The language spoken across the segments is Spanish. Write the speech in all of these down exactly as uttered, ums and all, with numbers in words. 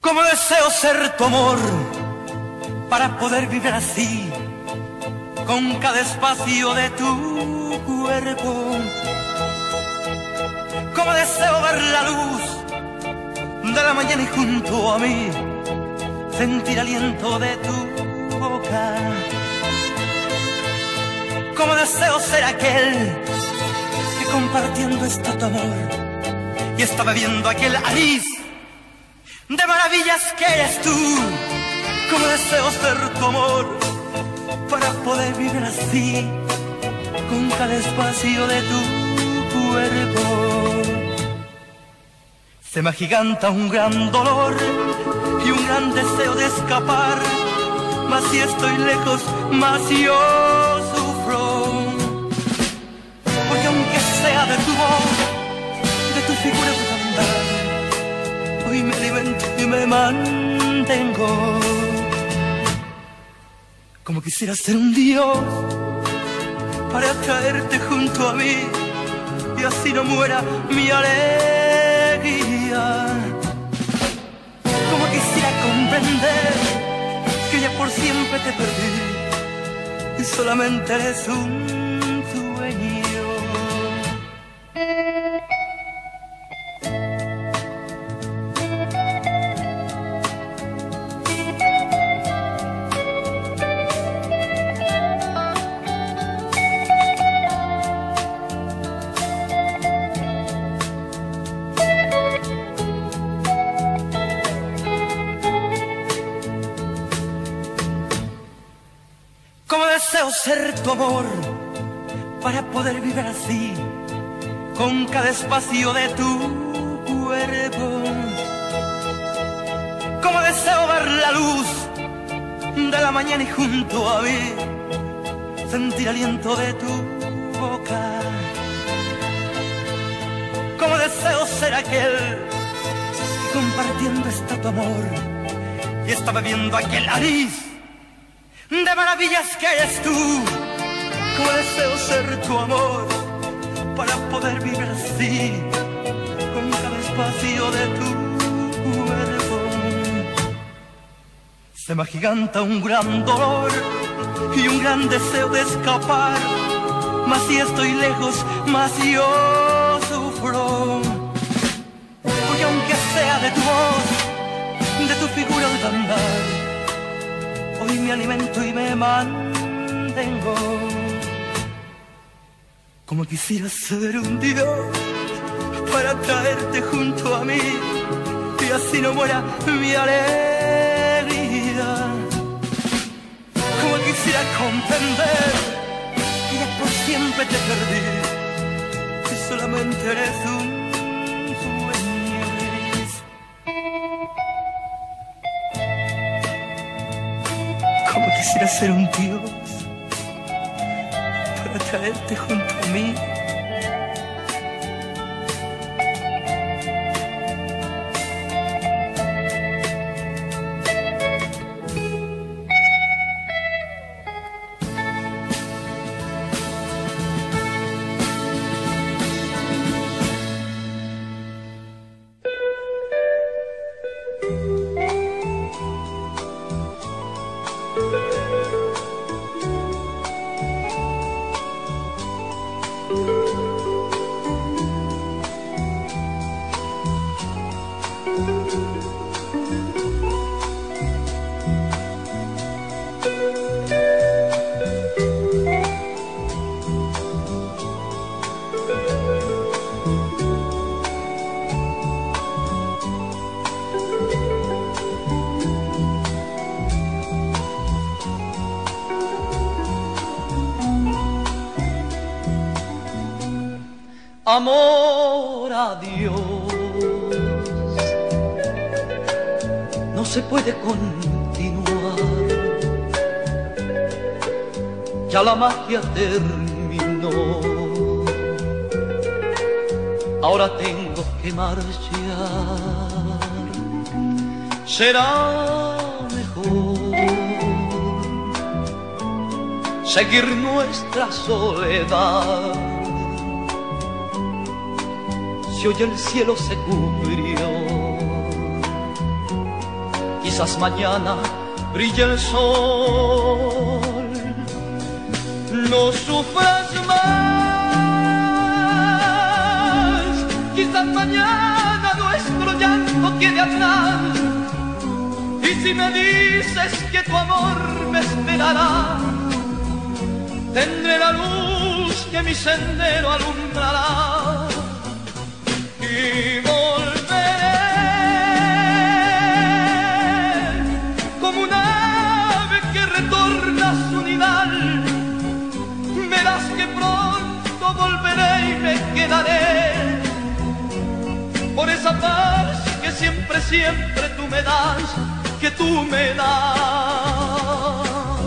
Como deseo ser tu amor para poder vivir así, con cada espacio de tu cuerpo. Como deseo ver la luz de la mañana y junto a mí sentir aliento de tu boca. Como deseo ser aquel que compartiendo está tu amor y está bebiendo aquel anís de maravillas que eres tú. Como deseo ser tu amor para poder vivir así, con cada espacio de tu cuerpo. Se me agiganta un gran dolor y un gran deseo de escapar, mas si estoy lejos, más yo sufro. Porque aunque sea de tu voz, de tu figura de andar, hoy me alimento y me mantengo. Como quisiera ser un dios para traerte junto a mí y así no muera mi alegría. Como quisiera comprender que ya por siempre te perdí y solamente eres un sueño. Deseo ser tu amor para poder vivir así, con cada espacio de tu cuerpo. Como deseo ver la luz de la mañana y junto a mí sentir aliento de tu boca. Como deseo ser aquel que compartiendo está tu amor y está bebiendo aquel anís de maravillas que eres tú. Como deseo ser tu amor para poder vivir así, con cada espacio de tu cuerpo. Se me agiganta un gran dolor y un gran deseo de escapar, mas si estoy lejos, más yo sufro. Porque aunque sea de tu voz, de tu figura de andar, hoy me alimento y me mantengo. Como quisiera ser un dios para traerte junto a mí y así no muera mi alegría. Como quisiera comprender que ya por siempre te perdí y solamente eres un sueño gris. Como quisiera ser un dios para traerte junto a mí. Amor a Dios, no se puede continuar, ya la magia terminó, ahora tengo que marchar, será mejor seguir nuestra soledad. Si hoy el cielo se cubrió quizás mañana brille el sol. No sufras más, quizás mañana nuestro llanto quede atrás. Y si me dices que tu amor me esperará, tendré la luz que mi sendero alumbrará. Y volveré como un ave que retorna a su nidal. Verás que pronto volveré y me quedaré por esa paz que siempre, siempre tú me das, que tú me das.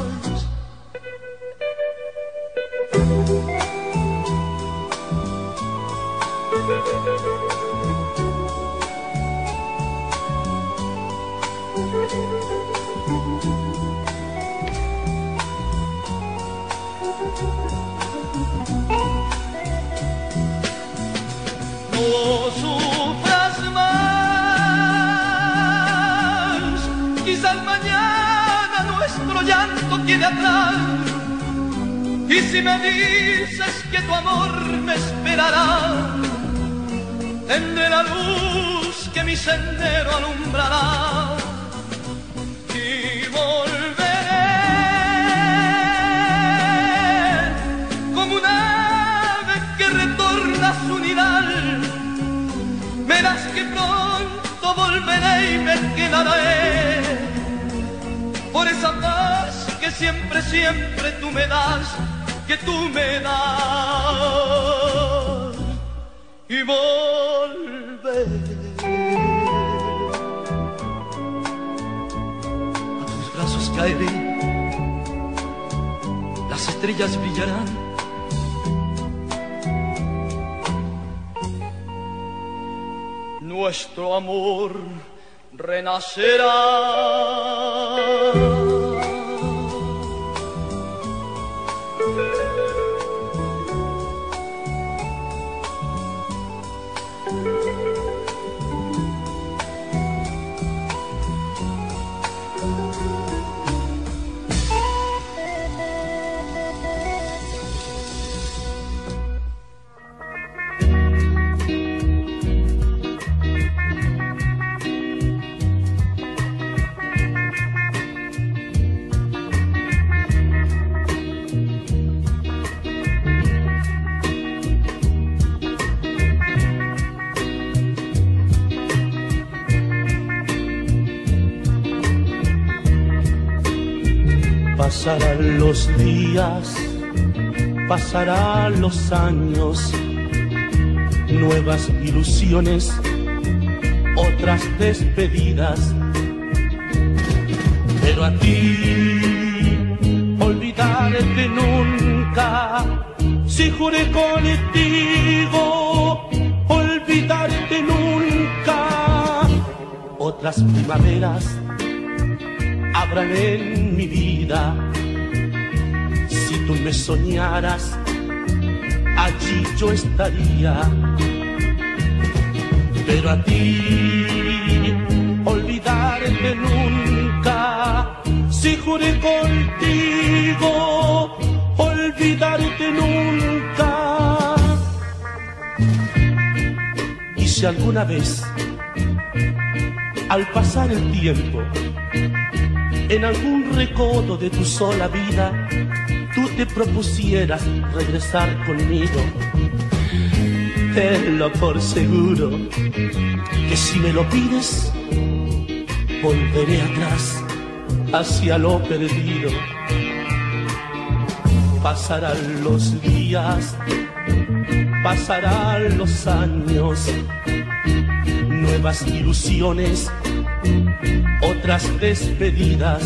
No sufras más, quizás mañana nuestro llanto quede atrás. Y si me dices que tu amor me esperará, tendré la luz que mi sendero alumbrará. Y volveré como un ave que retorna a su nidal. Verás que pronto volveré y me quedaré por esa paz que siempre, siempre tú me das, que tú me das. Y volveré. A tus brazos caeré, las estrellas brillarán. Nuestro amor renacerá. Pasarán los días, pasarán los años, nuevas ilusiones, otras despedidas. Pero a ti, olvidarte nunca, si juré contigo, olvidarte nunca. Otras primaveras habrán en mi vida. Si tú me soñaras, allí yo estaría. Pero a ti, olvidarte nunca, si juré contigo, olvidarte nunca. Y si alguna vez, al pasar el tiempo, en algún recodo de tu sola vida, tú te propusieras regresar conmigo, tenlo por seguro, que si me lo pides, volveré atrás hacia lo perdido. Pasarán los días, pasarán los años, nuevas ilusiones, otras despedidas.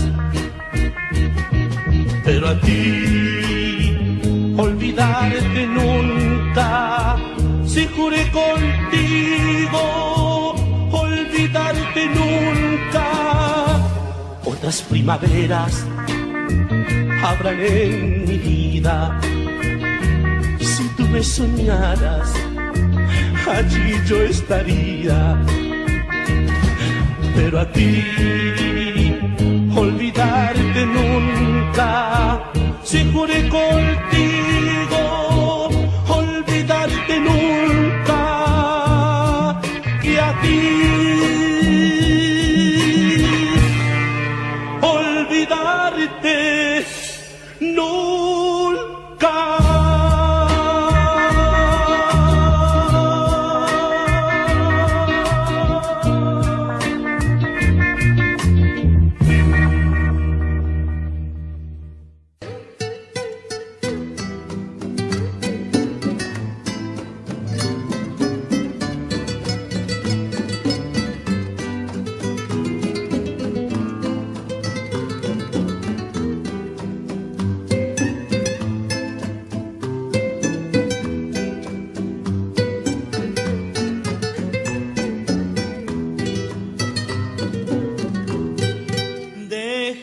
Pero a ti, olvidarte nunca, si juré contigo, olvidarte nunca. Otras primaveras habrán en mi vida. Si tú me soñaras, allí yo estaría. Pero a ti,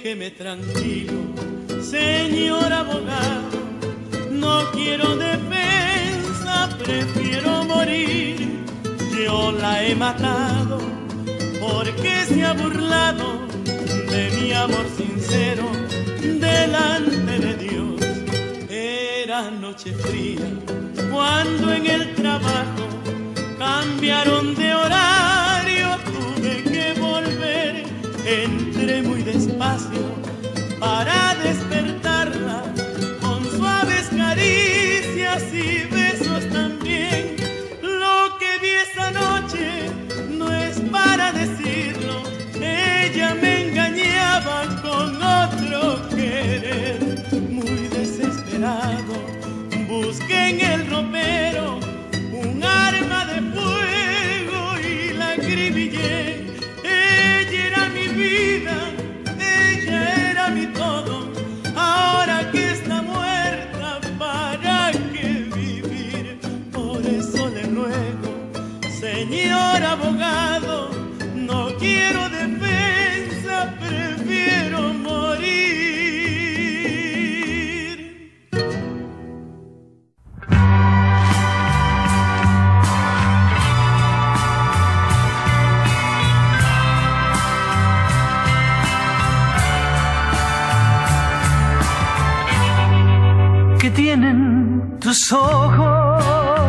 déjeme tranquilo, señor abogado, no quiero defensa, prefiero morir. Yo la he matado porque se ha burlado de mi amor sincero delante de Dios. Era noche fría cuando en el trabajo cambiaron de horario, tuve que volver, entré muy despacio para despertarla con suaves caricias y besos también. Lo que vi esa noche no es para decirlo, ella me engañaba con otro querer. Muy desesperado busqué en el ropero un arma de fuego y la acribillé. Ella era mi vida, ella era mi todo. Ahora que está muerta, ¿para qué vivir? Por eso le ruego, señor abogado, no quiero defensa, prefiero morir. ¿Qué tienen tus ojos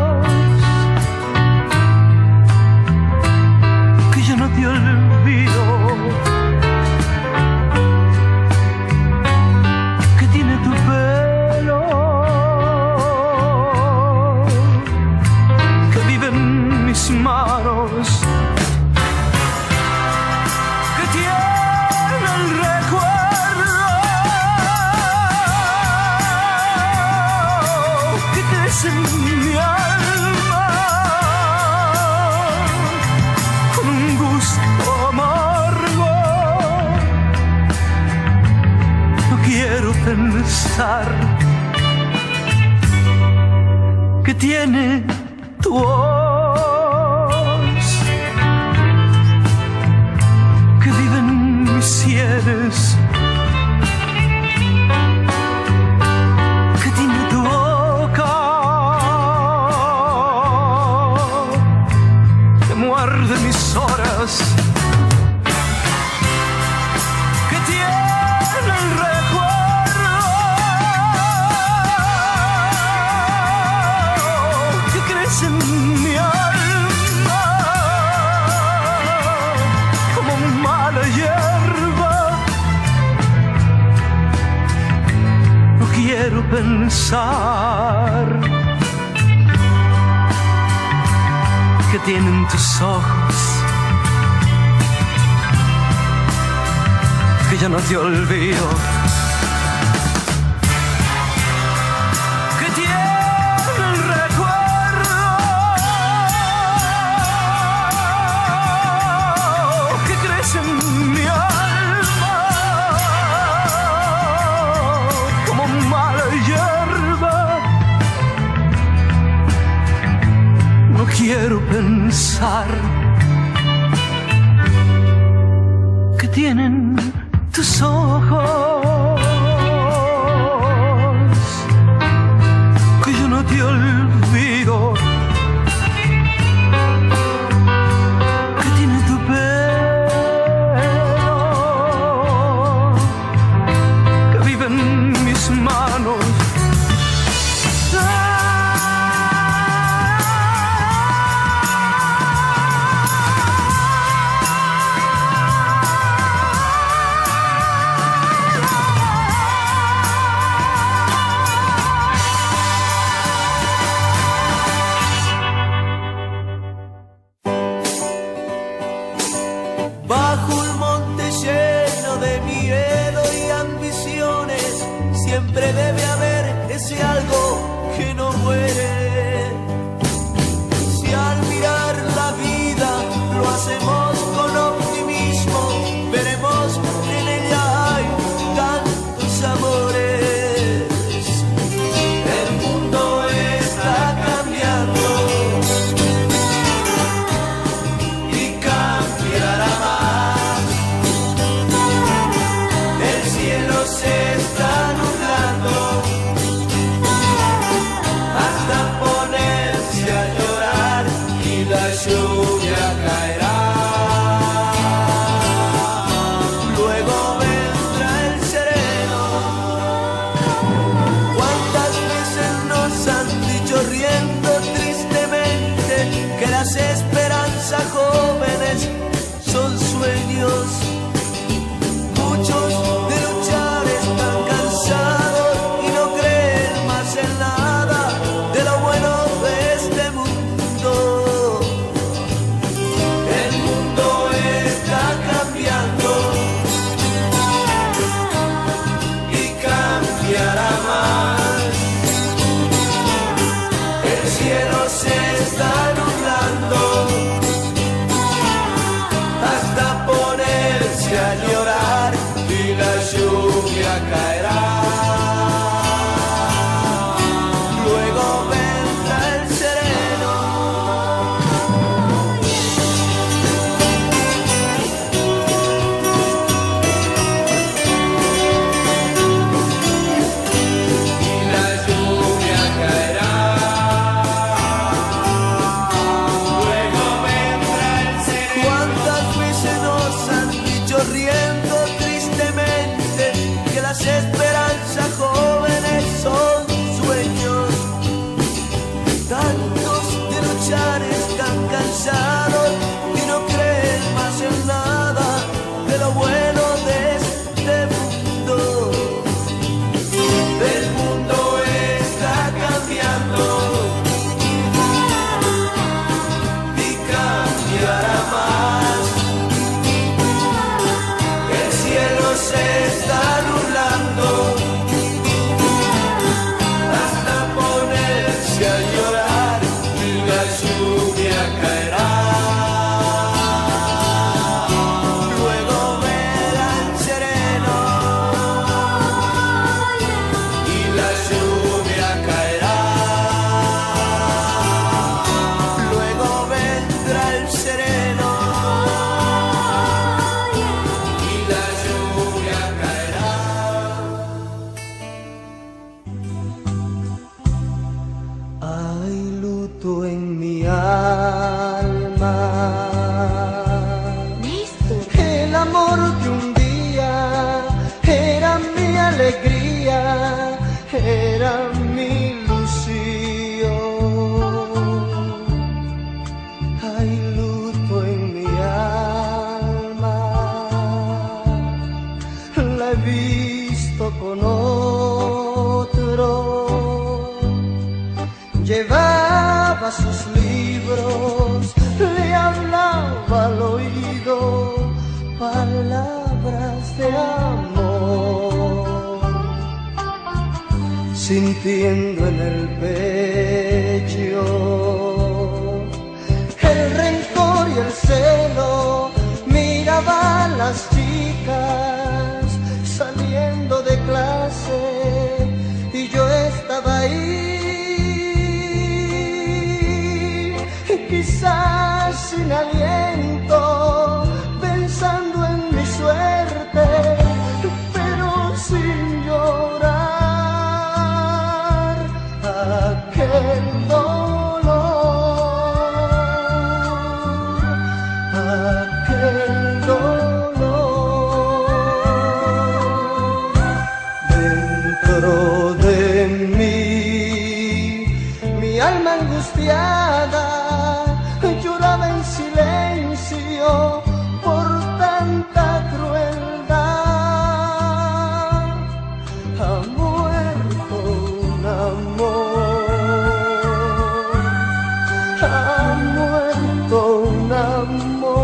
que yo no te olvido? ¿Qué tiene tu pelo que vive en mis manos? ¿Qué tiene el recuerdo que crece en mi alma con un gusto amargo? No quiero pensar que tiene tu voz que vive en mis sienes, que tiene tu boca que muerde mis horas, que tiene el recuerdo que crece en mi alma como mala hierba. No quiero pensar que tienen tus ojos que ya no te olvido, que tiene el recuerdo que crece en mi alma como mala hierba. No quiero pensar que tienen tus ojos que yo no te olvido, que tiene tu pelo que vive en mis manos. Bajo un monte lleno de miedo y ambiciones, siempre debe haber ese algo que no muere. Si al mirar la vida lo hacemos con optimismo, veremos que en ella hay tantos amores. El mundo está cambiando y cambiará más. El amor de un día era mi alegría, era mi ilusión. Hay luto en mi alma, la he visto con otro. Llevaba sus libros, le hablaba al oído palabras de amor, sintiendo en el pecho el rencor y el celo. Miraba a las chicas saliendo de clase y yo estaba ahí, quizás sin aliento, pensando en mi suerte, pero sin llorar aquel dolor, aquel dolor. Dentro de mí, mi alma angustiada lloraba en silencio por tanta crueldad. Ha muerto un amor, ha muerto un amor.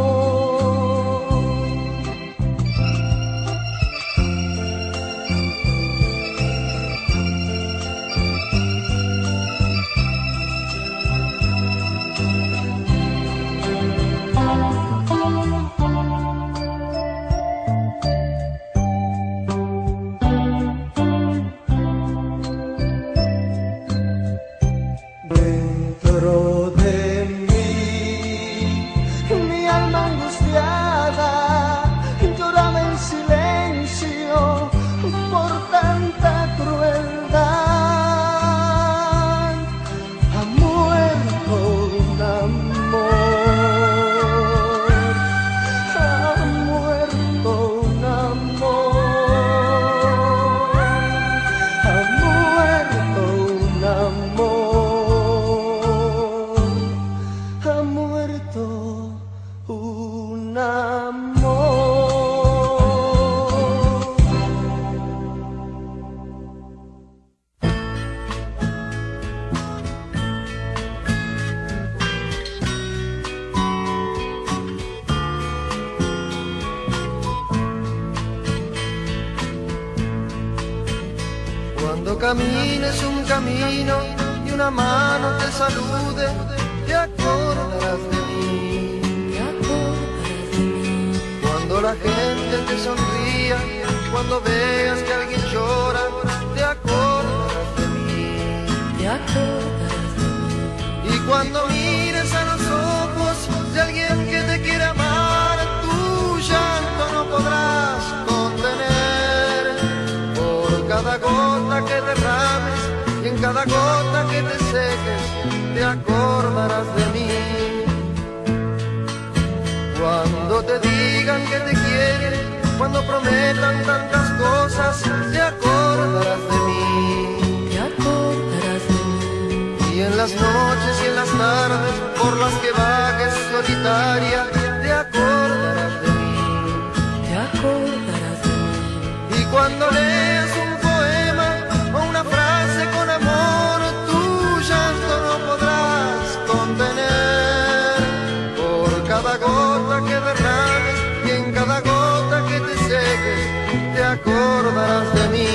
Dentro de mí, mi alma angustiada lloraba en silencio por tanta crueldad. Ha muerto un amor, ha muerto un amor, ha muerto un amor, ha muerto un amor. Cuando camines un camino y una mano te salude, te acordarás de mí. Te acordarás de mí. Cuando la gente te sonría, cuando veas que alguien llora, te acordarás de mí. Te acordarás de mí. Y cuando mires a los ojos de alguien que te quiere amar, tu llanto no podrás contener. Por cada gota que derrames y en cada gota que te seques, te acordarás de mí. Cuando te digan que te quieren, cuando prometan tantas cosas, te acordarás de mí. Te acordarás de mí. Y en las noches y en las tardes por las que vagues solitaria, te acordarás de mí. Te acordarás de mí. Y cuando leas un poema o una frase con amor, tu llanto no podrás contener. Por cada gota que derrames y en cada gota que te seques, te acordarás de mí.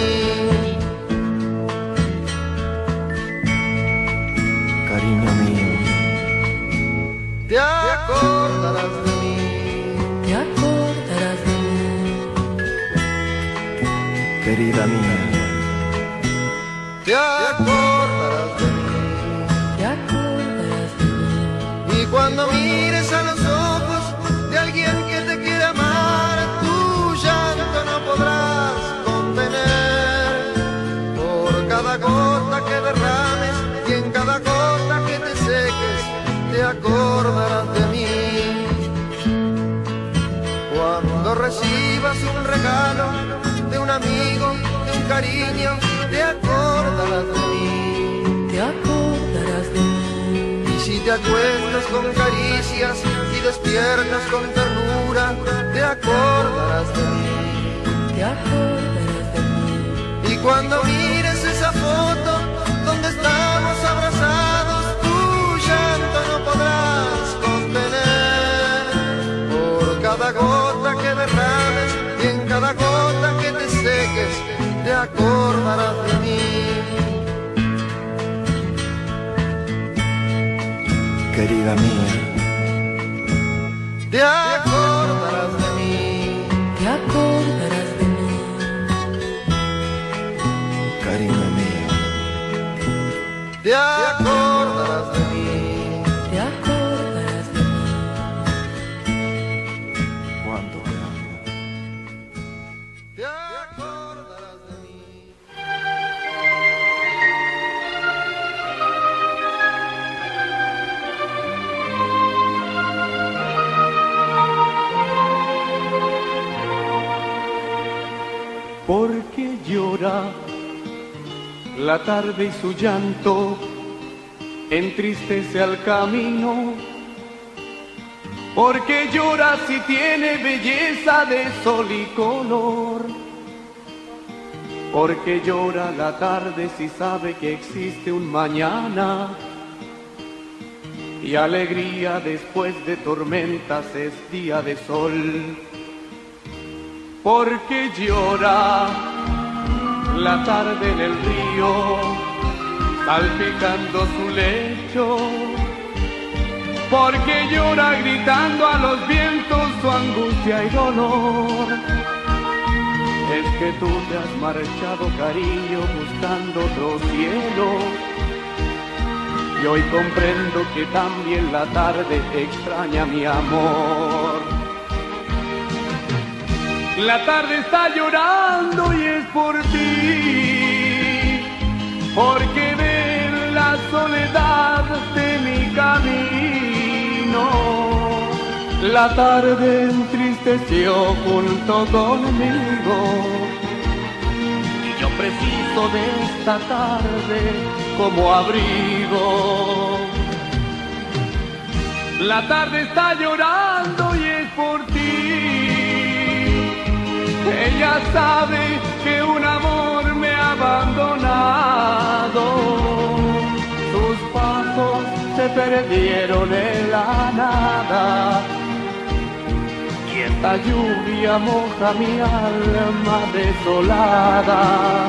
Cariño mío, te acordarás de mí. Te acordarás de mí. Querida mía, te acordarás de mí. Te acordarás de mí. Y cuando mires a los ojos de alguien que te quiere amar, tu llanto no podrás contener. Por cada gota que derrames y en cada gota que te seques, te acordarás de mí. Cuando cuando recibas un regalo de un amigo, de un cariño, te acordarás de mí. Te acordarás de mí. Y si te acuestas con caricias y despiertas con ternura, te acordarás de mí. Te acordarás de mí. Y cuando mires esa foto donde estamos abrazados, tu llanto no podrás contener. Por cada gota que derrames y en cada gota que te seques, te acordarás de mí. Querida mía, te acordarás de mí. Te acordarás de mí. cariño mío, Te acordarás de mí. Te acordarás de mí. cuánto te amo. Te acordarás de mí. Porque llora la tarde y su llanto entristece al camino. Porque llora si tiene belleza de sol y color. Porque llora la tarde si sabe que existe un mañana. Y alegría después de tormentas es día de sol. Porque llora la tarde en el río, salpicando su lecho. Porque llora gritando a los vientos su angustia y dolor. Es que tú te has marchado, cariño, buscando otro cielo. Y hoy comprendo que también la tarde extraña mi amor. La tarde está llorando y es por ti, porque ve la soledad de mi camino. La tarde entristeció junto conmigo y yo preciso de esta tarde como abrigo. La tarde está llorando y es por ti. Ella sabe que un amor me ha abandonado. Sus pasos se perdieron en la nada. Y esta lluvia moja mi alma desolada.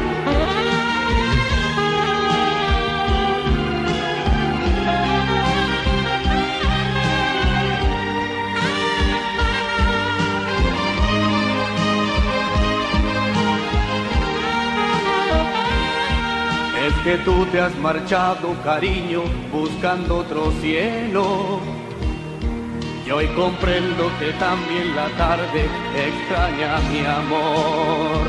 Es que tú te has marchado, cariño, buscando otro cielo. Y hoy comprendo que también la tarde extraña mi amor.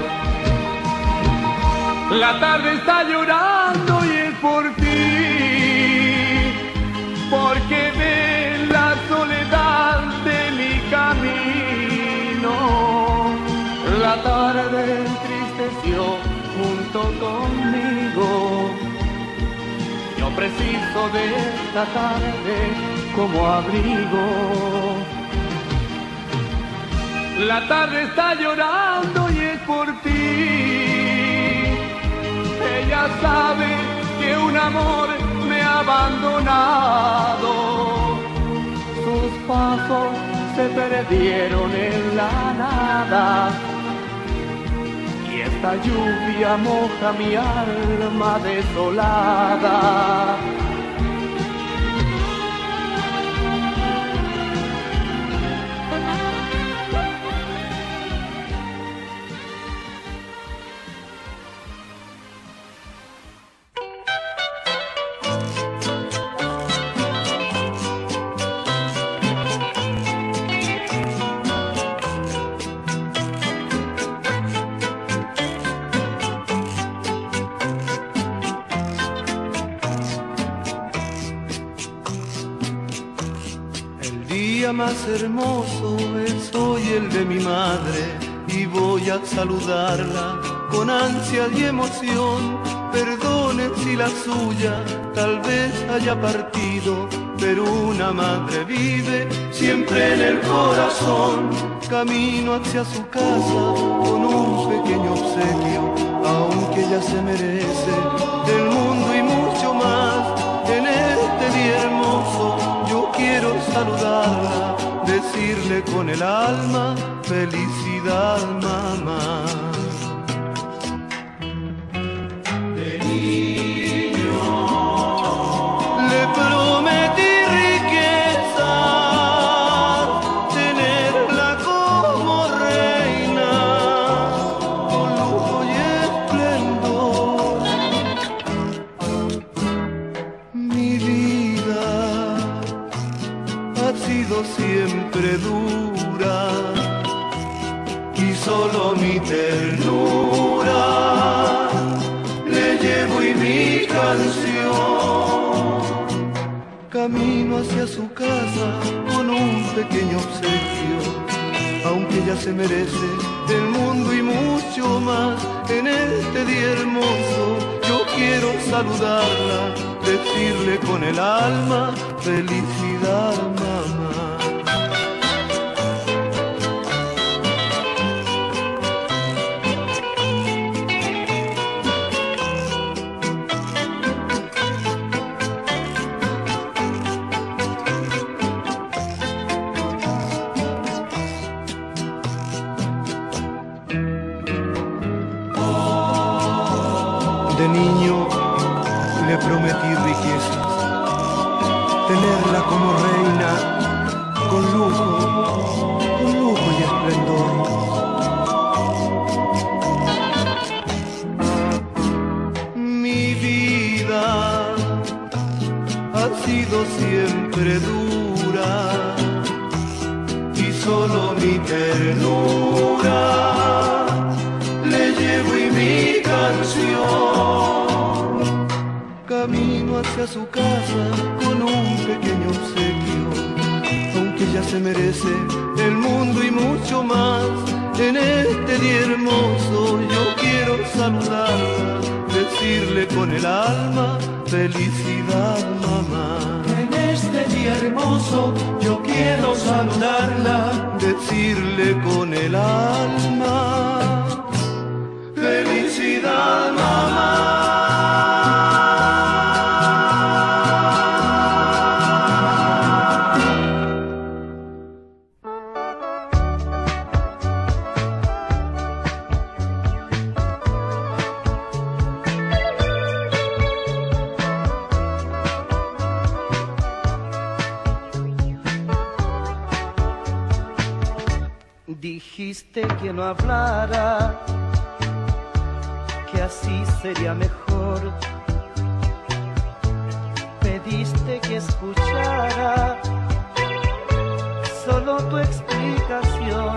La tarde está llorando y es por ti, porque ve la soledad de mi camino. La tarde entristeció junto conmigo. Yo preciso de esta tarde como abrigo. La tarde está llorando y es por ti. Ella sabe que un amor me ha abandonado. Sus pasos se perdieron en la nada. Y esta lluvia moja mi alma desolada. Más hermoso es hoy piel de mi madre y voy a saludarla con ansia y emoción. Perdone si la suya tal vez haya partido, pero una madre vive siempre en el corazón. Camino hacia su casa con un pequeño obsequio, aunque ella se merece del mundo y mucho más. En este día hermoso yo quiero saludarla, decirle con el alma, felicidad mamá. De niño le prometí riqueza, tenerla como reina, con lujo y esplendor. Mi vida ha sido siempre dura y solo mi ternura le llevo y mi canción. Camino hacia su casa con un pequeño obsequio, aunque ella se merece del mundo y mucho más. En este día hermoso yo quiero saludarla, decirle con el alma, felicidad mamá. De niño le prometí riquezas, tenerla como reina, con lujo, con lujo y esplendor. Mi vida ha sido siempre dura y solo mi ternura le llevo y mi canción. Camino hacia su casa con un pequeño obsequio, aunque ella se merece el mundo y mucho más. En este día hermoso yo quiero saludarla, decirle con el alma, felicidad mamá. En este día hermoso yo quiero saludarla, decirle con el alma, felicidad mamá. Dijiste que no hablara, que así sería mejor. Pediste que escuchara solo tu explicación,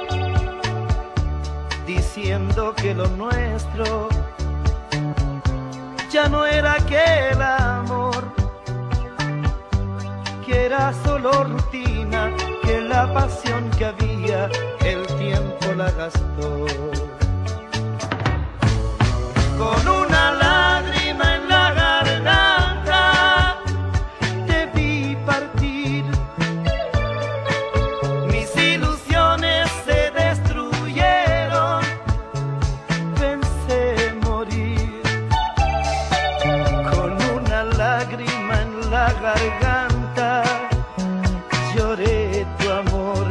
diciendo que lo nuestro ya no era aquel amor, que era solo rutina, que la pasión que había el tiempo la gastó. Con una lágrima en la garganta te vi partir, mis ilusiones se destruyeron, pensé morir. Con una lágrima en la garganta lloré tu amor,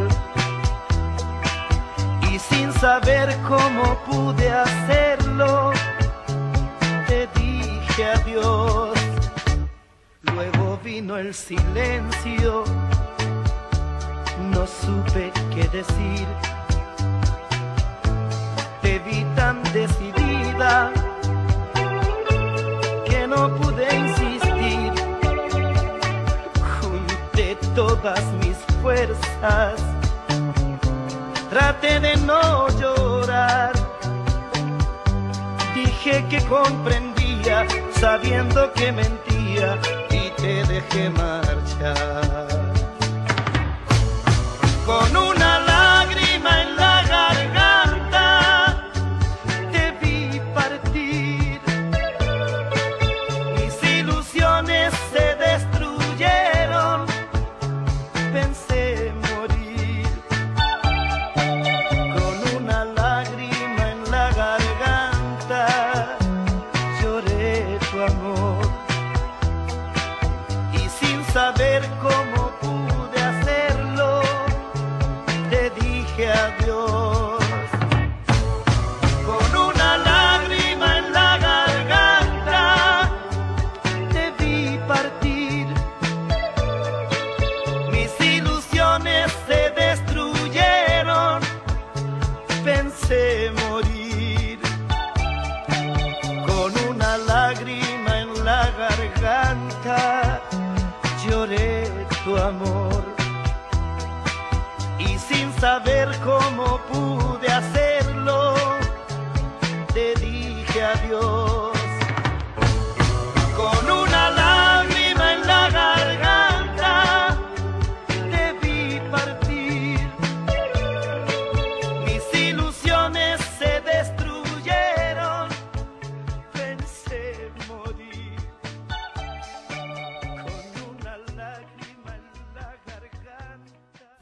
y sin saber cómo pude hacerlo, te dije adiós. Luego vino el silencio, no supe qué decir. Te vi tan decidida que no pude insistir. Junté todas mis fuerzas, traté de no llorar. Dije que comprendía, sabiendo que mentía, y te dejé marchar. Con una lágrima dije adiós. Con una lágrima en la garganta te vi partir. Mis ilusiones se destruyeron, pensé morir. Con una lágrima en la garganta lloré tu amor, y sin saber cómo pude hacerlo, te dije adiós. Con una lágrima en la garganta te vi partir. Mis ilusiones se destruyeron, pensé morir. Con una lágrima en la garganta.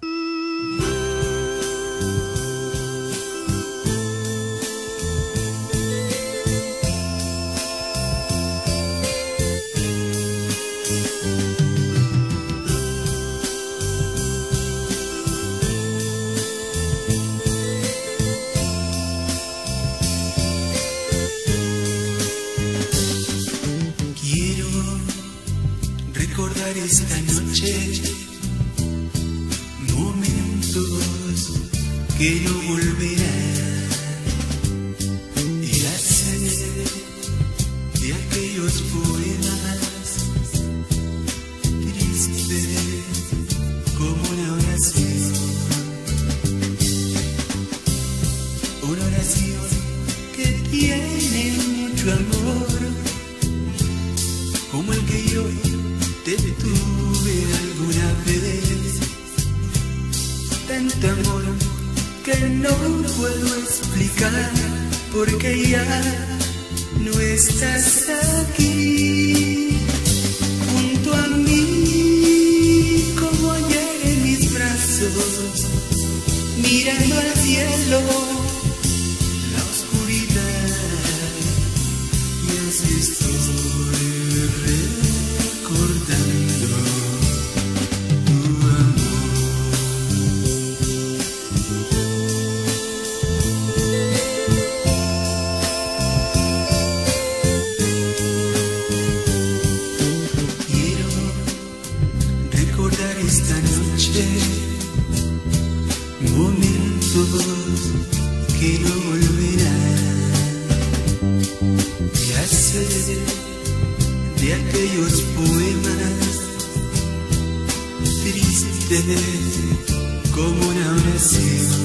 Quiero recordar esta noche momentos que no volverán, y hacer de aquellos poemas tristes como una oración, una oración que tiene mucho amor, como el que yo te tuve alguna vez. Tanto amor que no puedo explicar, porque ya no estás aquí junto a mí, como ayer en mis brazos, mirando al cielo, la oscuridad, y así estoy recordando tu amor. Quiero recordar esta noche momentos que no volverán, y hacer de aquellos poemas tristes como una oración,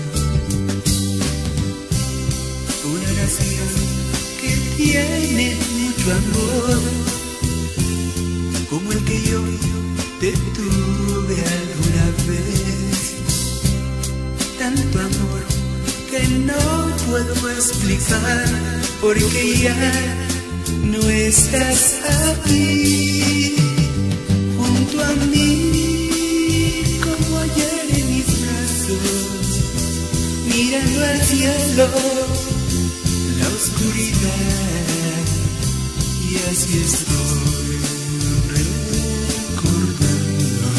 una oración que tiene mucho amor, como el que yo te tuve alguna vez. Tanto amor que no puedo explicar, porque ya no estás aquí junto a mí, como ayer en mis brazos, mirando al cielo, la oscuridad, y así estoy recordando.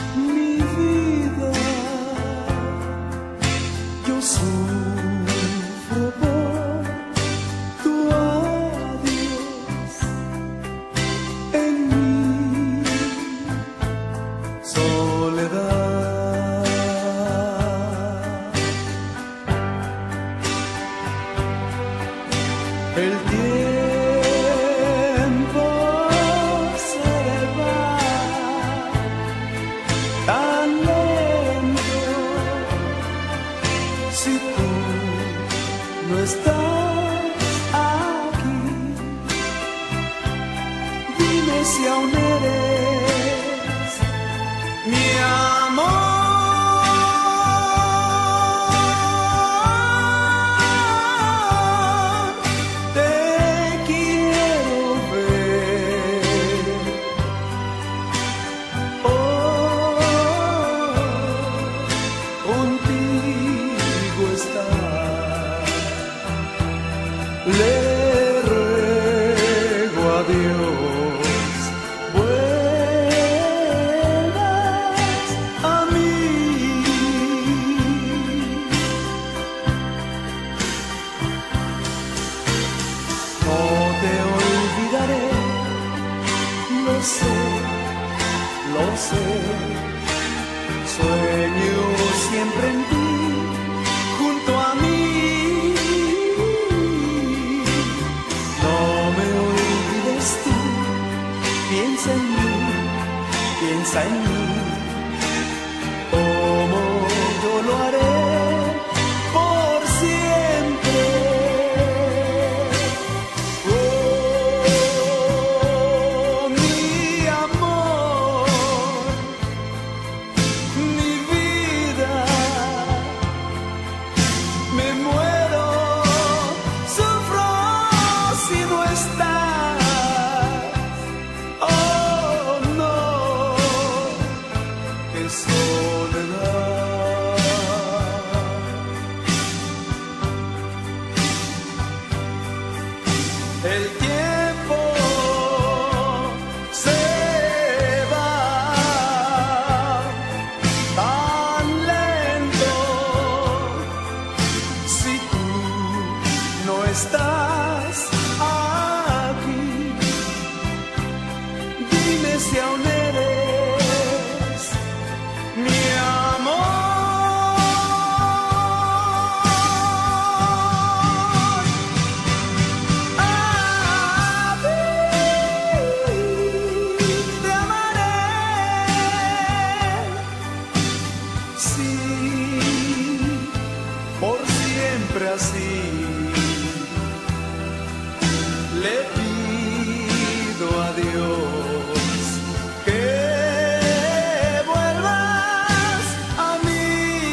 Yo soy sé, sueño siempre en ti, junto a mí. No me olvides tú, piensa en mí, piensa en mí, como yo lo haré por siempre. Oh, mi amor, mi vida, me muero, sufro si no estás. Oh, no, qué soledad. El tiempo se va tan lento. Si tú no estás aquí, dime si aún eres mi amor. A ti te amaré, sí, por siempre así. Le pido a Dios que vuelvas a mí.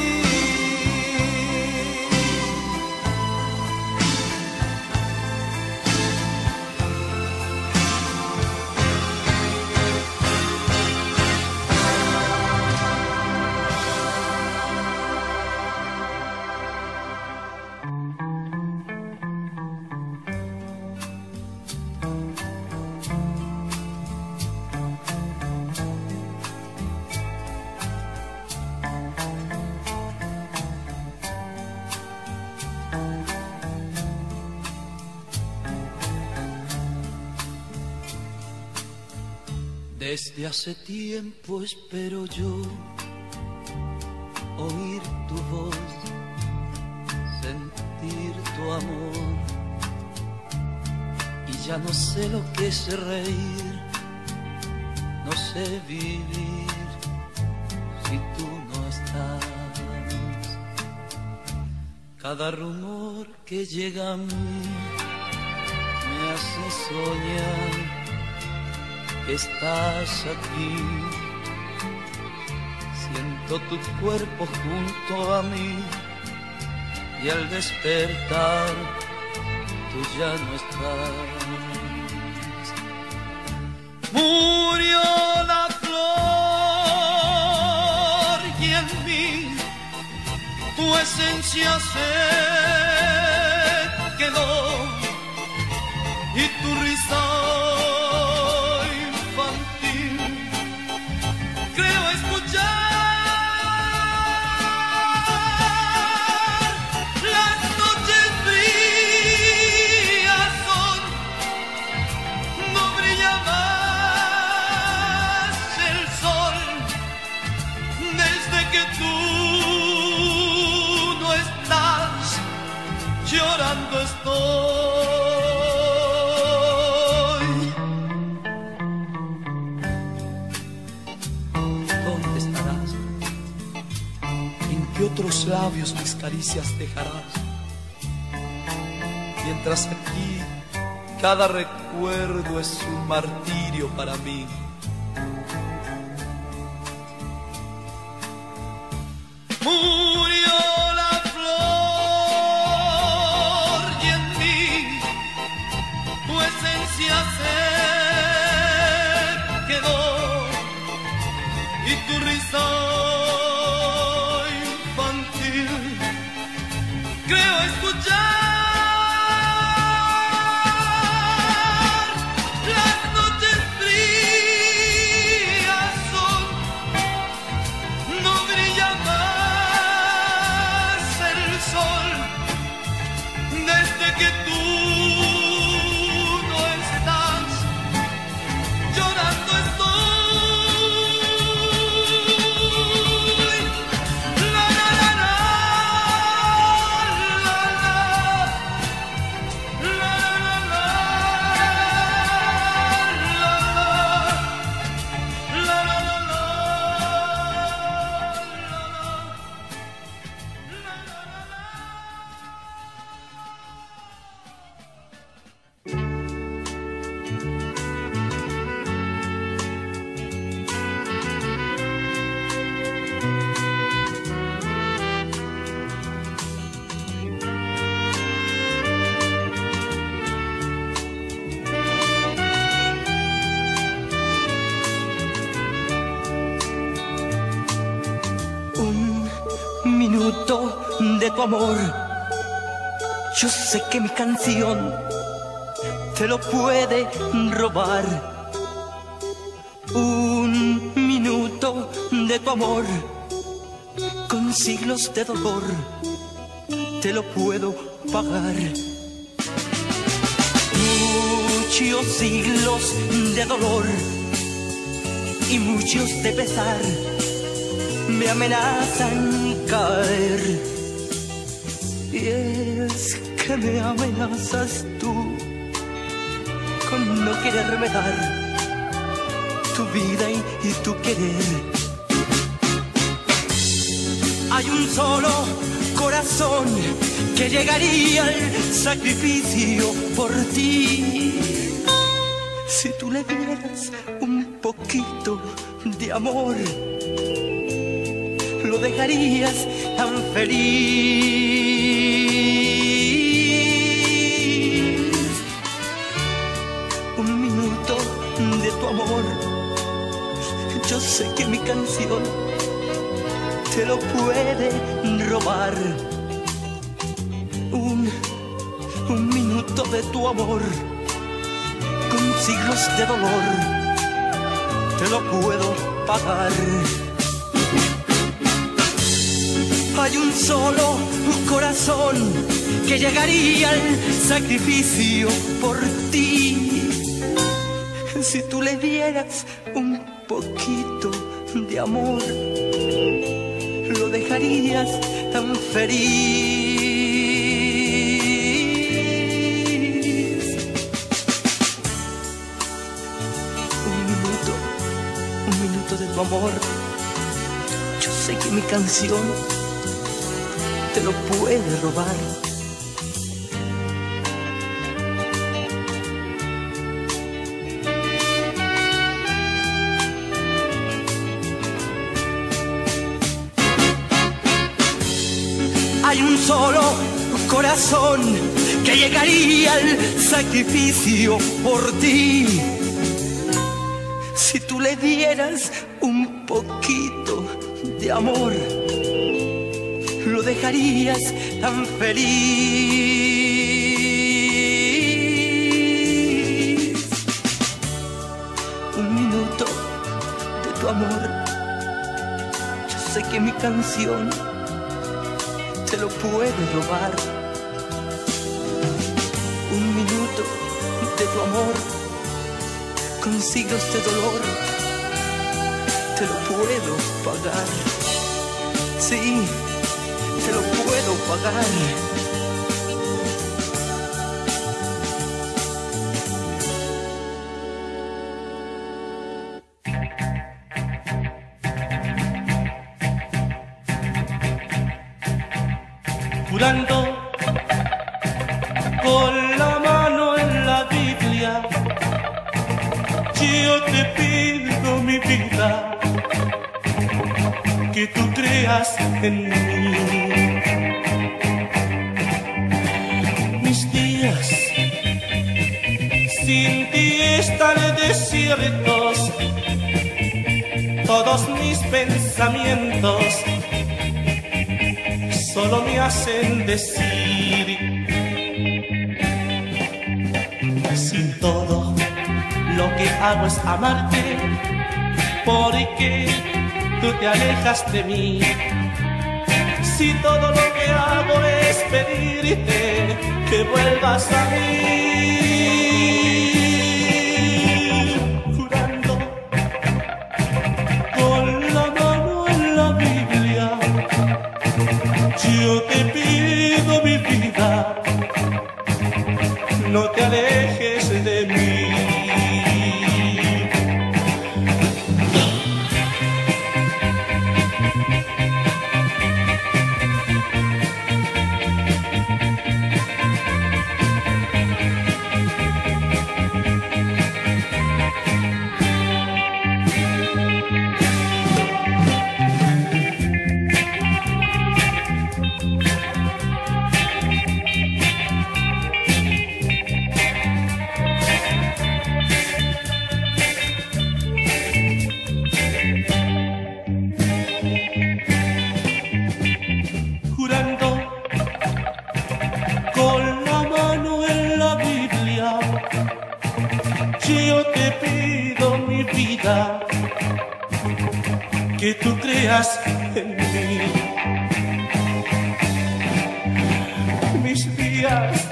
Desde hace tiempo espero yo oír tu voz, sentir tu amor, y ya no sé lo que es reír, no sé vivir si tú no estás. Cada rumor que llega a mí me hace soñar que estás aquí. Siento tu cuerpo junto a mí y al despertar tú ya no estás. Murió la flor y en mí tu esencia se quedó y tu risa llorando estoy. ¿Dónde estarás? ¿En qué otros labios mis caricias dejarás? Mientras aquí cada recuerdo es un martirio para mí. Murió la flor y en mí tu esencia se quedó y tu risa infantil creo escuchar. Las noches frías son, no brilla más el sol desde que tú no estás, llorando estoy. minuto de tu amor. Yo sé que mi canción te lo puede robar. Un minuto de tu amor con siglos de dolor te lo puedo pagar. Muchos siglos de dolor y muchos de pesar me amenazan caer. Y es que me amenazas tú con no quererme dar tu vida y, y tu querer. Hay un solo corazón que llegaría al sacrificio por ti. Si tú le dieras un poquito de amor, lo dejarías tan feliz. Un minuto de tu amor, yo sé que mi canción te lo puede robar. Un, un minuto de tu amor con siglos de dolor te lo puedo pagar. Hay un solo corazón que llegaría al sacrificio por ti. Si tú le dieras un poquito de amor, lo dejarías tan feliz. Un minuto, un minuto de tu amor. Yo sé que mi canción te lo puede robar. Hay un solo corazón que llegaría al sacrificio por ti. Si tú le dieras un poquito de amor, lo dejarías tan feliz. Un minuto de tu amor, yo sé que mi canción te lo puede robar. Un minuto de tu amor con siglos de dolor te lo puedo pagar. Sí, te lo puedo pagar. Jurando con la mano en la Biblia, yo te pido mi vida, que tú creas en mí. Mis días sin ti están desiertos, todos mis pensamientos solo me hacen decir, sin todo lo que hago es amarte, porque tú te alejas de mí. Si todo lo que hago es pedirte que vuelvas a mí. Jurando con la mano en la Biblia, yo te pido mi vida, no te alejes de mí. que tú creas en mí. Mis días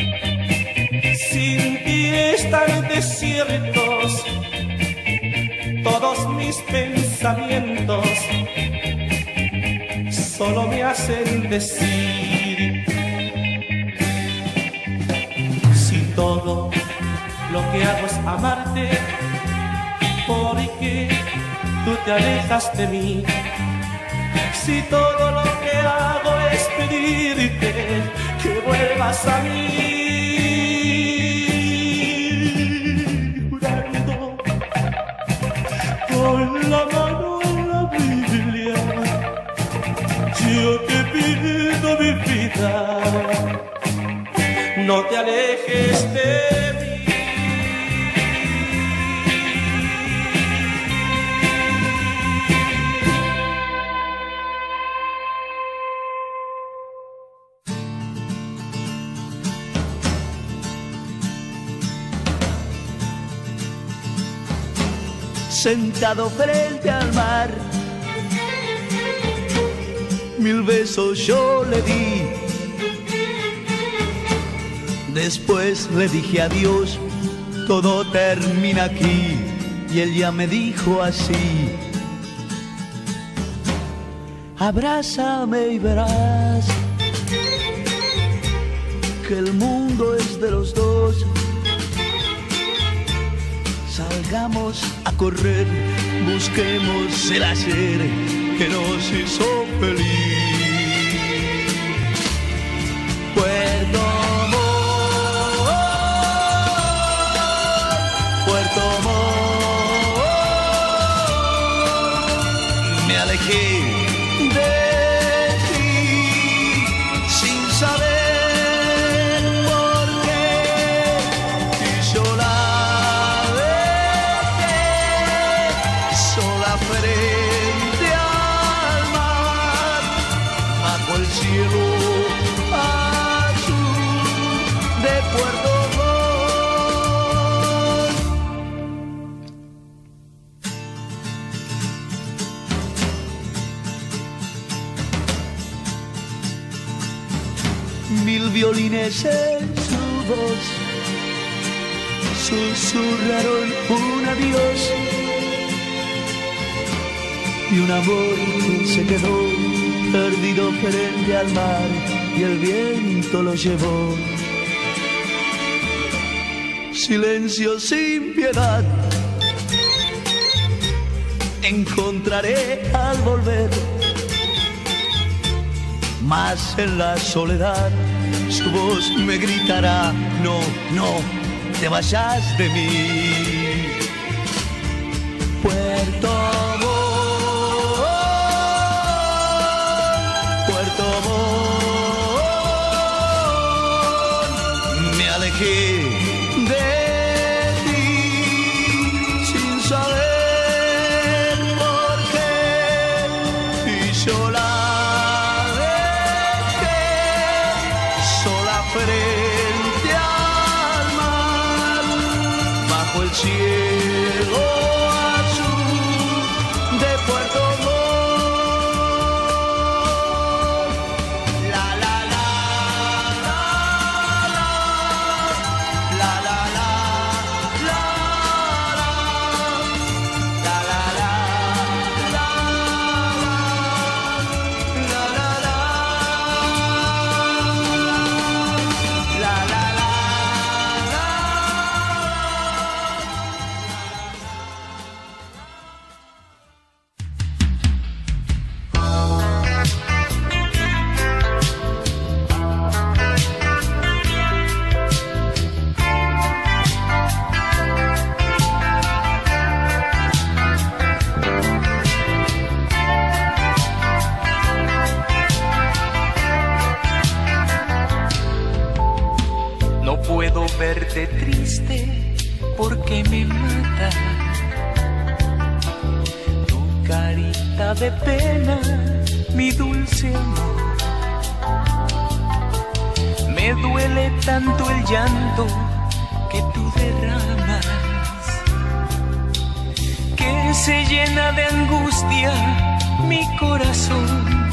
sin ti están desiertos, todos mis pensamientos solo me hacen decir: si todo lo que hago es amarte, ¿por qué tú te alejas de mí? Si todo lo que hago es pedirte que vuelvas a mí. Jurando con la mano en la Biblia, yo te pido, mi vida, no te alejes de mí. Sentado frente al mar, mil besos yo le di. Después le dije adiós, todo termina aquí. Y él ya me dijo así: abrázame y verás que el mundo es de los dos. Salgamos a correr, busquemos el ayer que nos hizo feliz. Puerto Montt, Puerto Montt, me alejé de ti sin saber por qué, y sola frente al mar, bajo el cielo azul de Puerto Montt. Mil violines en su voz susurraron un adiós, y un amor que se quedó perdido frente al mar, y el viento lo llevó. Silencio sin piedad encontraré al volver, mas en la soledad su voz me gritará: no, no te vayas de mí. Puerto de ti sin saber por qué, y yo la dejé sola frente al mar, bajo el cielo azul de Puerto Montt. Verte triste porque me mata tu carita de pena, mi dulce amor. Me duele tanto el llanto que tú derramas, que se llena de angustia corazón.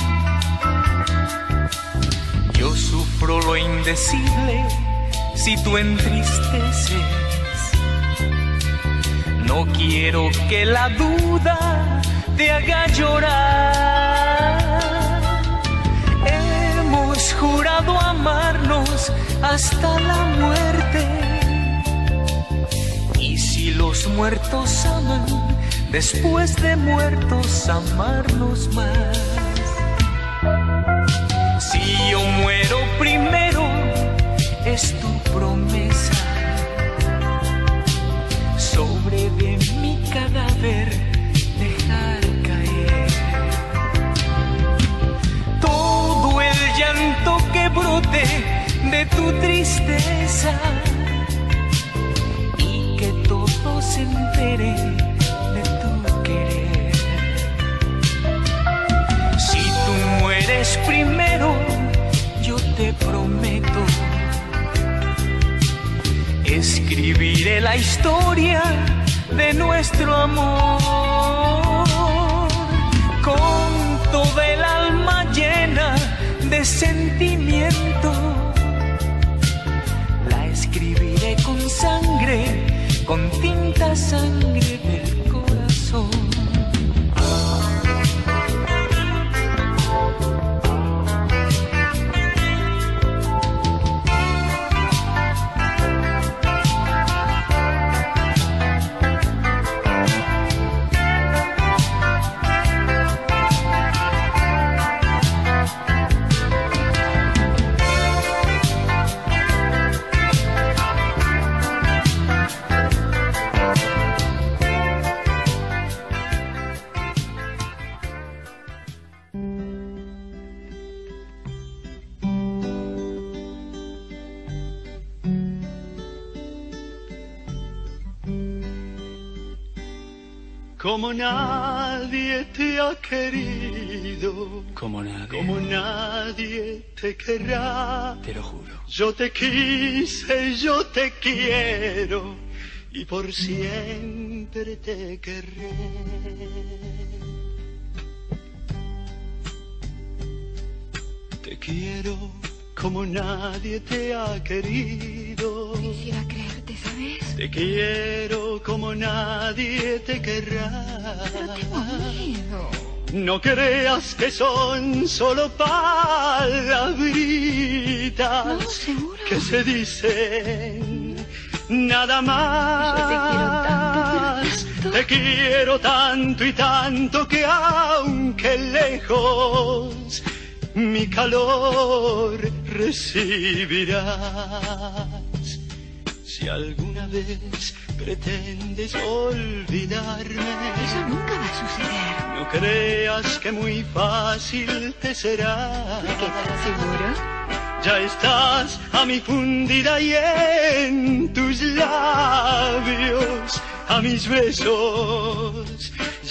Yo sufro lo indecible si tú entristeces. No quiero que la duda te haga llorar. Hemos jurado amarnos hasta la muerte. Y si los muertos aman, después de muertos amarnos más. Si yo muero primero, es tu promesa. Sobre de mi cadáver dejar caer todo el llanto que brote de tu tristeza, y que todos se enteren de tu querer. Si tú mueres primero, yo te prometo, escribiré la historia de nuestro amor con toda el alma llena de sentimiento. La escribiré con sangre, con tinta sangre del corazón. Como nadie te ha querido, como nadie, como nadie te querrá, te lo juro. Yo te quise, yo te quiero y por siempre te querré. Te quiero como nadie te ha querido. Quisiera creerte, ¿sabes? Te quiero como nadie te querrá. Pero tengo miedo. No creas que son solo palabritas, no, ¿seguro? Que se dicen nada más. Yo te quiero tanto, te quiero tanto y tanto que aunque lejos mi calor recibirás. Si alguna vez pretendes olvidarme, eso nunca va a suceder. No creas que muy fácil te será. ¿Por qué estás seguro? Ya estás a mi fundida y en tus labios a mis besos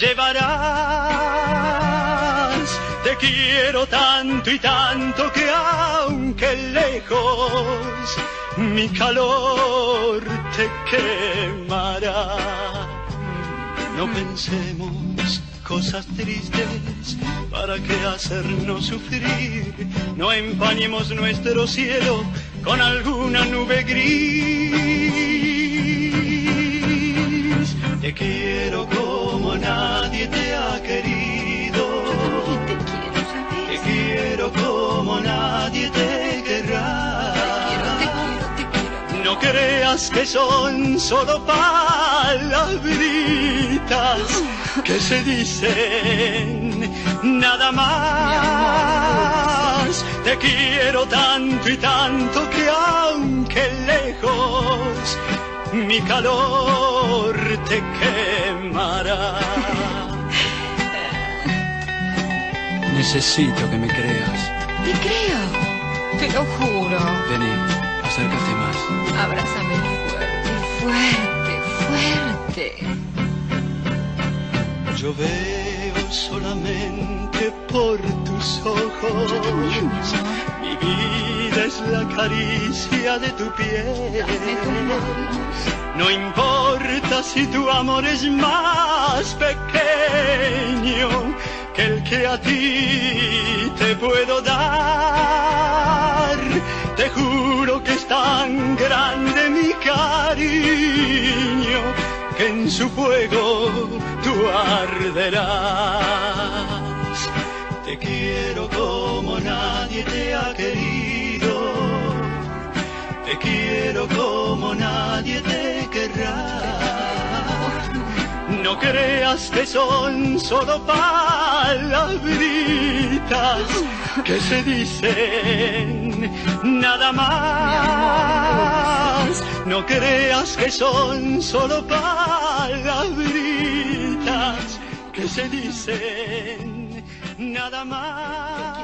llevarás. Te quiero tanto y tanto que aunque lejos mi calor te quemará. No pensemos cosas tristes, ¿para qué hacernos sufrir? No empañemos nuestro cielo con alguna nube gris. Te quiero como nadie te ha querido. Te quiero, ¿sabes? Te quiero como nadie te querrá. No creas que son solo palabritas que se dicen nada más. Te quiero tanto y tanto que aunque lejos mi calor te quemará. Necesito que me creas. Te creo, te lo juro. Vení, acércate más. Abrázame fuerte, fuerte, fuerte. Yo veo solamente por tus ojos. Yo también, mi amor. Mi vida es la caricia de tu piel. Dame tus manos. No importa si tu amor es más pequeño que el que a ti te puedo dar. Te juro que es tan grande mi cariño que en su fuego tú arderás. Te quiero como nadie te ha querido, te quiero como nadie te querrá. No creas que son solo palabritas que se dicen nada más. No creas que son solo palabritas que se dicen nada más.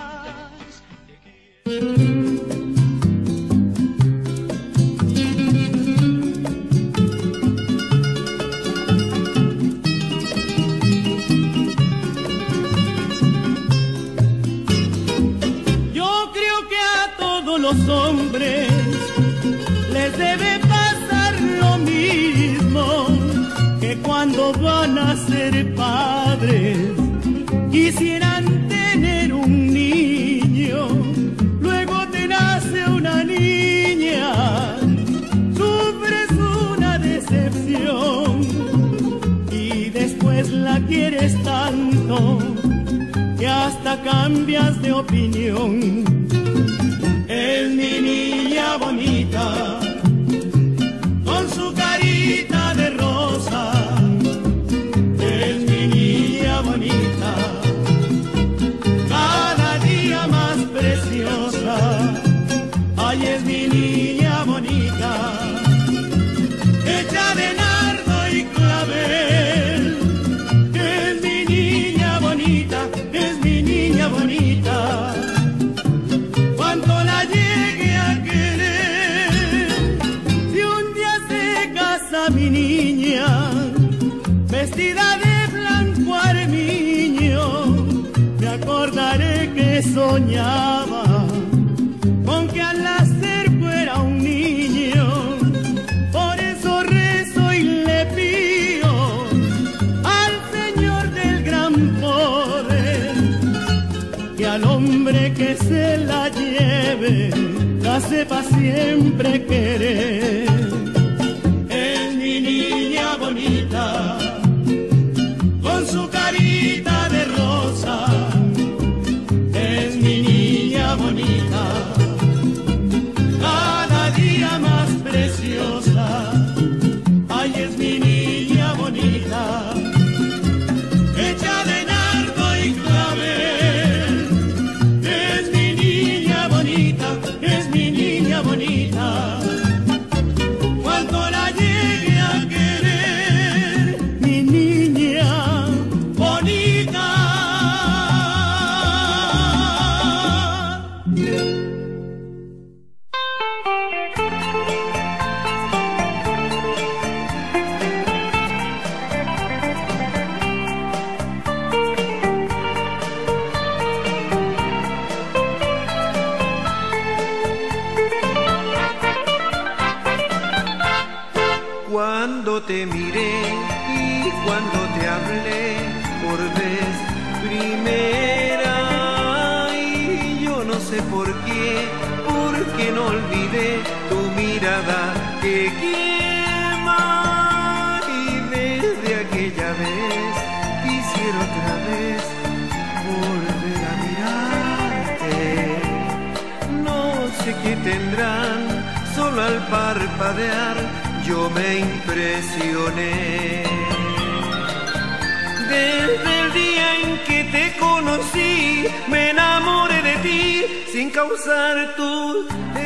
Los hombres les debe pasar lo mismo, que cuando van a ser padres quisieran tener un niño, luego te nace una niña, sufres una decepción y después la quieres tanto que hasta cambias de opinión. Es mi niña bonita, con su carita de rosa. Es mi niña bonita, cada día más preciosa. Ay, es mi niña bonita, hecha de nardo y clavel. Es mi niña bonita, es mi niña bonita. Cuando la llegue a querer, si un día se casa mi niña, vestida de blanco armiño, me acordaré que soñaba con que al nacer fuera un niño. Por eso rezo y le pido al Señor del gran poder que al hombre que se la lleve la sepa siempre querer. Es mi niña bonita, con su carita de rosa. Es mi niña bonita, cada día más preciosa. Ay, es mi niña bonita, hecha de nardo y clavel. Es mi niña bonita, es mi niña bonita. Cuando la llegue a querer, mi niña bonita. Cuando te miré y cuando te hablé por vez primera, y yo no sé por qué, porque no olvidé tu mirada que quema, y desde aquella vez quisiera otra vez volver a mirarte. No sé qué tendrán, solo al parpadear yo me impresioné. Desde el día en que te conocí, me enamoré de ti sin causar tus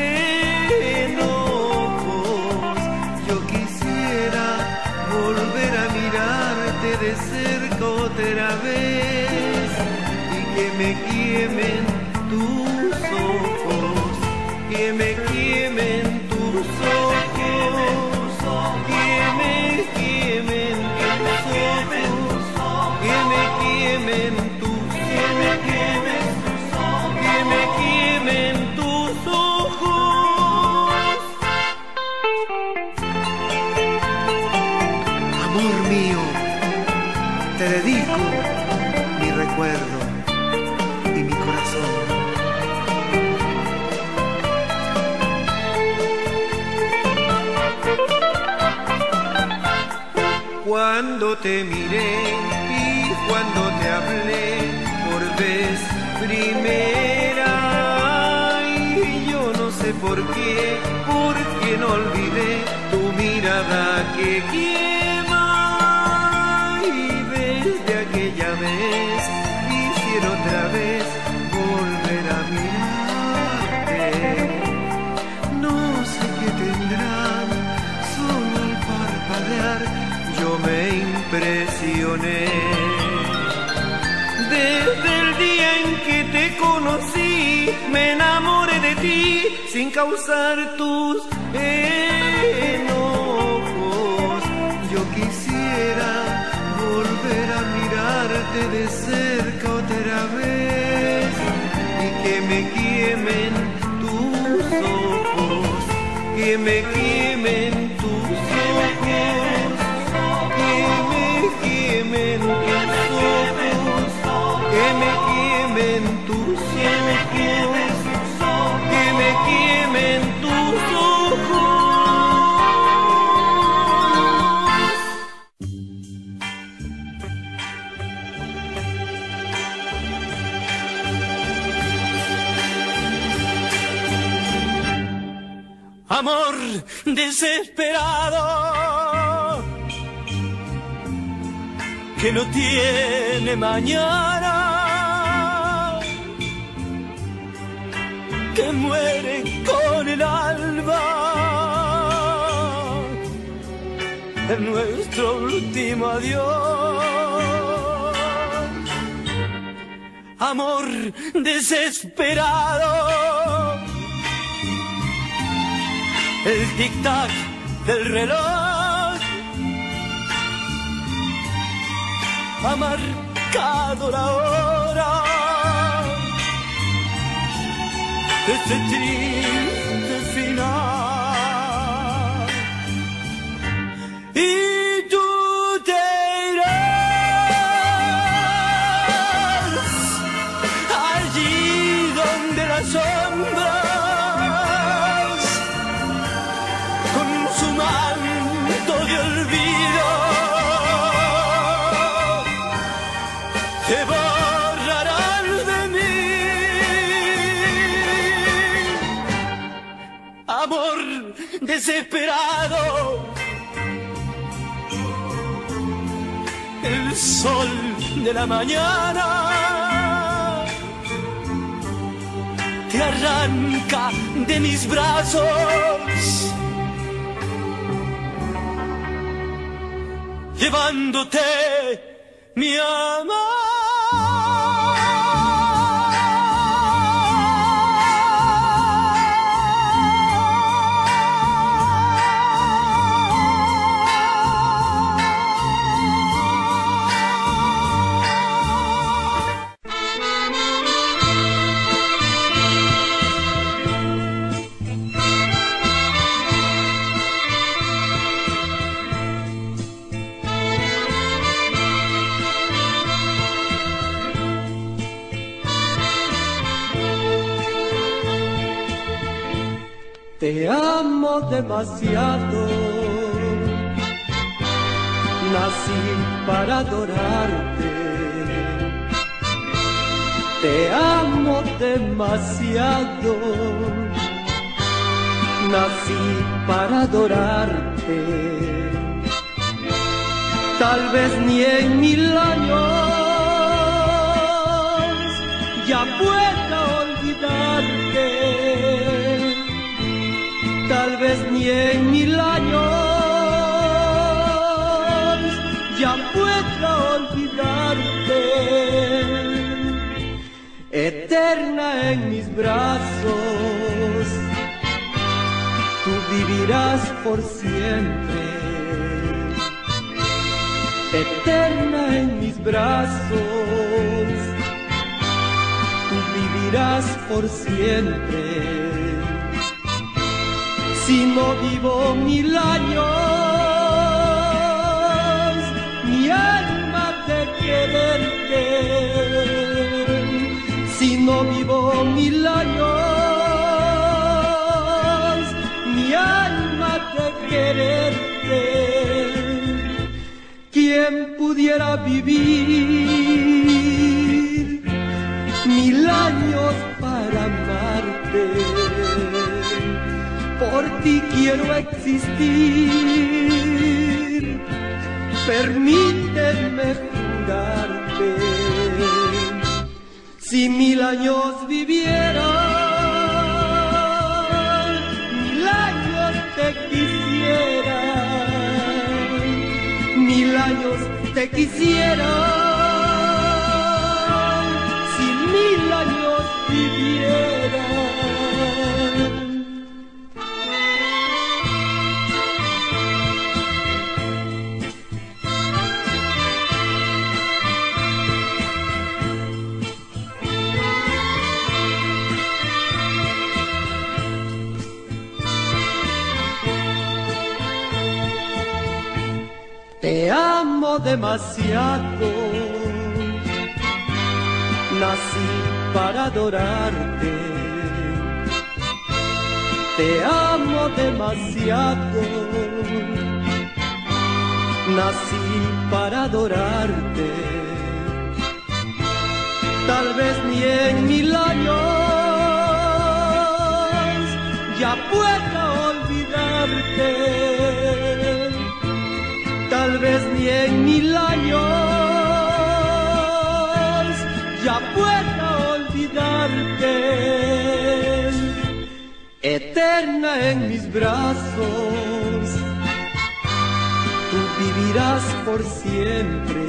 enojos. Yo quisiera volver a mirarte de cerca otra vez y que me quemen tus ojos, que me quemen tus ojos. Que me quemen tus ojos, que me quemen tus ojos, que me quemen tus ojos. Amor mío, te dedico mi recuerdo. recuerdo y mi corazón. Cuando te miré y cuando te hablé por vez primera, y yo no sé por qué, porque no olvidé tu mirada que quema, y desde aquella vez quisiera otra vez volver a mirarte. No sé qué tendrán, solo al parpadear yo me impresioné. Desde el día en que te conocí, me enamoré de ti sin causar tus enojos. Yo quisiera volver a mirarte de cerca otra vez y que me quemen tus ojos, que me quemen tus ojos. Que me quemen tus ojos, que me quemen tus ojos. Amor desesperado que no tiene mañana, que muere con el alba en nuestro último adiós. Amor desesperado, el tic-tac del reloj ha marcado la hora de este triste final. Y tú te irás allí donde las sombras con su manto de olvido te borrarán de mí. Amor desesperado, el sol de la mañana te arranca de mis brazos, llevándote mi amor. Te amo demasiado, nací para adorarte. Te amo demasiado, nací para adorarte. Tal vez ni en mil años ya pueda olvidarte. Tal vez ni en mil años ya pueda olvidarte. Eterna en mis brazos, tú vivirás por siempre. Eterna en mis brazos, tú vivirás por siempre. Si no vivo mil años, mi alma de quererte pudiera vivir mil años para amarte, por ti quiero existir, permíteme jurarte, si mil años viviera, mil años te quisiera, mil años te quisiera, si mil años viviera. Te amo demasiado, nací para adorarte. Te amo demasiado, nací para adorarte. Tal vez ni en mil años ya pueda olvidarte. Tal vez ni en mil años ya pueda olvidarte. Eterna en mis brazos, tú vivirás por siempre.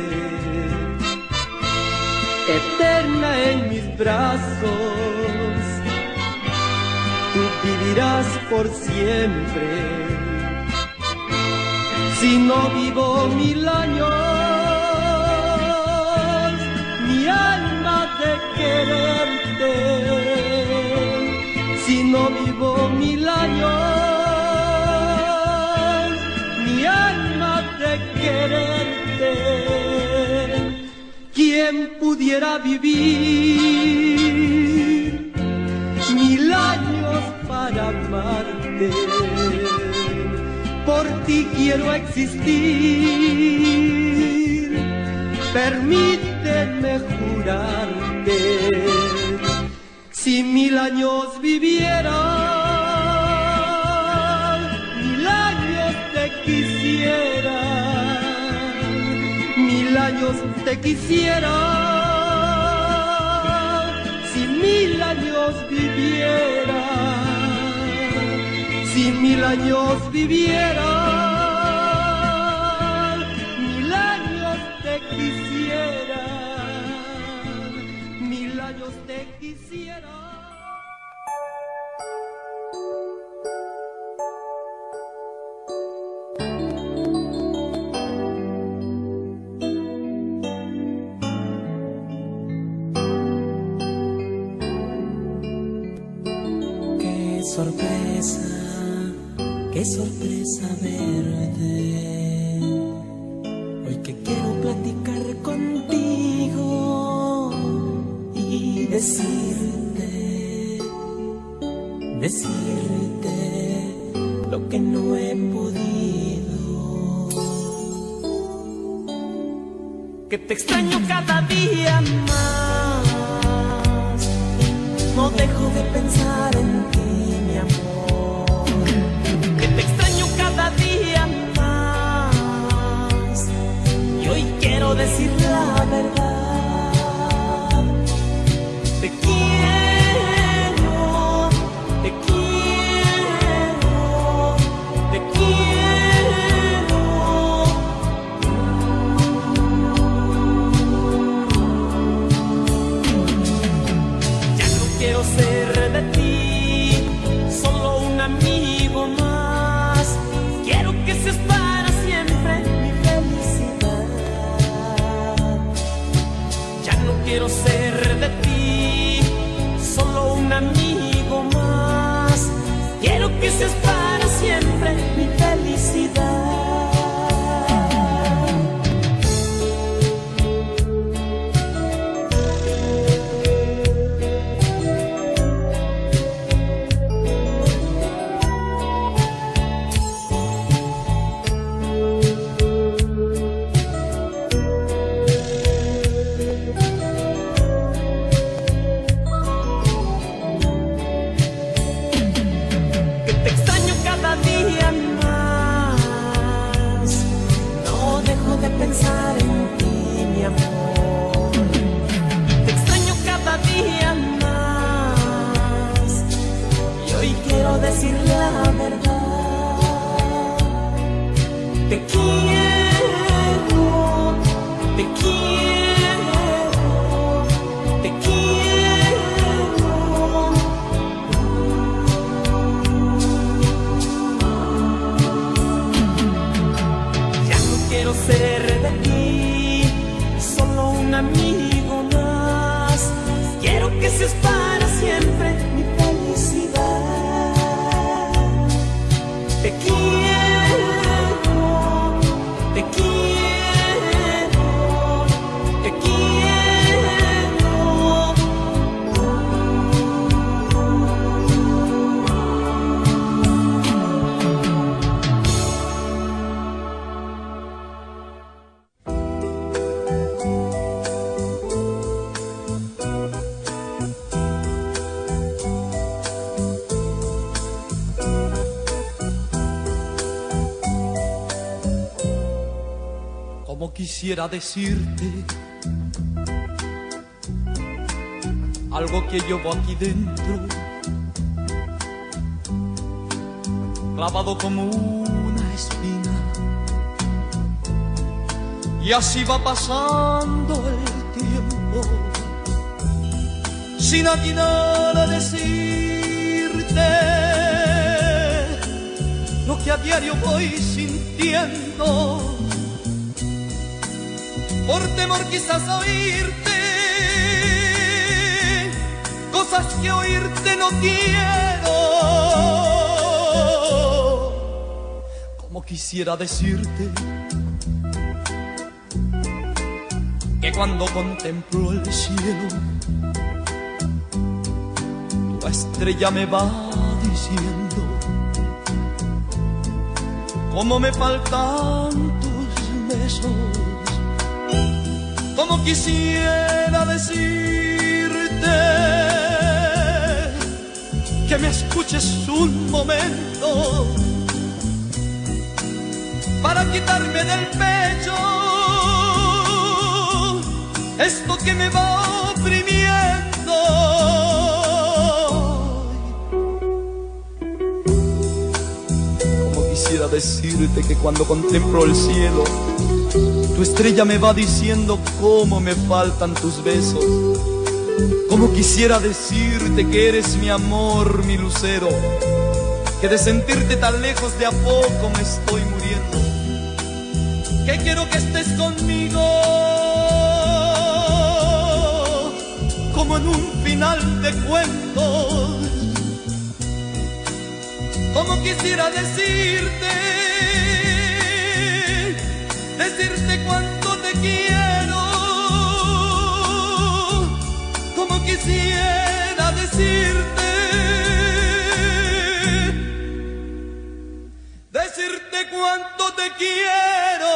Eterna en mis brazos, tú vivirás por siempre. Si no vivo mil años, mi alma de quererte. Si no vivo mil años, mi alma de quererte. ¿Quién pudiera vivir mil años para amarte? Por ti quiero existir, permíteme jurarte, si mil años viviera, mil años te quisiera, mil años te quisiera, si mil años viviera. Si mil años viviera, mil años te quisiera, mil años te quisiera. Qué sorpresa. Qué sorpresa verte, hoy que quiero platicar contigo y decirte, decirte lo que no he podido. Que te extraño cada día más, no dejo de pensar en ti, mi amor. Quiero decir la verdad, te quiero, te quiero, te quiero. Ya no quiero ser de ti solo un amigo más, quiero que seas para siempre mi felicidad. Quiero ser de ti solo un amigo más, quiero que seas para siempre mi felicidad. escuches para siempre mi felicidad. Te quiero, te quiero, te quiero. Como quisiera decirte algo que llevo aquí dentro, clavado como una espina, y así va pasando el tiempo sin atinar a decirte lo que a diario voy sintiendo. Por temor quizás a oírte cosas que oírte no quiero. Como quisiera decirte que cuando contemplo el cielo, tu estrella me va diciendo cómo me faltan tus besos. Como quisiera decirte que me escuches un momento para quitarme del pecho esto que me va oprimiendo. Como quisiera decirte que cuando contemplo el cielo, tu estrella me va diciendo cómo me faltan tus besos. Como quisiera decirte que eres mi amor, mi lucero, que de sentirte tan lejos de a poco me estoy muriendo, que quiero que estés conmigo como en un final de cuentos. Como quisiera decirte decirte cuánto te quiero, como quisiera decirte, decirte cuánto te quiero.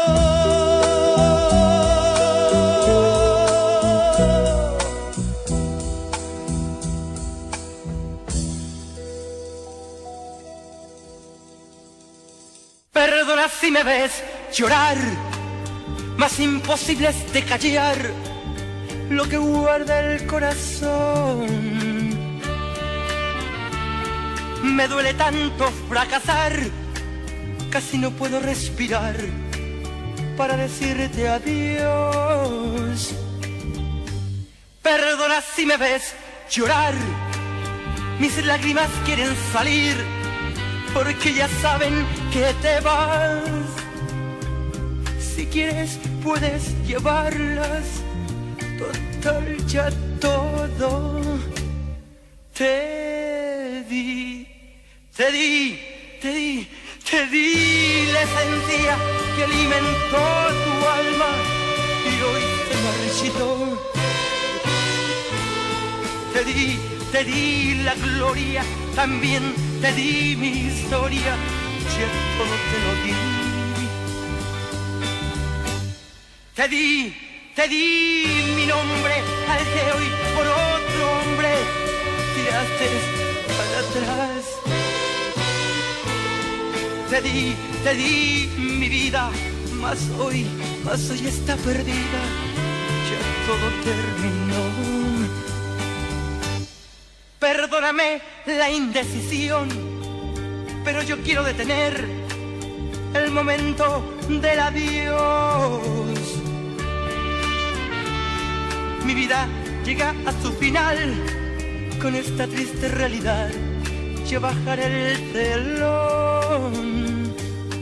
Perdona si me ves llorar, mas imposible es de callar lo que guarda el corazón. Me duele tanto fracasar, casi no puedo respirar para decirte adiós. Perdona si me ves llorar, mis lágrimas quieren salir porque ya saben que te vas. Si quieres puedes llevarlas, total ya todo te di, te di, te di, te di la esencia que alimentó tu alma y hoy se marchitó. Te di, te di la gloria, también te di mi historia, ya todo te lo di. Te di, te di mi nombre, al que hoy por otro hombre tiraste para atrás. Te di, te di mi vida, mas hoy, mas hoy está perdida, ya todo terminó. Perdóname la indecisión, pero yo quiero detener el momento del adiós. Mi vida llega a su final, con esta triste realidad yo bajaré el telón.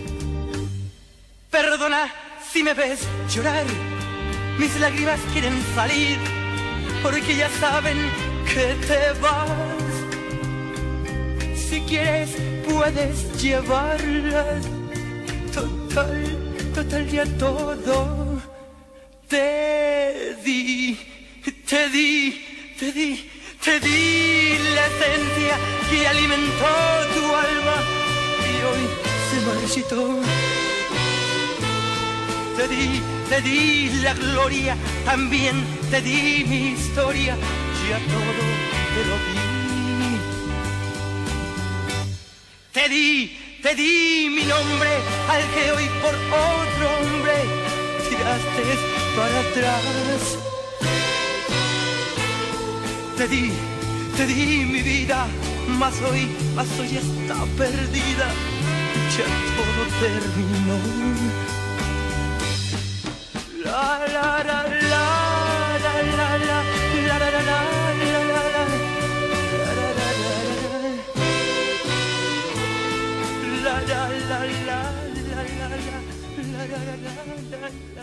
Perdona si me ves llorar, mis lágrimas quieren salir, porque ya saben que te vas. Si quieres puedes llevarlas. Total, total ya todo te di, te di, te di, te di la esencia que alimentó tu alma y hoy se marchitó. Te di, te di la gloria, también te di mi historia, ya todo te lo di. Te di, te di mi nombre, al que hoy por otro hombre tiraste para atrás. Te di, te di mi vida, mas hoy, mas hoy ya está perdida, ya todo terminó. La la la la la la la la la la la la la. La la la la la la la la la la la.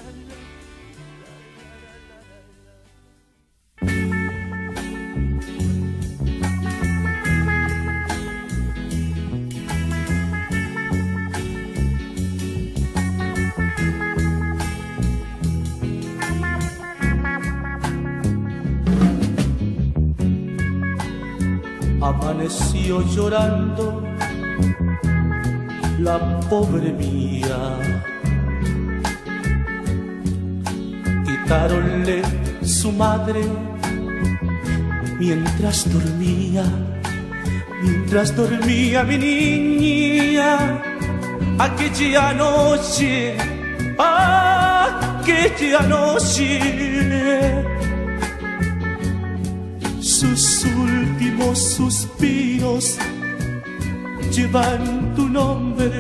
Amaneció llorando la pobre mía, quitáronle su madre mientras dormía, mientras dormía mi niña. Aquella noche, aquella noche, sus últimos suspiros llevan tu nombre,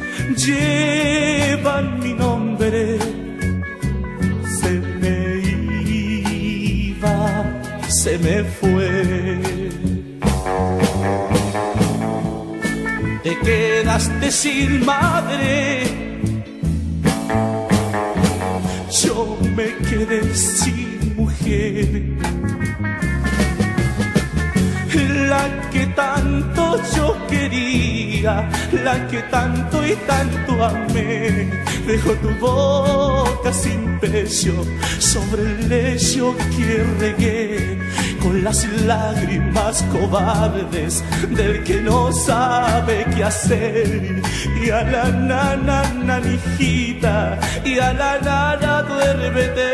llevan mi nombre. Se me iba, se me fue. Te quedaste sin madre, yo me quedé sin mujer. La que tanto yo quería, la que tanto y tanto amé, dejó tu boca sin pecho sobre el lecho que regué con las lágrimas cobardes del que no sabe qué hacer. Y a la nana, nanijita, y a la nana, duérmete.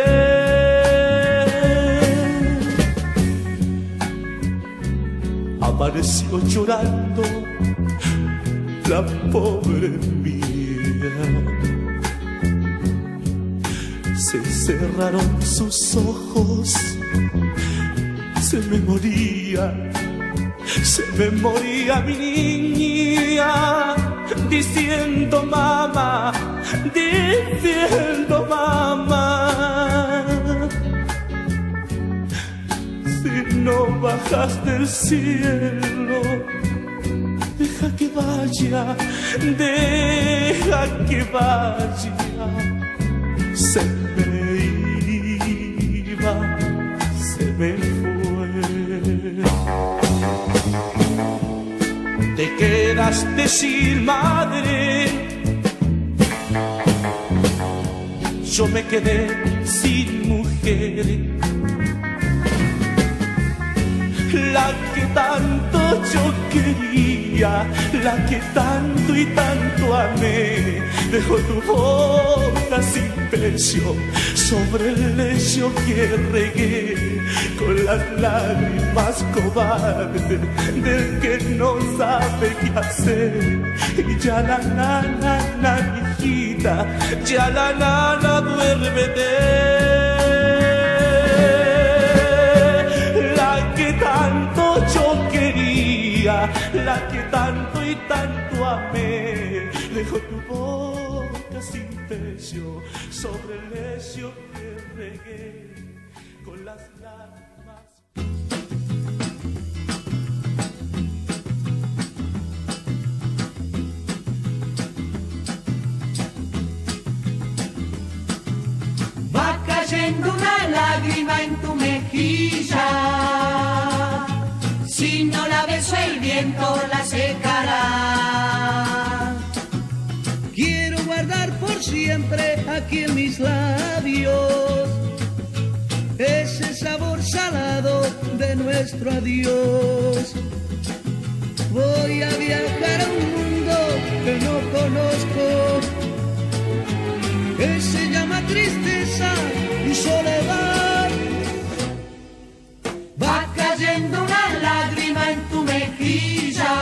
Apareció llorando la pobre mía. Se cerraron sus ojos, se me moría, se me moría mi niña, diciendo mamá, diciendo mamá. No bajas del cielo, deja que vaya, deja que vaya. Se me iba, se me fue. Te quedaste sin madre, yo me quedé sin mujer. La que tanto yo quería, la que tanto y tanto amé, dejó tu boca sin pecho sobre el lecho que regué con las lágrimas cobardes del que no sabe qué hacer. Y ya la nana, nanijita, ya la nana, duérmete. Tanto yo quería, la que tanto y tanto amé, dejó tu boca sin pecho sobre el lecho que regué con las lágrimas. Va cayendo una lágrima en tu mejilla. viento la secará. Quiero guardar por siempre aquí en mis labios ese sabor salado de nuestro adiós. Voy a viajar a un mundo que no conozco, que se llama tristeza y soledad. Va cayendo una lágrima en tu mejilla,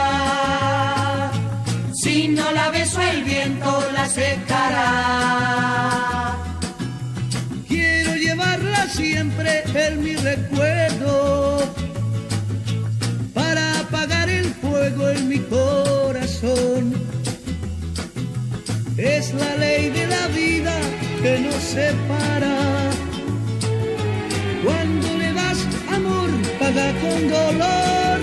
si no la beso el viento la secará. Quiero llevarla siempre en mi recuerdo para apagar el fuego en mi corazón. Es la ley de la vida que nos separa. Cuando le das amor, paga con dolor.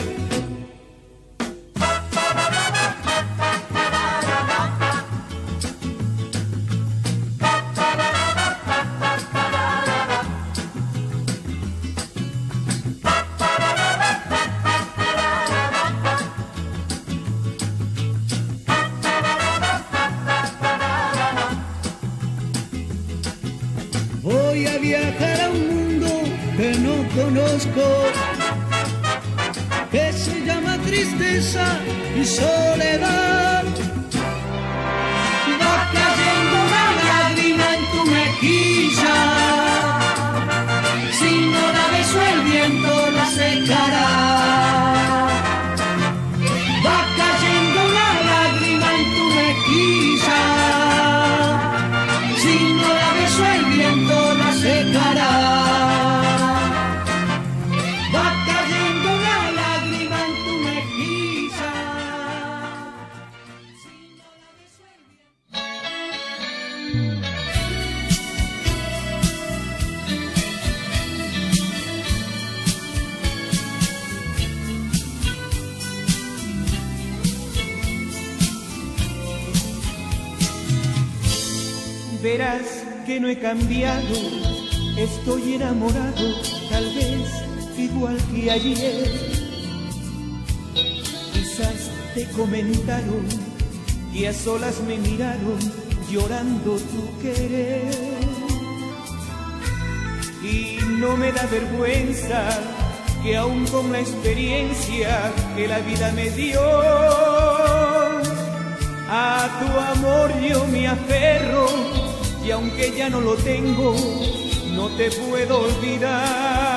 Voy a viajar a un mundo que no conozco, que se llama tristeza y soledad. Va cayendo una lágrima en tu mejilla, si no la beso el viento la secará. Va cayendo una lágrima en tu mejilla, si no la beso el viento la secará. Va cayendo una lágrima en tu mejilla, si no la beso el Verás que no he cambiado, estoy enamorado, tal vez igual que ayer. Quizás te comentaron y a solas me miraron llorando tu querer. Y no me da vergüenza que aún con la experiencia que la vida me dio, a tu amor yo me aferro. Y aunque ya no lo tengo, no te puedo olvidar.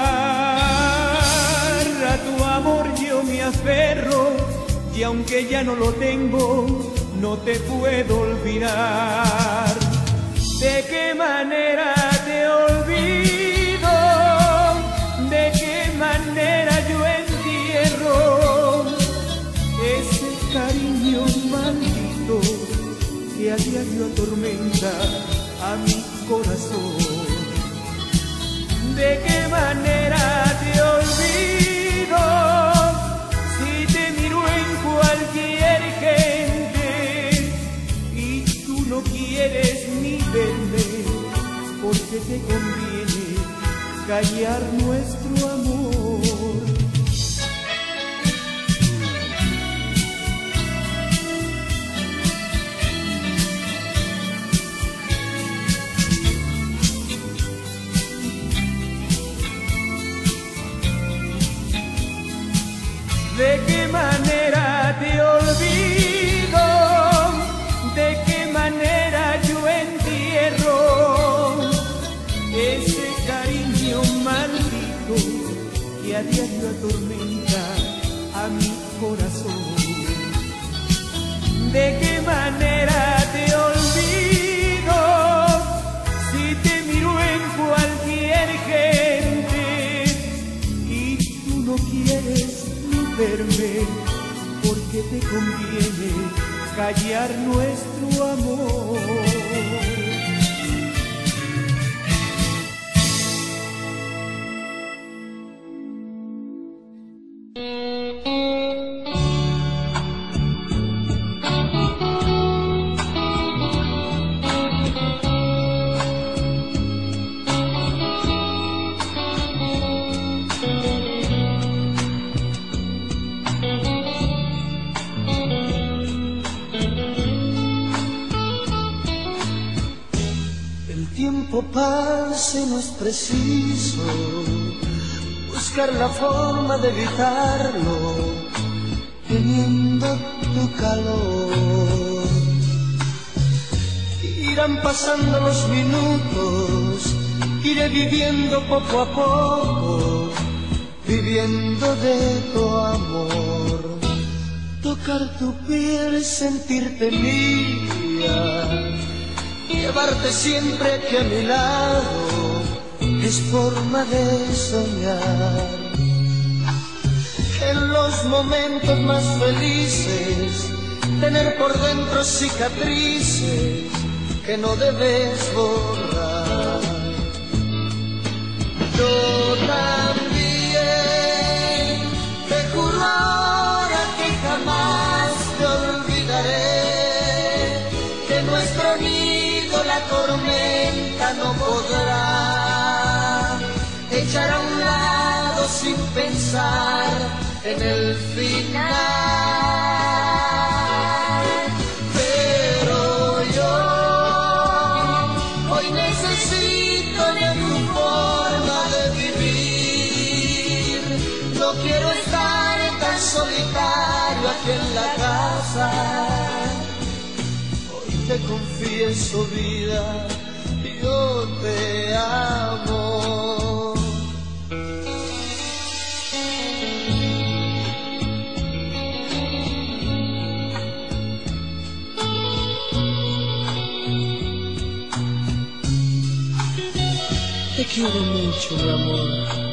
A tu amor yo me aferro, y aunque ya no lo tengo, no te puedo olvidar. ¿De qué manera te olvido? ¿De qué manera yo entierro ese cariño maldito que a diario atormenta a mi corazón? ¿De qué manera te olvido si te miro en cualquier gente y tú no quieres ni verme porque te conviene callar nuestro amor? ¿De qué manera te olvido? ¿De qué manera yo entierro ese cariño maldito que a diario atormenta a mi corazón? ¿De qué manera te olvido si te miro en cualquier gente y tú no quieres verme porque te conviene callar nuestro amor? pase no es preciso buscar la forma de evitarlo, teniendo tu calor. Irán pasando los minutos, iré viviendo poco a poco, viviendo de tu amor. Tocar tu piel, sentirte mía, llevarte siempre aquí a mi lado, es forma de soñar. En los momentos más felices, tener por dentro cicatrices que no debes borrar. Yo también te juro ahora que jamás te olvidaré, que nuestro nido la tormenta no podrá echar a un lado sin pensar en el final. Pero yo hoy necesito de tu forma de vivir. No quiero estar tan solitario aquí en la casa. Hoy te confieso, vida, yo te amo. Te quiero mucho, mi amor.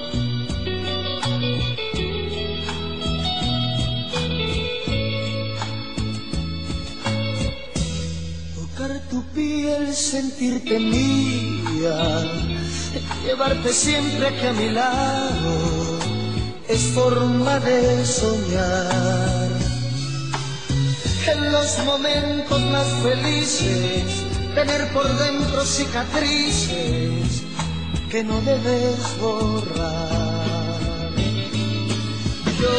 Tocar tu piel, sentirte mía, llevarte siempre aquí a mi lado, es forma de soñar. En los momentos más felices, tener por dentro cicatrices que no debes borrar. Yo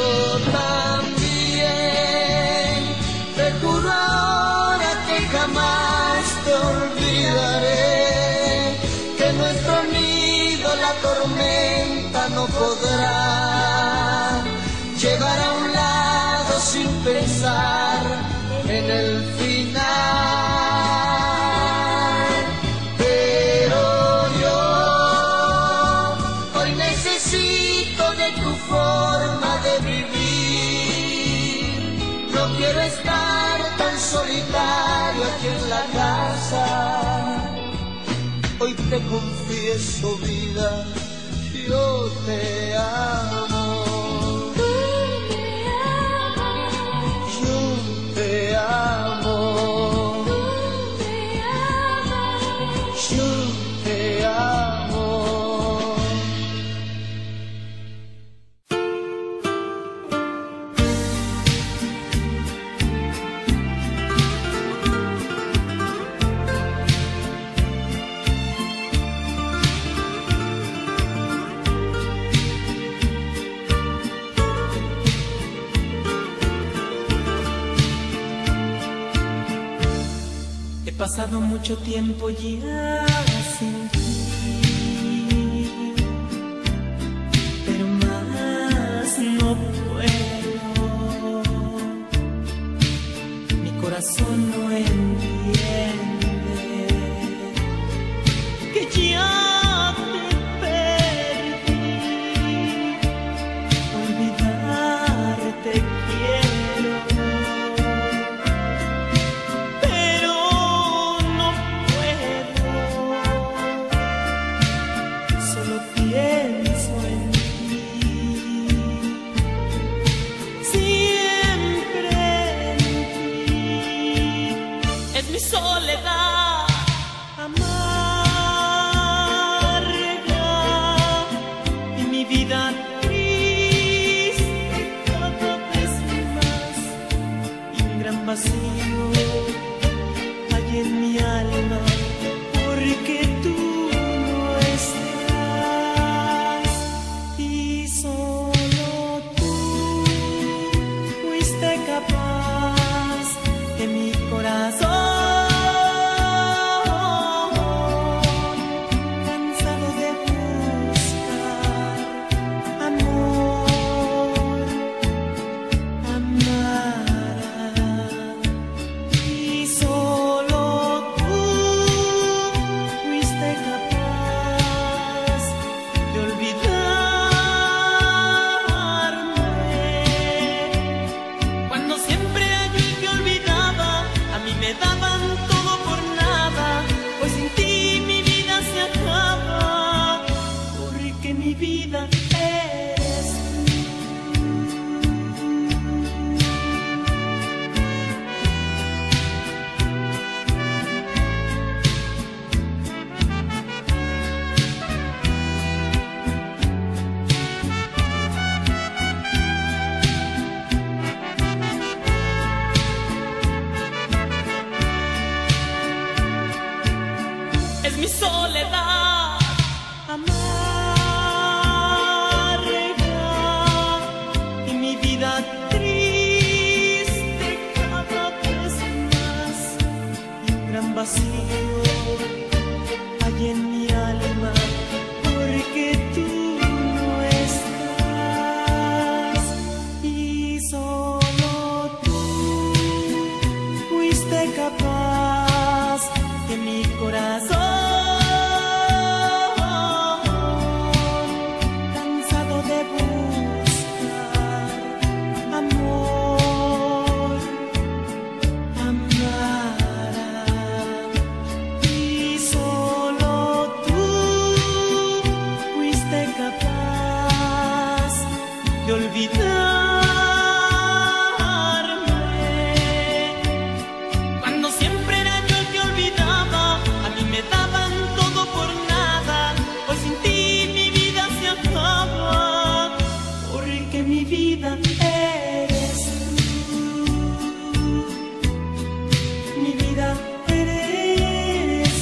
también te juro ahora que jamás te olvidaré, que nuestro nido la tormenta no podrá llevar a un lado sin pensar en el final. Pero yo hoy necesito de tu forma de vivir. No quiero estar tan solitario aquí en la casa. Hoy te confieso, vida, yo te amo. Yo te amo. Yo te amo. He pasado mucho tiempo ya sin ti, pero más no puedo. Mi corazón no entiende que ya te perdí. Olvidarte quiero, soledad amarga y mi vida triste cada vez más, y un gran vacío hay en mi alma porque tú no estás, y solo tú fuiste capaz de mi corazón eres es mi soledad amarga y mi vida triste cada vez más, y un gran vacío hay en mi alma porque tú no estás, y solo tú fuiste capaz que mi corazón de olvidarme. Cuando siempre era yo el que olvidaba, a mí me daban todo por nada. Hoy sin ti mi vida se acaba, porque mi vida eres tú. Mi vida eres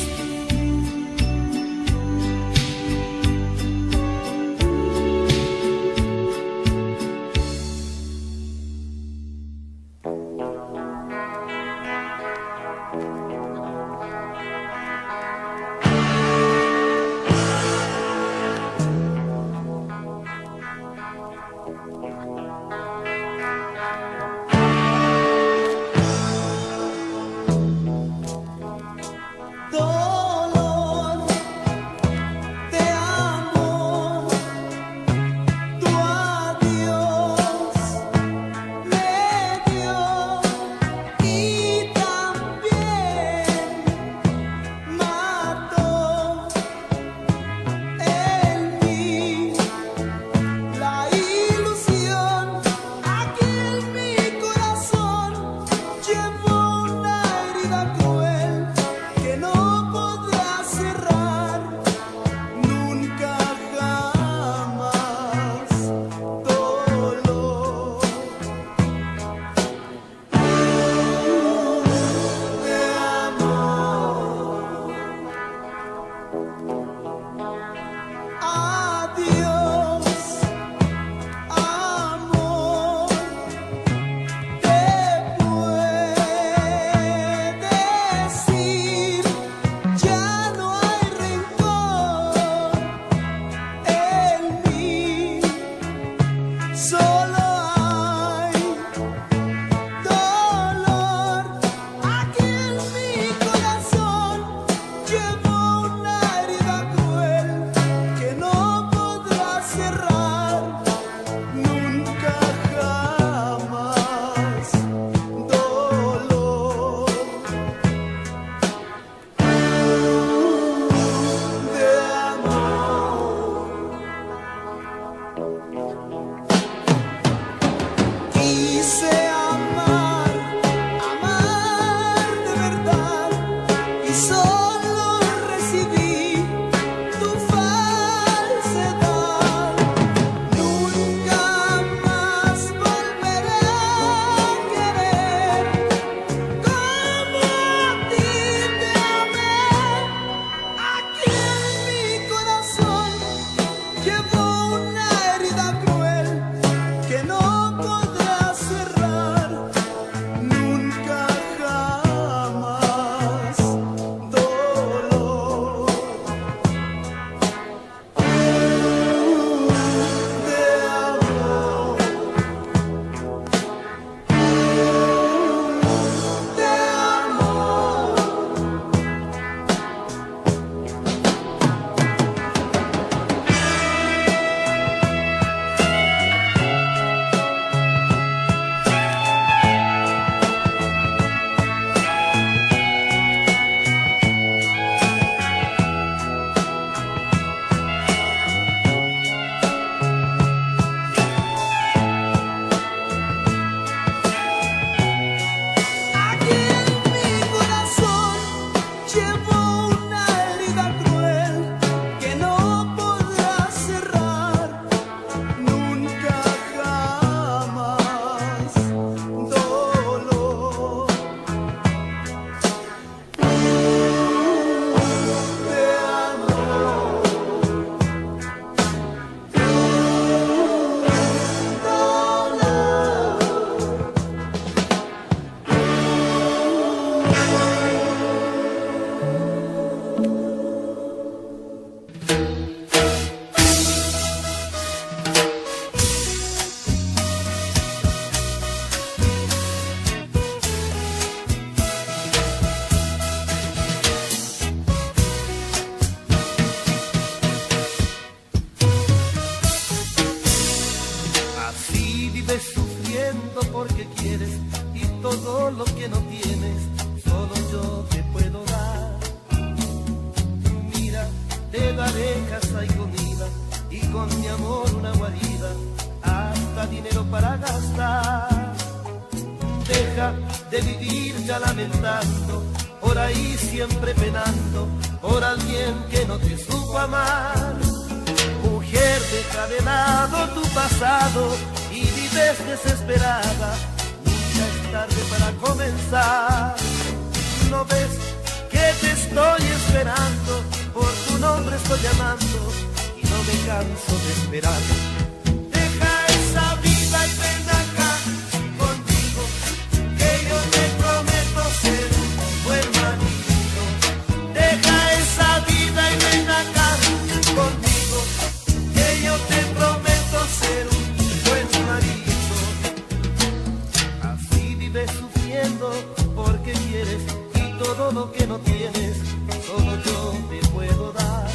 para gastar. Deja de vivir ya lamentando, por ahí siempre penando, por alguien que no te supo amar. Mujer, deja de lado tu pasado y vives desesperada, nunca es tarde para comenzar. ¿No ves que te estoy esperando? Por tu nombre estoy llamando y no me canso de esperar. Deja esa vida y ven acá conmigo, que yo te prometo ser un buen marido. Deja esa vida y ven acá conmigo, que yo te prometo ser un buen marido. Así vives sufriendo porque quieres y todo lo que no tienes solo yo te puedo dar.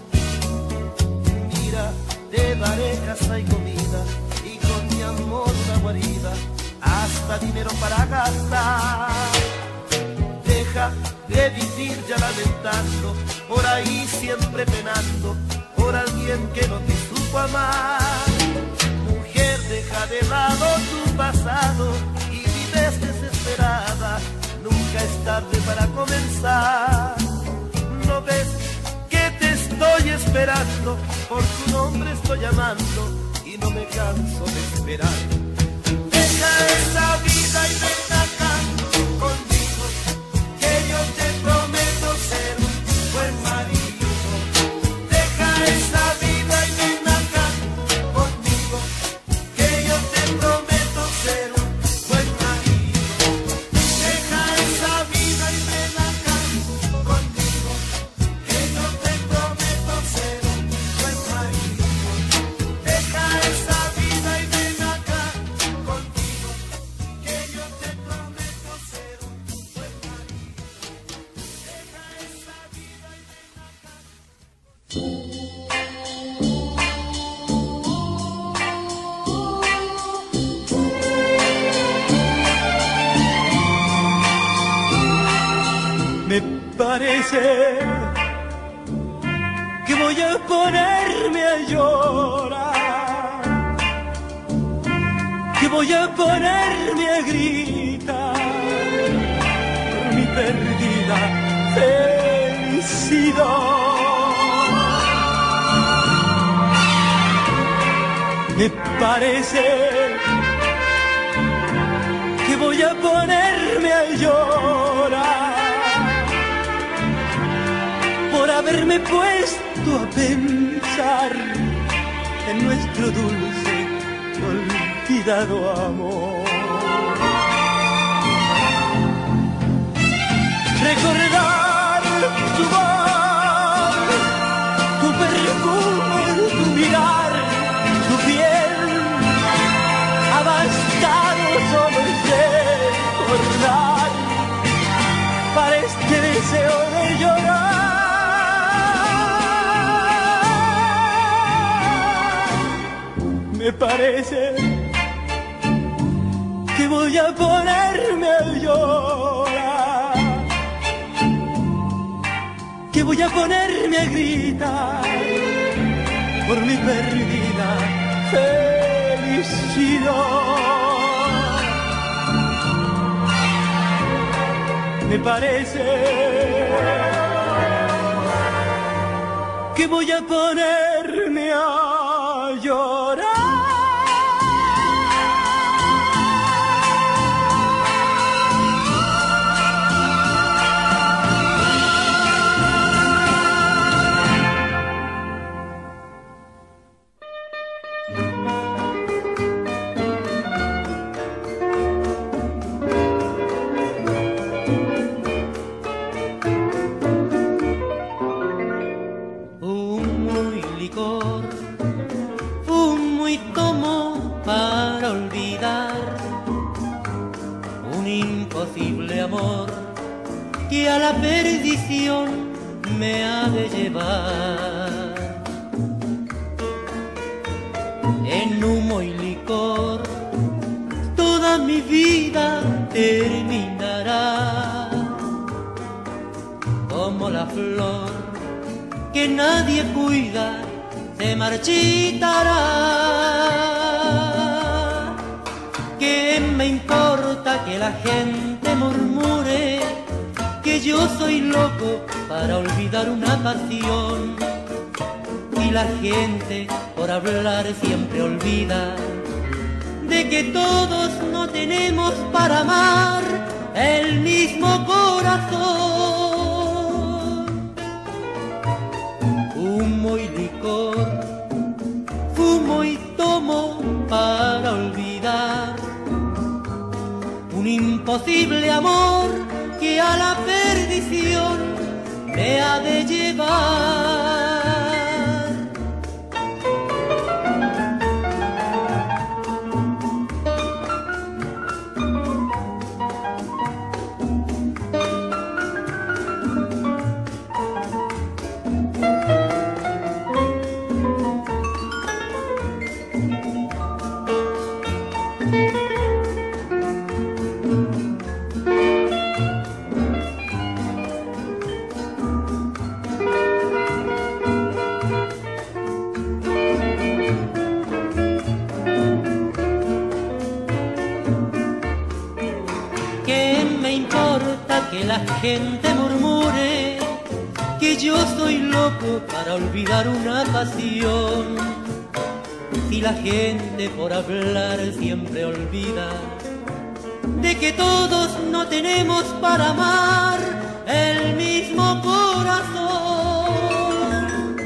Mira, te daré casa y comida y con mi amor una guarida, hasta dinero para gastar. Deja de vivir ya lamentando, por ahí siempre penando, por alguien que no te supo amar. Mujer, deja de lado tu pasado y vives desesperada, nunca es tarde para comenzar. ¿No ves que te estoy esperando? Por tu nombre estoy llamando y no me canso de esperar. Deja esa vida y ven acá conmigo, que yo te prometo ser un buen marido. Deja esa vida y ven acá conmigo, que yo te prometo ser un buen marido. Deja esa vida y ven acá conmigo, que yo te prometo ser un buen marido. Deja esa vida y ven acá conmigo, que yo te prometo ser un buen marido. Deja esa vida y ven acá. Me parece que voy a ponerme a llorar, que voy a ponerme a gritar por mi perdida felicidad. Me parece que voy a ponerme a llorar por haberme puesto a pensar en nuestro dulce, olvidado amor. Recordar tu voz, tu perfume, tu mirar, tu piel, ha bastado solo recordar para este deseo de llorar. Me parece que voy a ponerme a llorar, que voy a ponerme a gritar por mi perdida felicidad. Me parece que voy a ponerme a llorar. Amor que a la perdición me ha de llevar. En humo y licor toda mi vida terminará, como la flor que nadie cuida se marchitará. la gente murmure que yo soy loco para olvidar una pasión. Y la gente por hablar siempre olvida de que todos no tenemos para amar el mismo corazón. Humo y licor, fumo y tomo para olvidar un imposible amor que a la perdición me ha de llevar. Que la gente murmure que yo soy loco para olvidar una pasión. Si la gente por hablar siempre olvida de que todos no tenemos para amar el mismo corazón.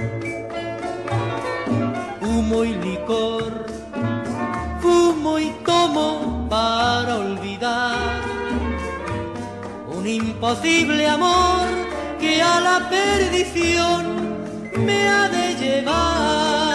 Humo y licor, fumo y tomo para olvidar un imposible amor que a la perdición me ha de llevar.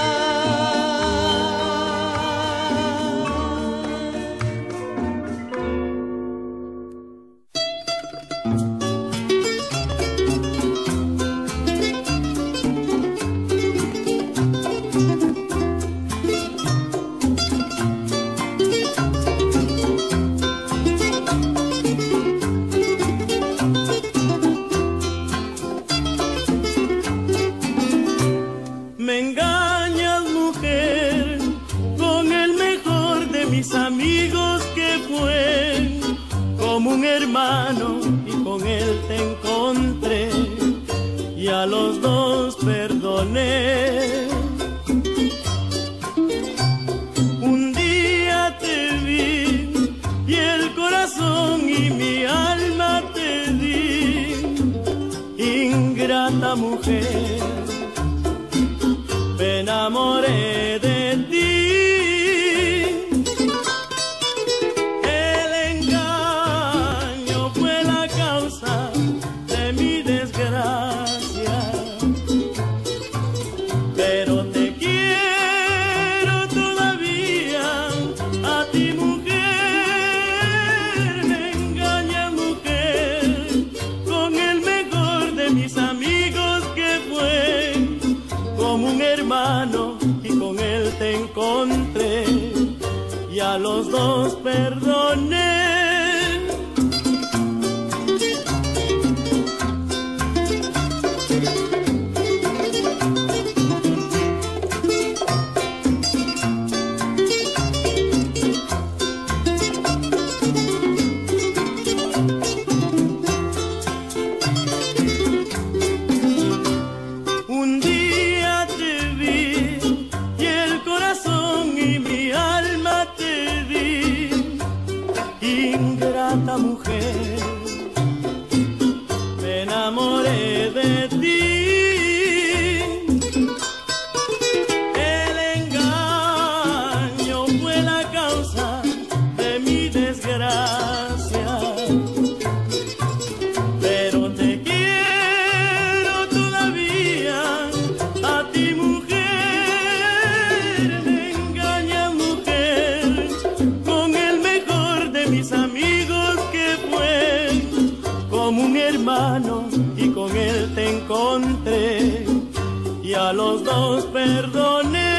Hermano, y con él te encontré y a los dos perdoné. Un día te vi y el corazón y mi alma te di. Ingrata mujer, me enamoré de ti. Encontré y a los dos perdoné. Mujer, me enamoré de ti. El engaño fue la causa de mi desgracia, pero te quiero todavía a ti, mujer. Me engañas, mujer, con el mejor de mis amigos, como un hermano, y con él te encontré y a los dos perdoné.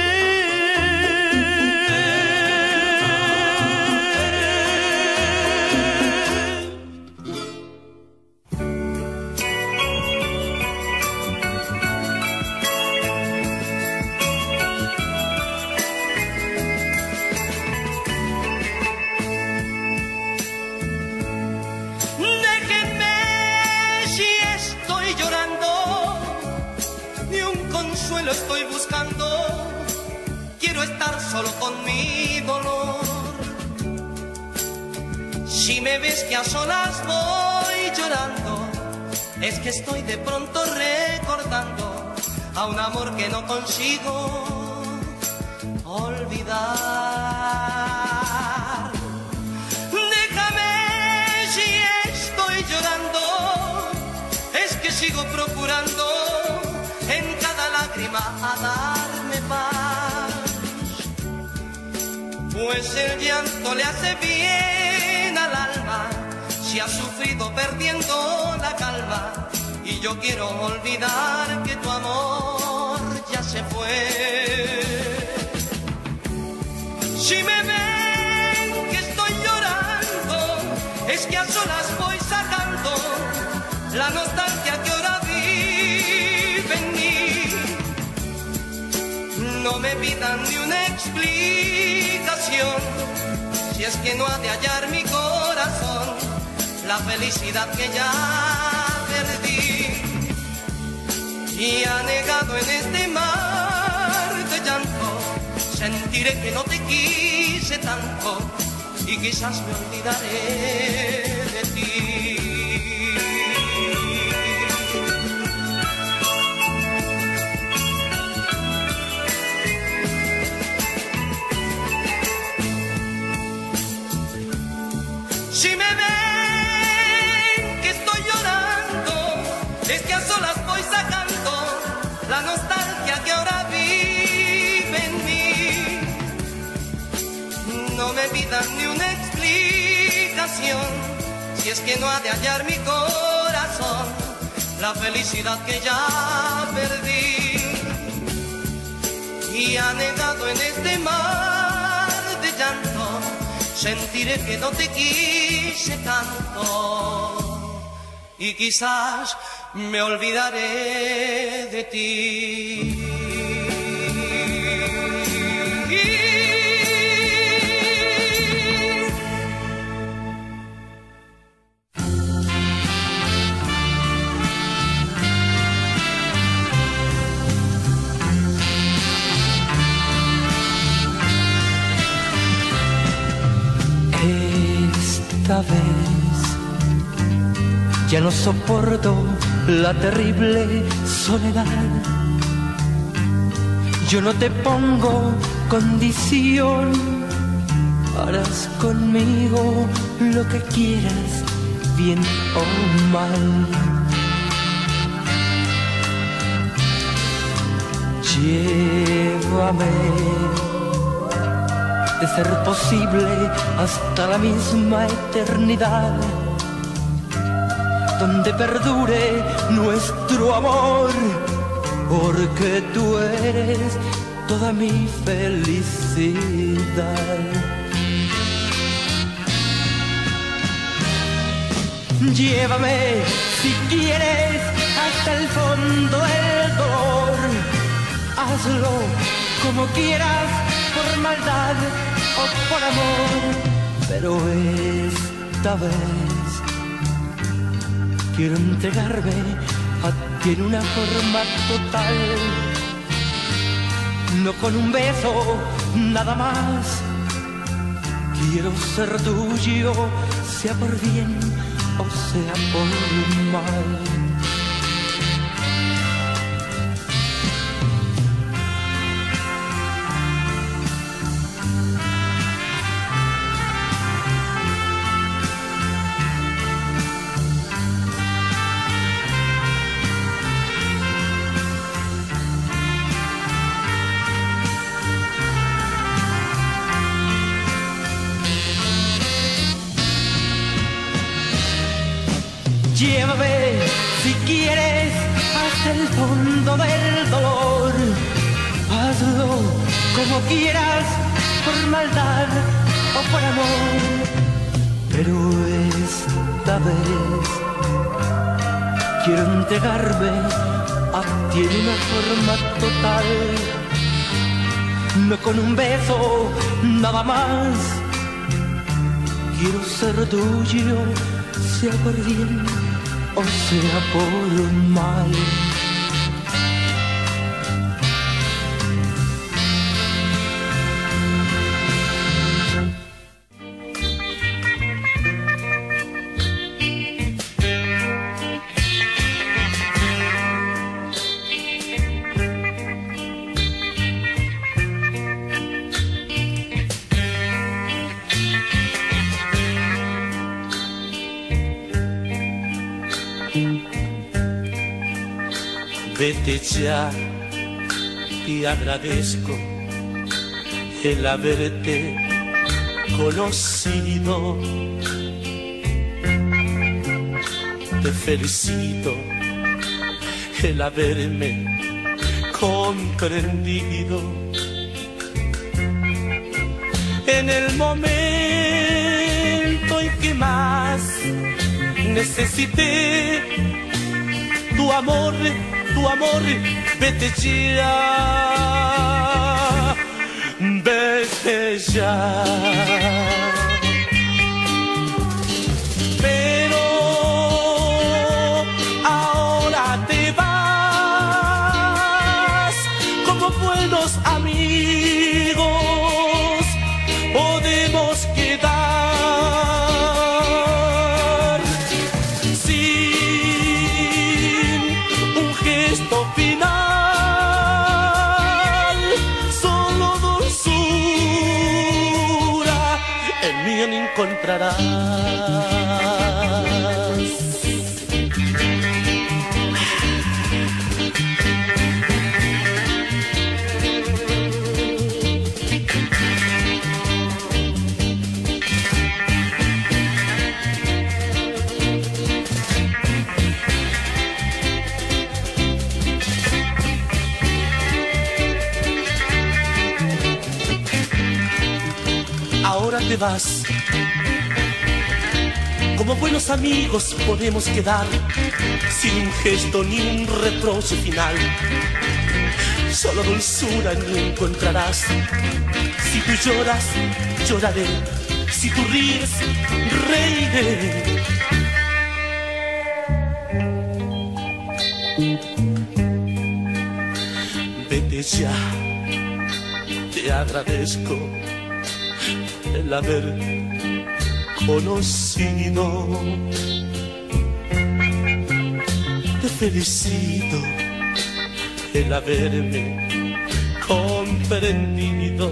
lo estoy buscando, quiero estar solo con mi dolor. Si me ves que a solas voy llorando, es que estoy de pronto recordando a un amor que no consigo olvidar. Déjame si estoy llorando, es que sigo procurando en cada lágrima a darme paz, pues el llanto le hace bien al alma si ha sufrido perdiendo la calma, y yo quiero olvidar que tu amor ya se fue. Si me ven que estoy llorando, es que a solas voy sacando la nostalgia que ahora vive en mí. No me pidan ni una explicación, si es que no ha de hallar mi corazón la felicidad que ya perdí. Y anegado en este mar de llanto, sentiré que no te quise tanto y quizás me olvidaré de ti. Si me ven que estoy llorando, es que a solas voy sacando la nostalgia que ahora vive en mí. No me pidan ni una explicación, si es que no ha de hallar mi corazón la felicidad que ya perdí. Y anegado en este mar de llanto, sentiré que no te quise tanto y quizás me olvidaré de ti. Esta vez ya no soporto la terrible soledad. Yo no te pongo condición, harás conmigo lo que quieras, bien o mal. Llévame, de ser posible, hasta la misma eternidad, donde perdure nuestro amor, porque tú eres toda mi felicidad. Llévame, si quieres, hasta el fondo del dolor, hazlo como quieras, por maldad o por amor, pero esta vez quiero entregarme a ti en una forma total, no con un beso, nada más. Quiero ser tuyo, sea por bien o sea por mal. Llévame, si quieres, hasta el fondo del dolor, hazlo como quieras, por maldad o por amor, pero esta vez quiero entregarme a ti en una forma total, no con un beso, nada más. Quiero ser tuyo, sea por bien o sea por mal. Vete ya, te agradezco el haberte conocido. Te felicito el haberme comprendido. En el momento en que más necesité tu amor, tu amor, vete ya, vete ya. Pero ahora te vas, como buenos amigos podemos quedar sin un gesto final, solo dulzura en mí no encontrarás. Ahora te vas, como buenos amigos podemos quedar, sin un gesto ni un reproche final, solo dulzura ni encontrarás. Si tú lloras, lloraré, si tú ríes, reiré. Vete ya, te agradezco el haber conocido. Te felicito el haberme comprendido.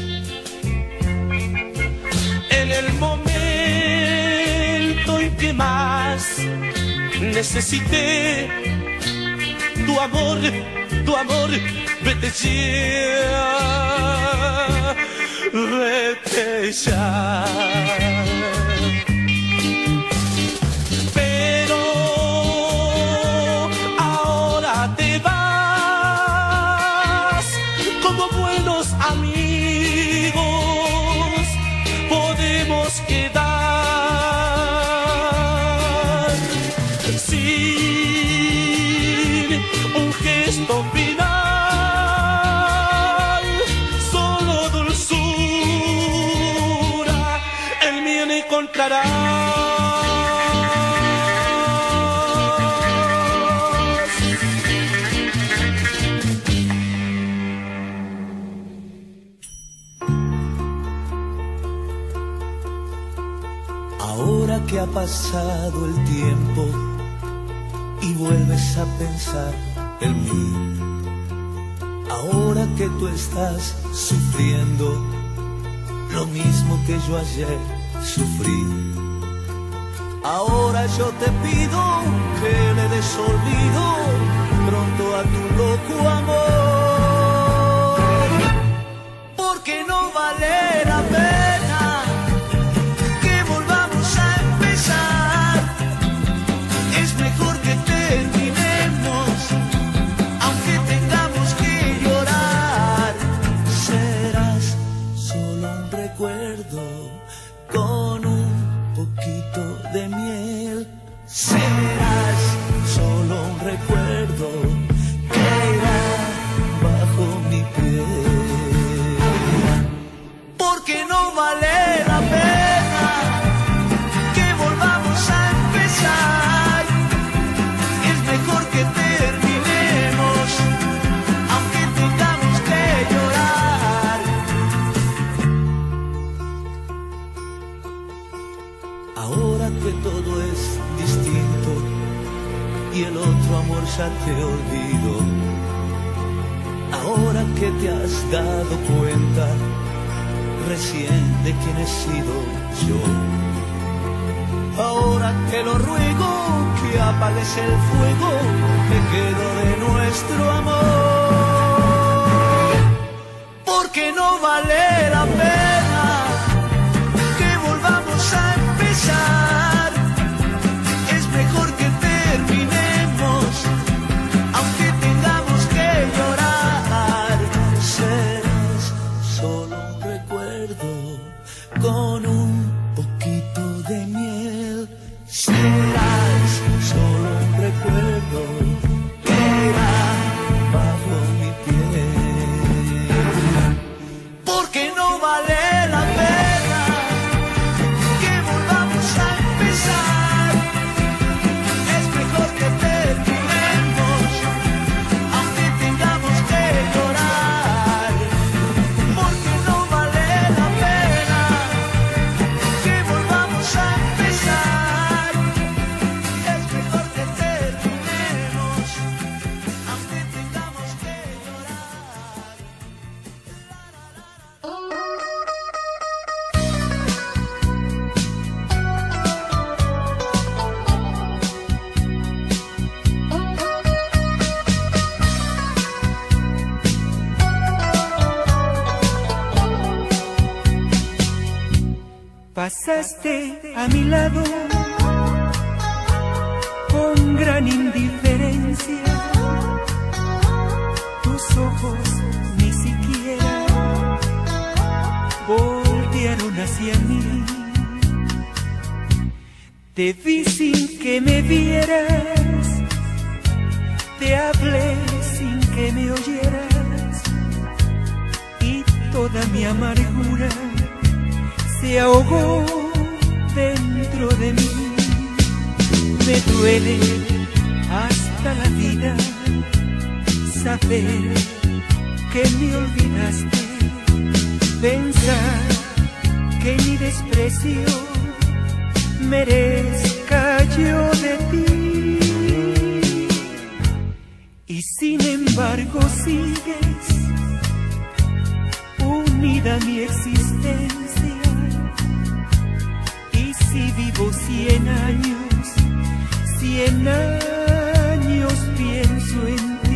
En el momento en que más necesité tu amor, tu amor, vete ya, vete ya. Pero ahora te vas, como buenos amigos podemos quedar sin un gesto final, solo dulzura el mío no encontrarás. Ahora que ha pasado el tiempo y vuelves a pensar en mí, ahora que tú estás sufriendo lo mismo que yo ayer sufrí, ahora yo te pido que le des olvido pronto a tu loco amor, porque no vale la pena que volvamos a empezar. Es mejor que terminemos, aunque tengamos que llorar. Serás solo un recuerdo con un poquito de miel. Serás solo un recuerdo que irá bajo mi piel, porque no vale la pena que volvamos a empezar. Es mejor que terminemos, aunque tengamos que llorar. Ahora que todo es distinto y el otro amor ya te olvido, ahora que te has dado cuenta recién de quién he sido yo, Ahora que lo ruego, que apagues el fuego que quedó de nuestro amor. Porque no vale la pena que volvamos a empezar. Es mejor que terminemos, aunque tengamos que llorar. Serás solo un recuerdo con un poquito de miel. Serás solo un recuerdo que irá bajo mi piel. Porque no vale la pena que volvamos a empezar. Es mejor que terminemos, aunque tengamos que llorar. Porque no vale la pena que volvamos a empezar. Es mejor que terminemos, aunque tengamos que llorar. Pasaste a mi lado con gran indiferencia. Tus ojos ni siquiera voltearon hacia mí. Te vi sin que me vieras, te hablé sin que me oyeras, y toda mi amargura se ahogó dentro de mí. Me duele hasta la vida saber que me olvidaste, pensar que mi desprecio merezca yo de ti. Y sin embargo sigues unida a mi existencia. Y si vivo cien años, cien años pienso en ti.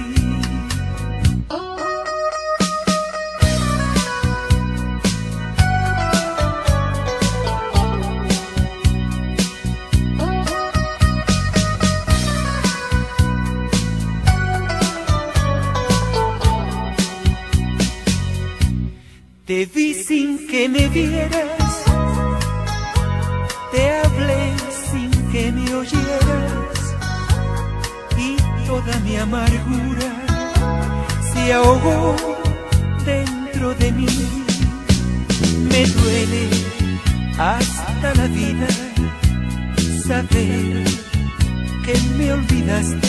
Te vi sin que me vieras, te hablé sin que me oyeras, y toda mi amargura se ahogó dentro de mí. Me duele hasta la vida saber que me olvidaste,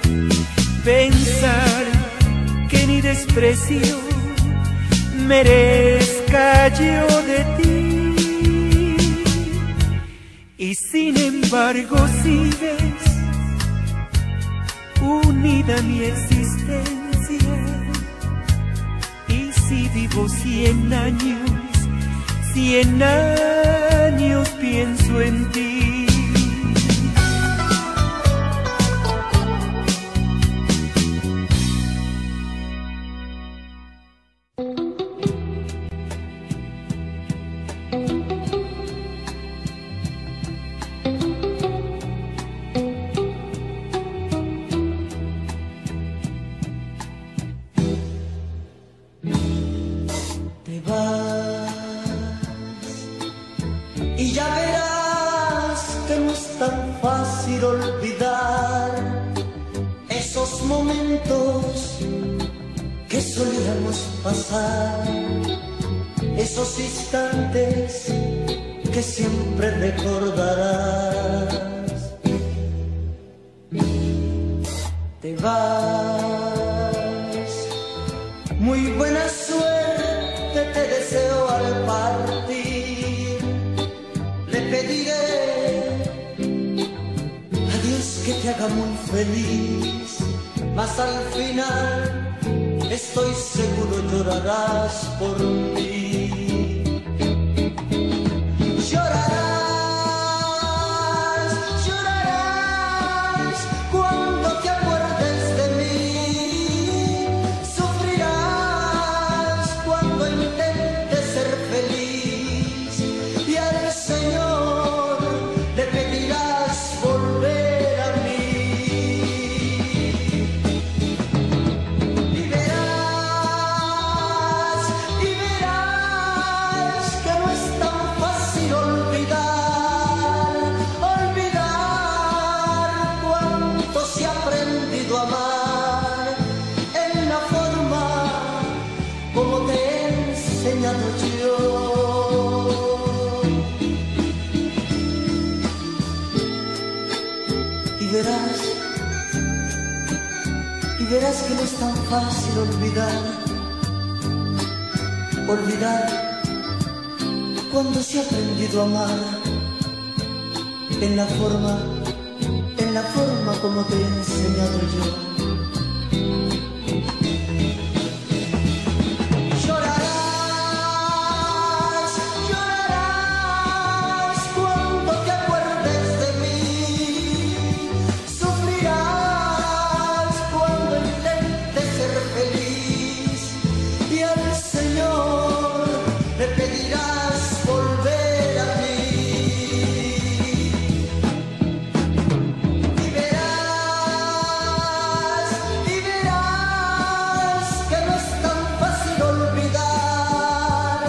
pensar que ni desprecio merezca yo de ti. Y sin embargo sigues unida a mi existencia. Y si vivo cien años, cien años pienso en ti. Esos instantes que siempre recordarás. Te vas, muy buena suerte te deseo al partir. Le pediré a Dios que te haga muy feliz, mas al final estoy seguro llorarás por mí. Llorarás verás que no es tan fácil olvidar, olvidar cuando se ha aprendido a amar en la forma, en la forma como te he enseñado yo. Llorarás, llorarás cuando te acuerdes de mí, sufrirás cuando intentes ser feliz y al Señor le pedirás volver a mí. Y verás, y verás que no es tan fácil olvidar,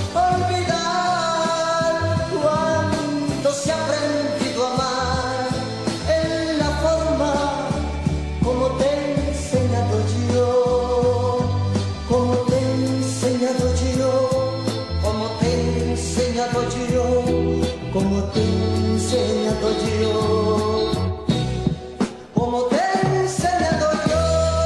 olvidar cuando se ha aprendido a amar en la forma como te he enseñado yo, como te he enseñado yo, como te he enseñado yo, como te he enseñado yo, como te he enseñado yo.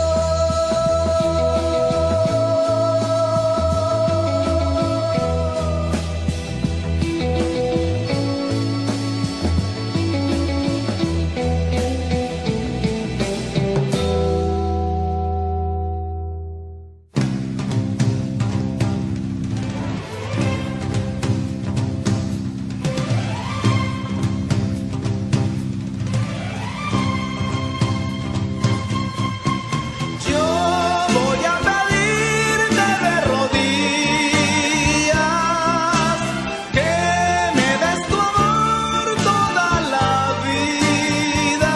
Yo voy a pedirte de rodillas que me des tu amor toda la vida.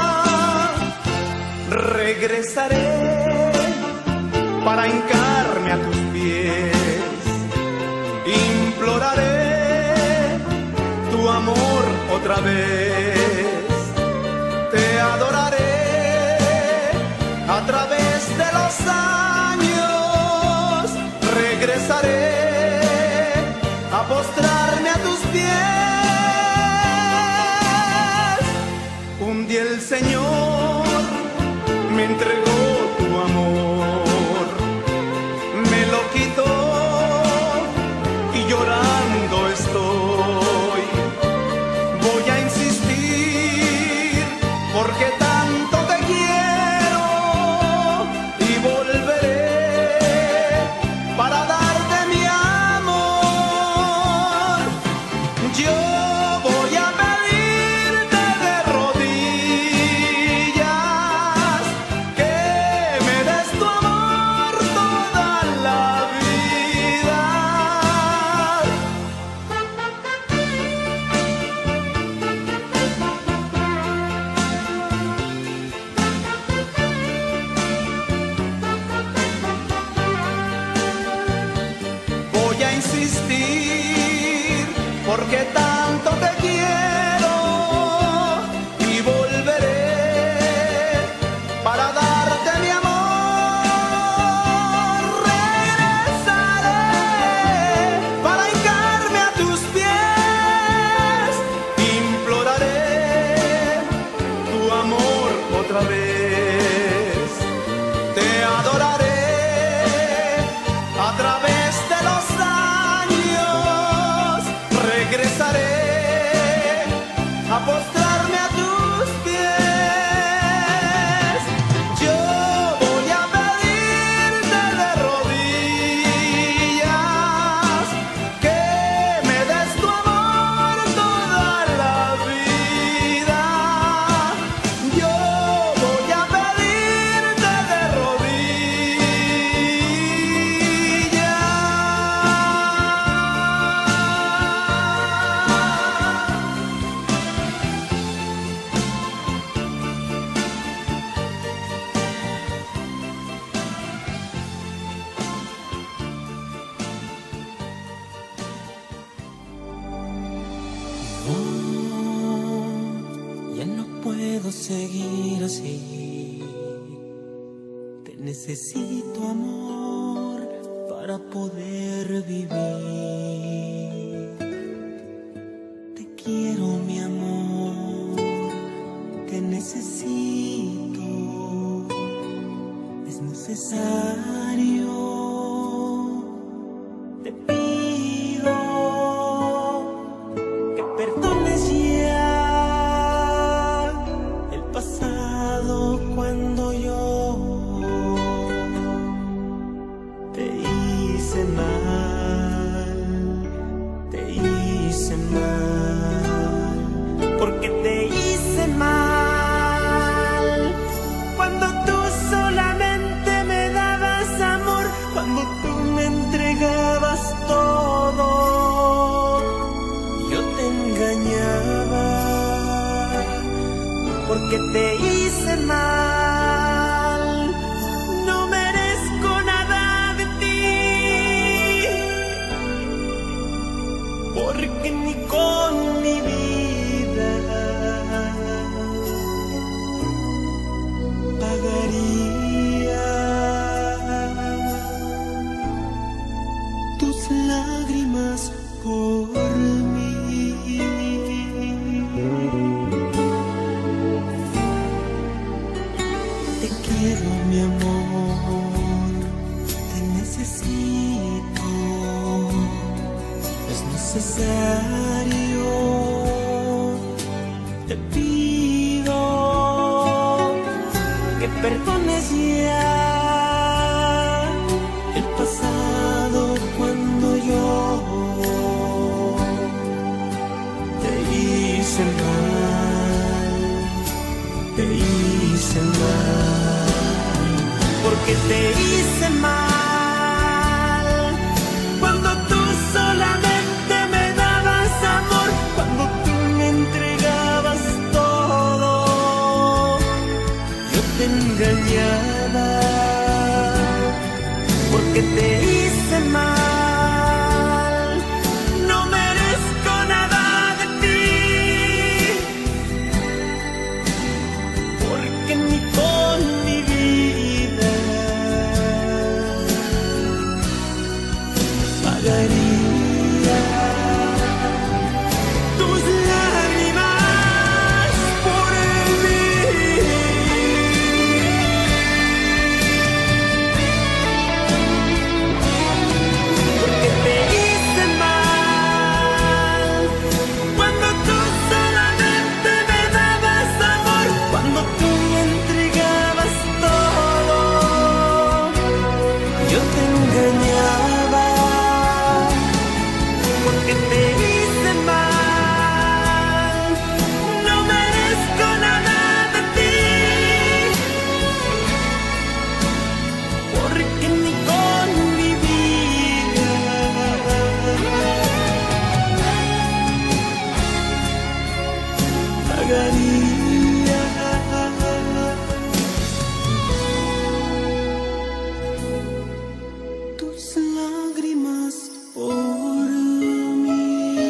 Regresaré para hincarme a tus pies, imploraré tu amor otra vez, te adoraré a través de los años, regresaré a postrarme a tus pies. Un día el Señor me entregó tu amor, me lo quitó y llorando estoy. Voy a insistir porque tanto te quiero y volveré para darte mi amor. Yo voy a pedirte de rodillas que me des tu amor toda la vida. Voy a insistir porque tanto te quiero y volveré para darte mi amor. Regresaré para hincarme a tus pies, imploraré tu amor otra vez, te adoraré a través de los años, regresaré a postrarme a tus pies. Yo voy a pedirte de rodillas que me des tu amor toda la vida. Yo voy a pedirte de Ya no puedo seguir así. Te necesito, amor, para poder vivir. Te quiero, mi amor, te necesito. porque te hice mal, no merezco nada de ti, porque ni con mi vida pagaría tus lágrimas por mí. Te quiero, mi amor, te necesito, es necesario, te pido que perdones ya el pasado cuando yo te hice mal, te hice mal, porque te hice mal cuando tú solamente me dabas amor, cuando tú me entregabas todo, yo te engañaba, porque te hice mal, no merezco nada de ti, porque ni con mi vida pagaría tus lágrimas por mí. Porque te hice mal cuando tú solamente me dabas amor, cuando tú me entregabas todo, yo te engañaba, porque te hice mal, no merezco nada de ti, porque ni con mi vida pagaría tus lágrimas por mí.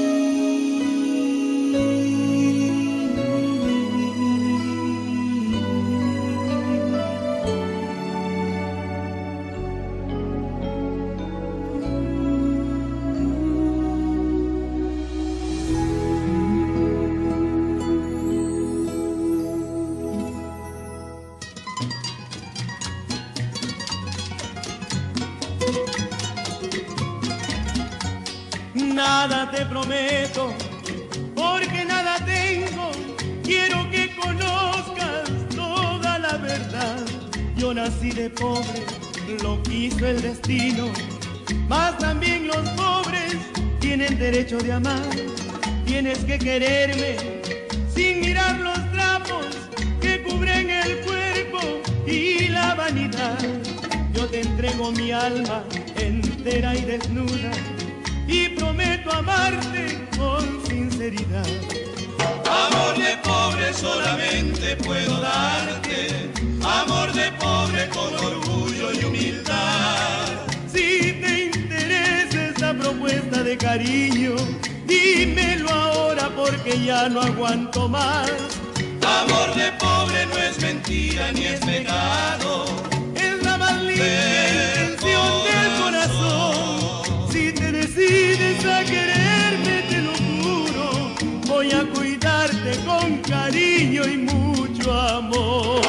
Nada te prometo, porque nada tengo. Quiero que conozcas toda la verdad. Yo nací de pobre, lo quiso el destino, mas también los pobres tienen derecho de amar. Tienes que quererme sin mirar los trapos que cubren el cuerpo y la vanidad. Yo te entrego mi alma entera y desnuda, y prometo amarte con sinceridad. Amor de pobre solamente puedo darte, amor de pobre con orgullo y humildad. Si te interesa esta propuesta de cariño, dímelo ahora porque ya no aguanto más. Amor de pobre no es mentira ni es pecado, es la más linda intención del corazón. Si te decides a quererme, te lo juro, voy a cuidarte con cariño y mucho amor.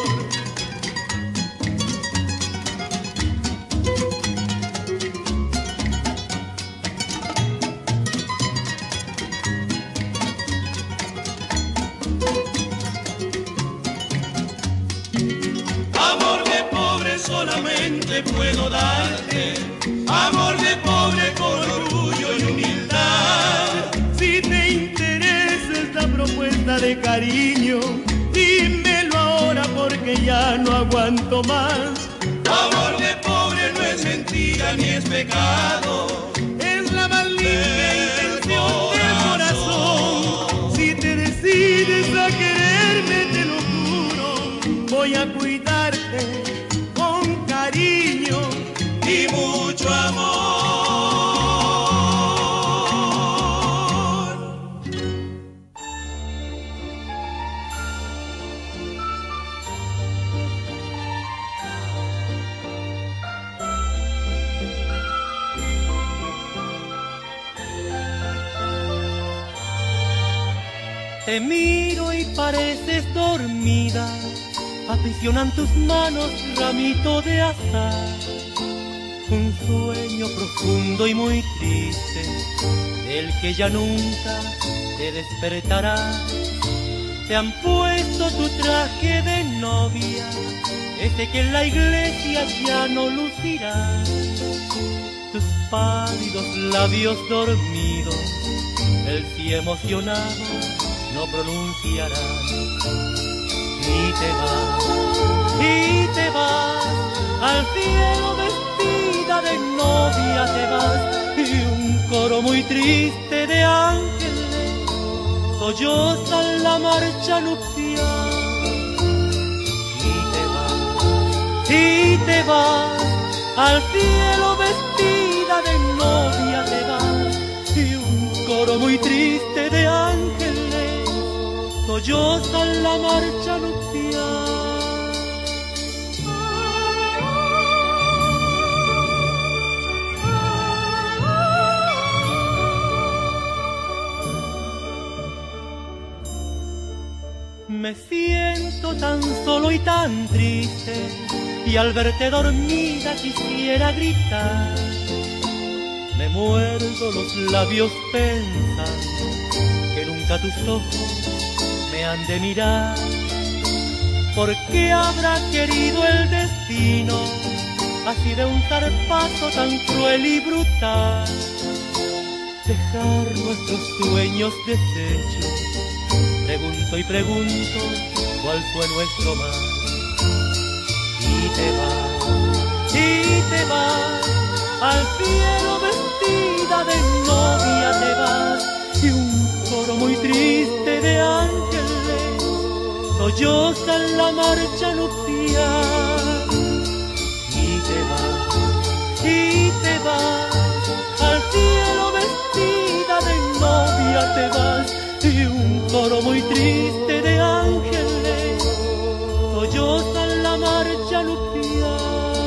Amor de pobre solamente puedo darte, amor de pobre con orgullo y humildad. Si te interesa esta propuesta de cariño, dímelo ahora porque ya no aguanto más. Amor de pobre no es mentira ni es pecado, es la más linda intención del corazón. Si te decides a quererme, te lo Te miro y pareces dormida, aprisionan tus manos ramito de azar. Un sueño profundo y muy triste, del que ya nunca te despertará. Te han puesto tu traje de novia, ese que en la iglesia ya no lucirá. Tus pálidos labios dormidos, el sí emocionado no pronunciarán. Y te vas, y te vas, al cielo vestida de novia te vas, y un coro muy triste de ángeles sollozan la marcha nupcial. Y te vas, y te vas, al cielo vestida de novia te vas, y un coro muy triste de ángeles sollozan la marcha nupcial. Me siento tan solo y tan triste, y al verte dormida quisiera gritar. Me muerdo los labios pensando que nunca tus ojos me han de mirar. ¿Por qué habrá querido el destino así de un zarpazo tan cruel y brutal? Dejar nuestros sueños deshechos. Pregunto y pregunto cuál fue nuestro mal. Y te vas, y te vas, al cielo vestida de novia te vas, y un coro muy triste de ángeles sollozan la marcha nupcial. Y te vas, y te vas, al cielo vestida de novia te vas, y un coro muy triste de ángeles sollozan la marcha nupcial.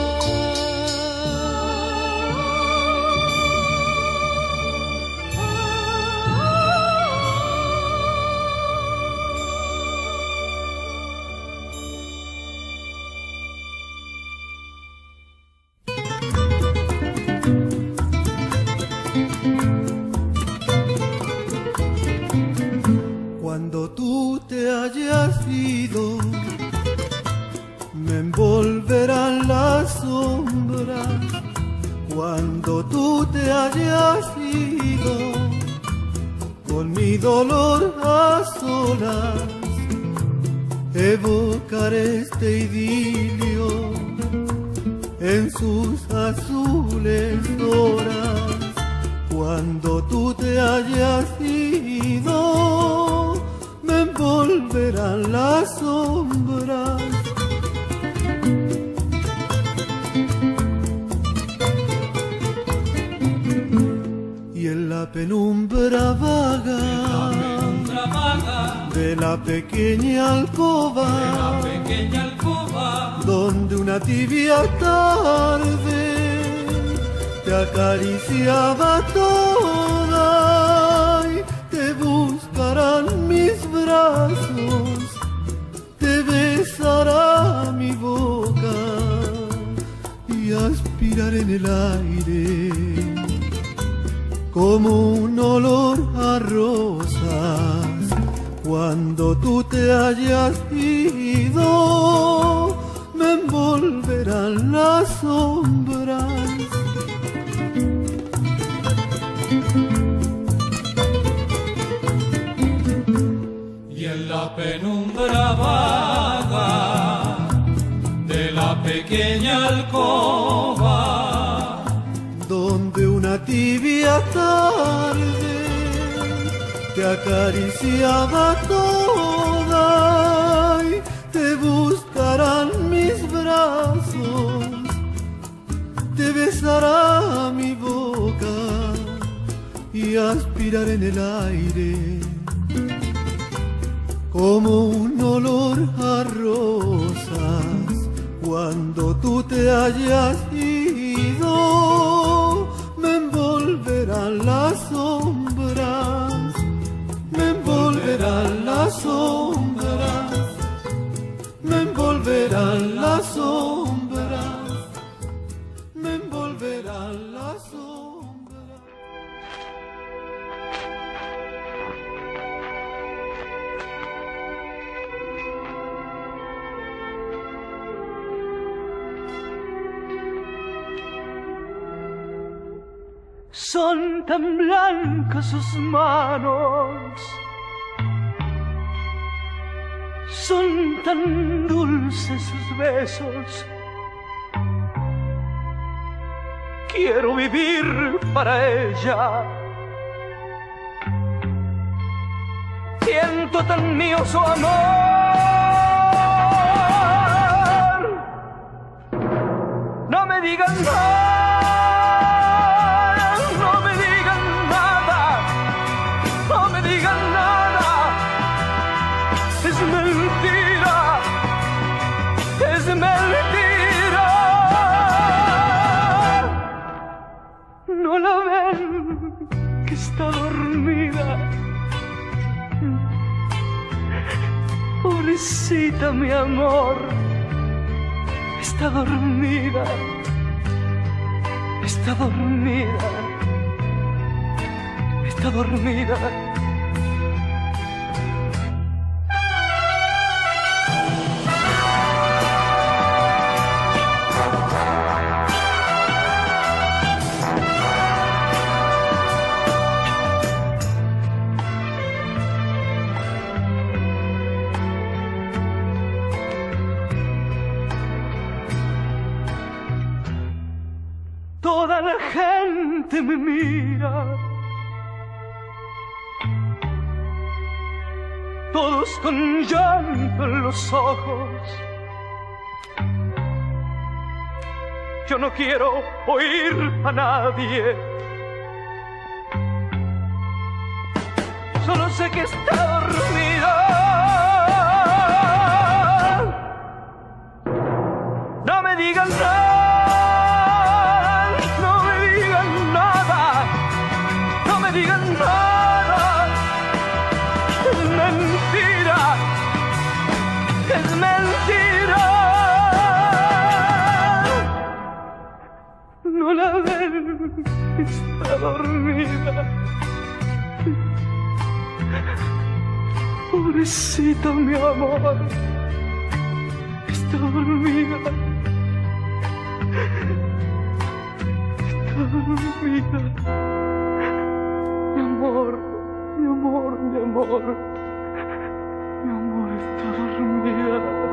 Cuando tú te hayas ido, me envolverán las sombras. Cuando tú te hayas ido, con mi dolor a solas, evocaré este idilio en sus azules horas. Cuando tú te hayas ido, me envolverán las sombras. Y en la penumbra vaga, de la pequeña alcoba, donde una tibia tarde te acariciaba toda, y te buscarán mis brazos, te besará mi boca y aspiraré en el aire como un olor a rosas. Cuando tú te hayas ido, me envolverán las sombras. Y en la penumbra vaga de la pequeña alcoba, donde una tibia tarde te acariciaba toda, y te buscarán mis brazos, te besará mi boca y aspiraré en el aire como un olor a rosas. Cuando tú te hayas ido, me envolverán las sombras, me envolverán las sombras, me envolverán las sombras, me envolverán las sombras. Son tan blancas sus manos, son tan dulces sus besos. Quiero vivir para ella. Siento tan mío su amor. No me digan nada. No la ven, que está dormida. Pobrecita mi amor, está dormida, está dormida, está dormida. Toda la gente me mira, todos con llanto en los ojos. Yo no quiero oír a nadie, solo sé que está dormida. No me digan nada. Digan nada, es mentira, es mentira. No la ven, está dormida. Pobrecita mi amor, está dormida, está dormida. Mi amor, mi amor, mi amor, mi amor está dormida.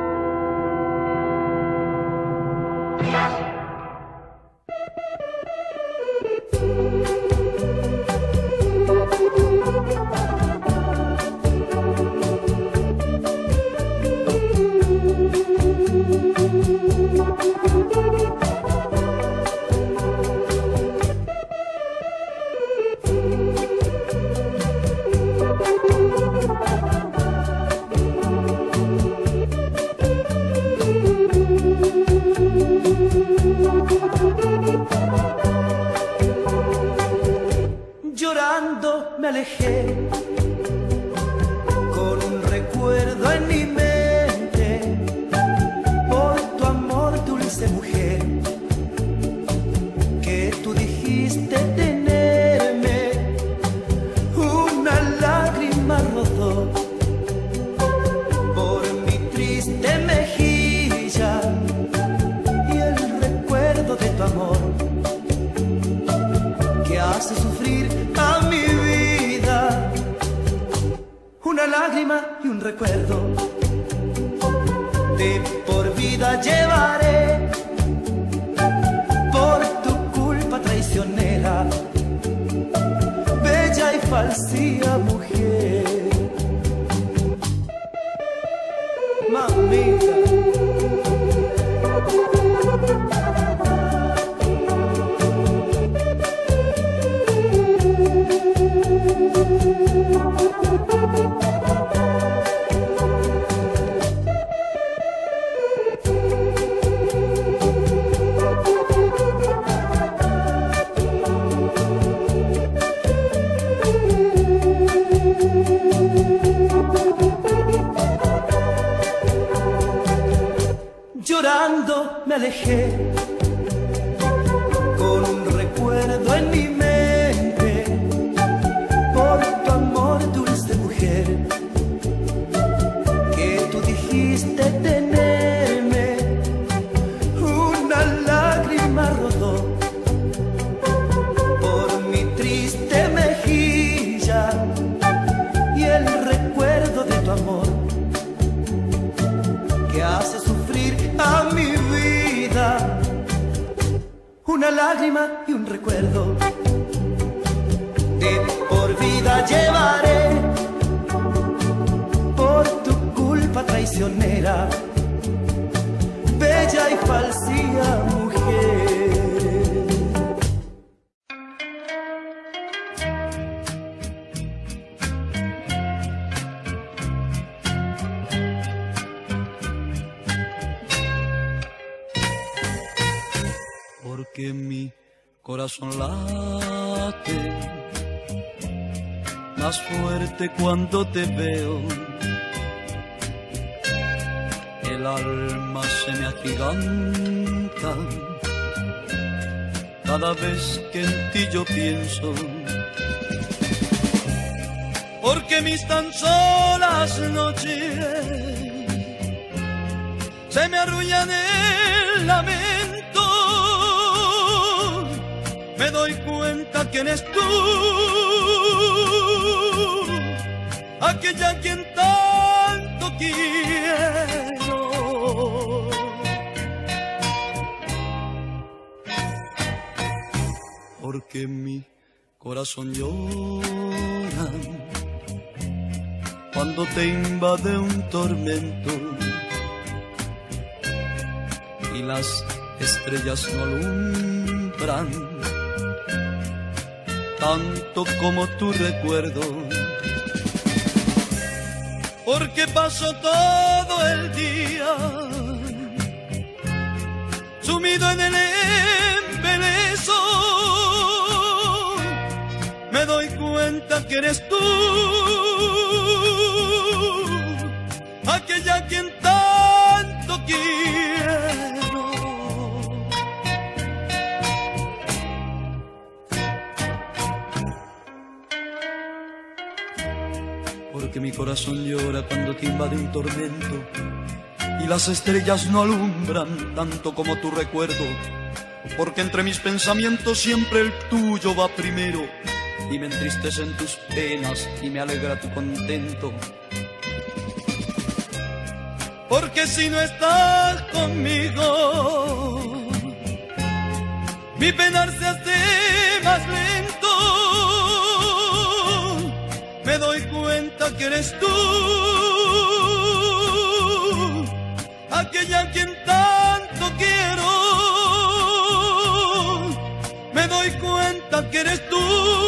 Llorando me alejé, con un recuerdo en mi mente, por tu amor, dulce mujer, que tú dijiste tenerme. Una lágrima rodó por mi triste mejilla, y el recuerdo de tu amor que hace sufrir a mi vida. Una lágrima y un recuerdo de por vida llevaré, por tu culpa traicionera, bella y falsía mujer. Mamita, alejé con un recuerdo en mi mente por tu amor, dulce mujer, que tú dijiste tenerme. Una lágrima rodó por mi triste mejilla y el recuerdo de tu amor que hace sufrir a mi vida. Una lágrima y un recuerdo de por vida llevaré por tu culpa traicionera, bella y falsía mujer. Porque mi corazón late más fuerte cuando te veo. El alma se me agiganta cada vez que en ti yo pienso. Porque mis tan solas noches se me arrullan el lamento. Me doy cuenta que eres tú, aquella a quien tanto quiero. Porque mi corazón llora cuando te invade un tormento y las estrellas no alumbran tanto como tu recuerdo. Porque paso todo el día sumido en el embeleso. Me doy cuenta que eres tú, aquella a quien tanto quiero. Porque mi corazón llora cuando te invade un tormento y las estrellas no alumbran tanto como tu recuerdo. Porque entre mis pensamientos siempre el tuyo va primero y me entristecen tus penas y me alegra tu contento. Porque si no estás conmigo, mi penar se hace más lento. Me doy cuenta que eres tú, aquella a quien tanto quiero. Me doy cuenta que eres tú,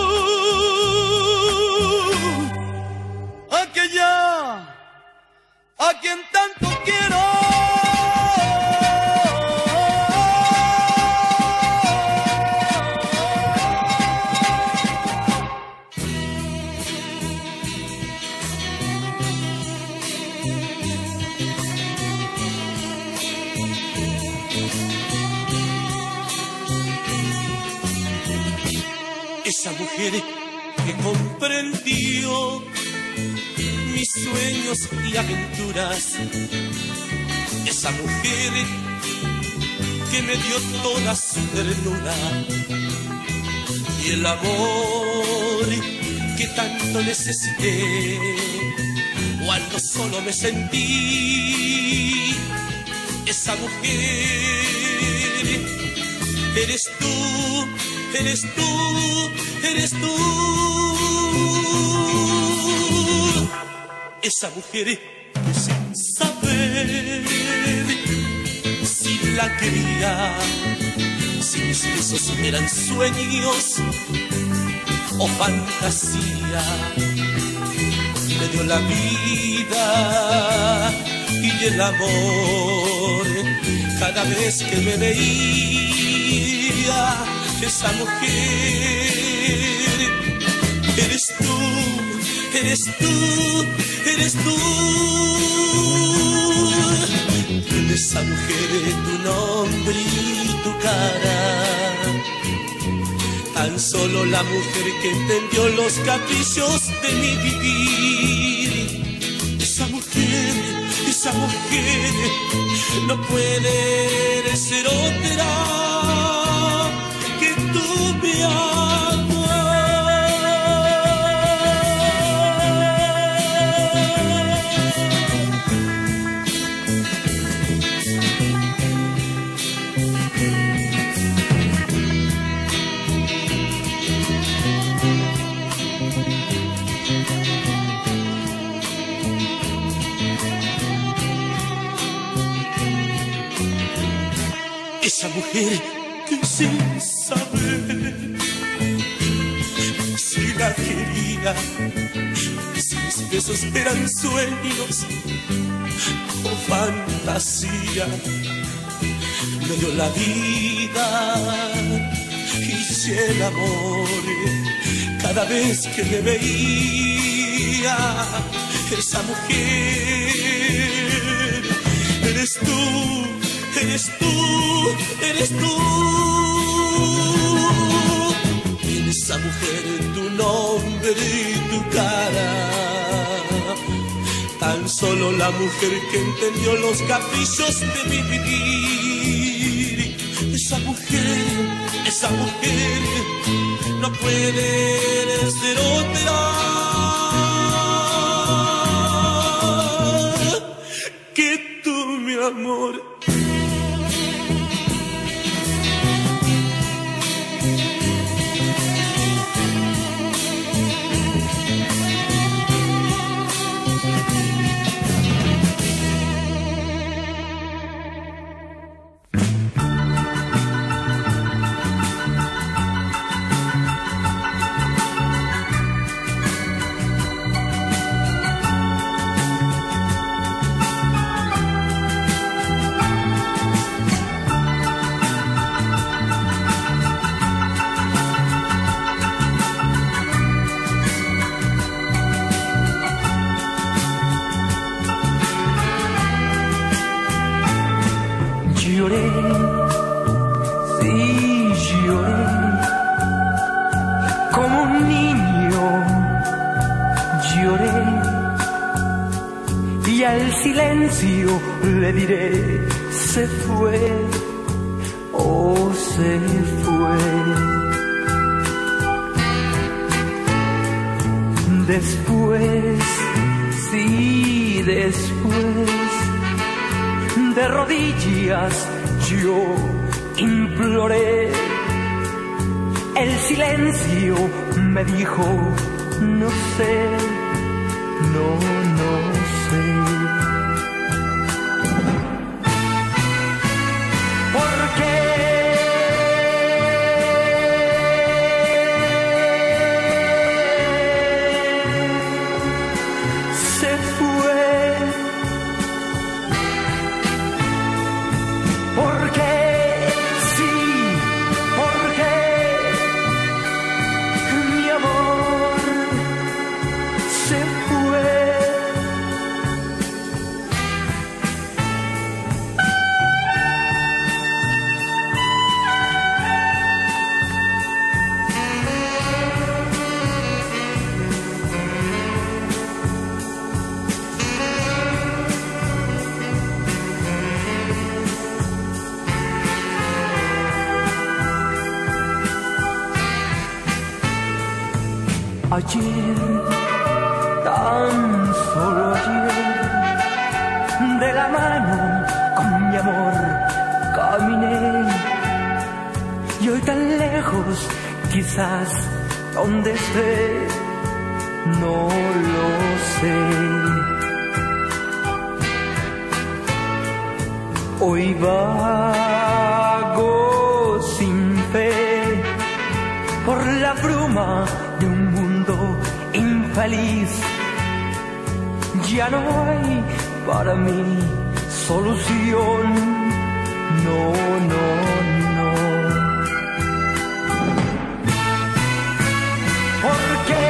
aquella a quien tanto quiero. Esa mujer que comprendió mis sueños y aventuras, esa mujer que me dio toda su ternura y el amor que tanto necesité cuando solo me sentí. Esa mujer eres tú, eres tú, eres tú. Esa mujer que sin saber si la quería, si mis besos eran sueños o fantasía, me dio la vida y el amor cada vez que me veía. Esa mujer eres tú, eres tú, eres tú. esa mujer de tu nombre y tu cara, tan solo la mujer que entendió los caprichos de mi vivir. Esa mujer, esa mujer no puede ser otra que tú me amas. Esa mujer que sin saber si la quería, si mis besos eran sueños o fantasía, me dio la vida y el amor cada vez que me veía. Esa mujer eres tú. Eres tú, eres tú. En esa mujer tu nombre y tu cara, tan solo la mujer que entendió los caprichos de mi vivir. Esa mujer, esa mujer no puede ser otra que tú, mi amor. Lloré, sí lloré, como un niño lloré, y al silencio le diré, se fue, oh se fue. Después, sí después, de rodillas yo imploré. El silencio me dijo, no sé, no, no sé. ¿Por qué? Se fue. Porque sí, porque mi amor se fue. Ayer, tan solo ayer, de la mano con mi amor caminé, y hoy tan lejos, quizás donde esté, no lo sé. Hoy vago sin fe por la bruma de un mundo infeliz. Ya no hay para mí solución, no, no, no. ¿Por qué?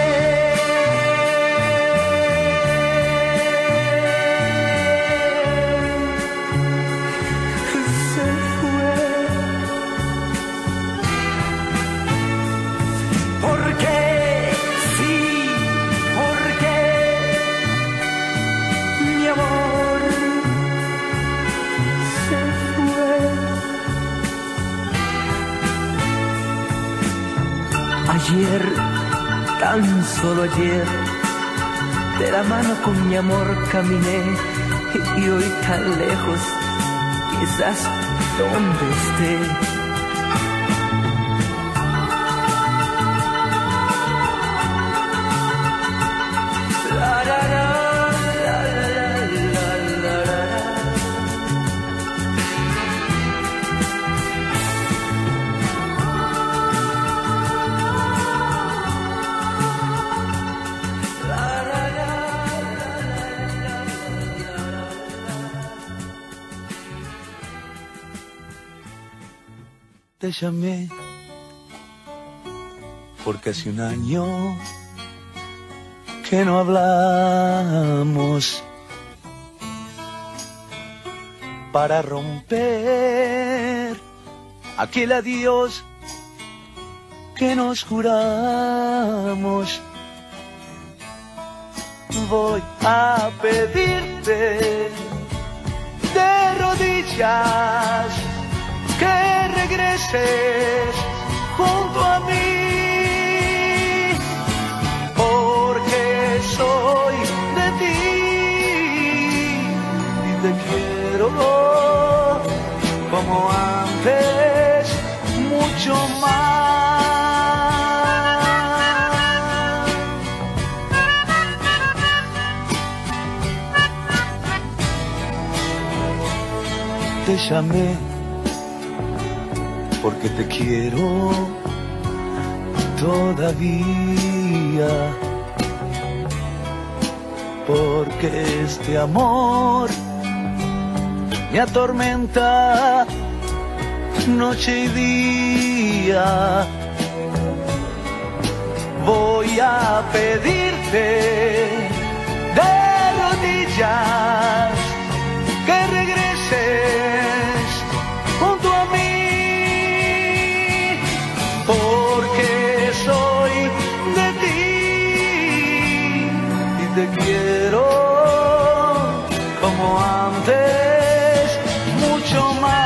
Ayer, tan solo ayer, de la mano con mi amor caminé, y hoy tan lejos, quizás donde esté. Te llamé porque hace un año que no hablamos, para romper aquel adiós que nos juramos. Voy a pedirte de rodillas que regreses junto a mí, porque soy de ti y te quiero como antes, mucho más. Te llamé porque te quiero todavía, porque este amor me atormenta noche y día. Voy a pedirte de rodillas que regreses junto a mí, porque soy de ti y te quiero como antes, mucho más.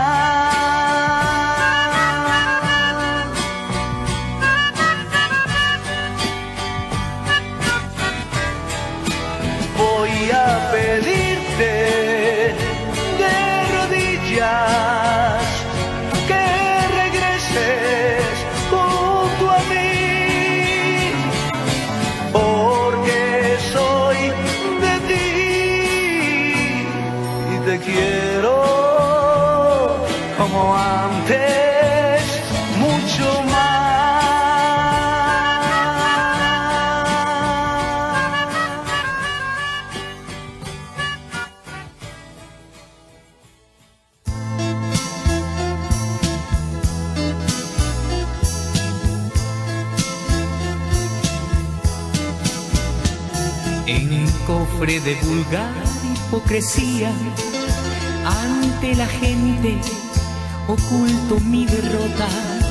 Voy a pedirte de rodillas que regreses junto a mí, porque soy de ti y te quiero como antes, mucho más. En un cofre de vulgar hipocresía, ante la gente oculto mi derrota.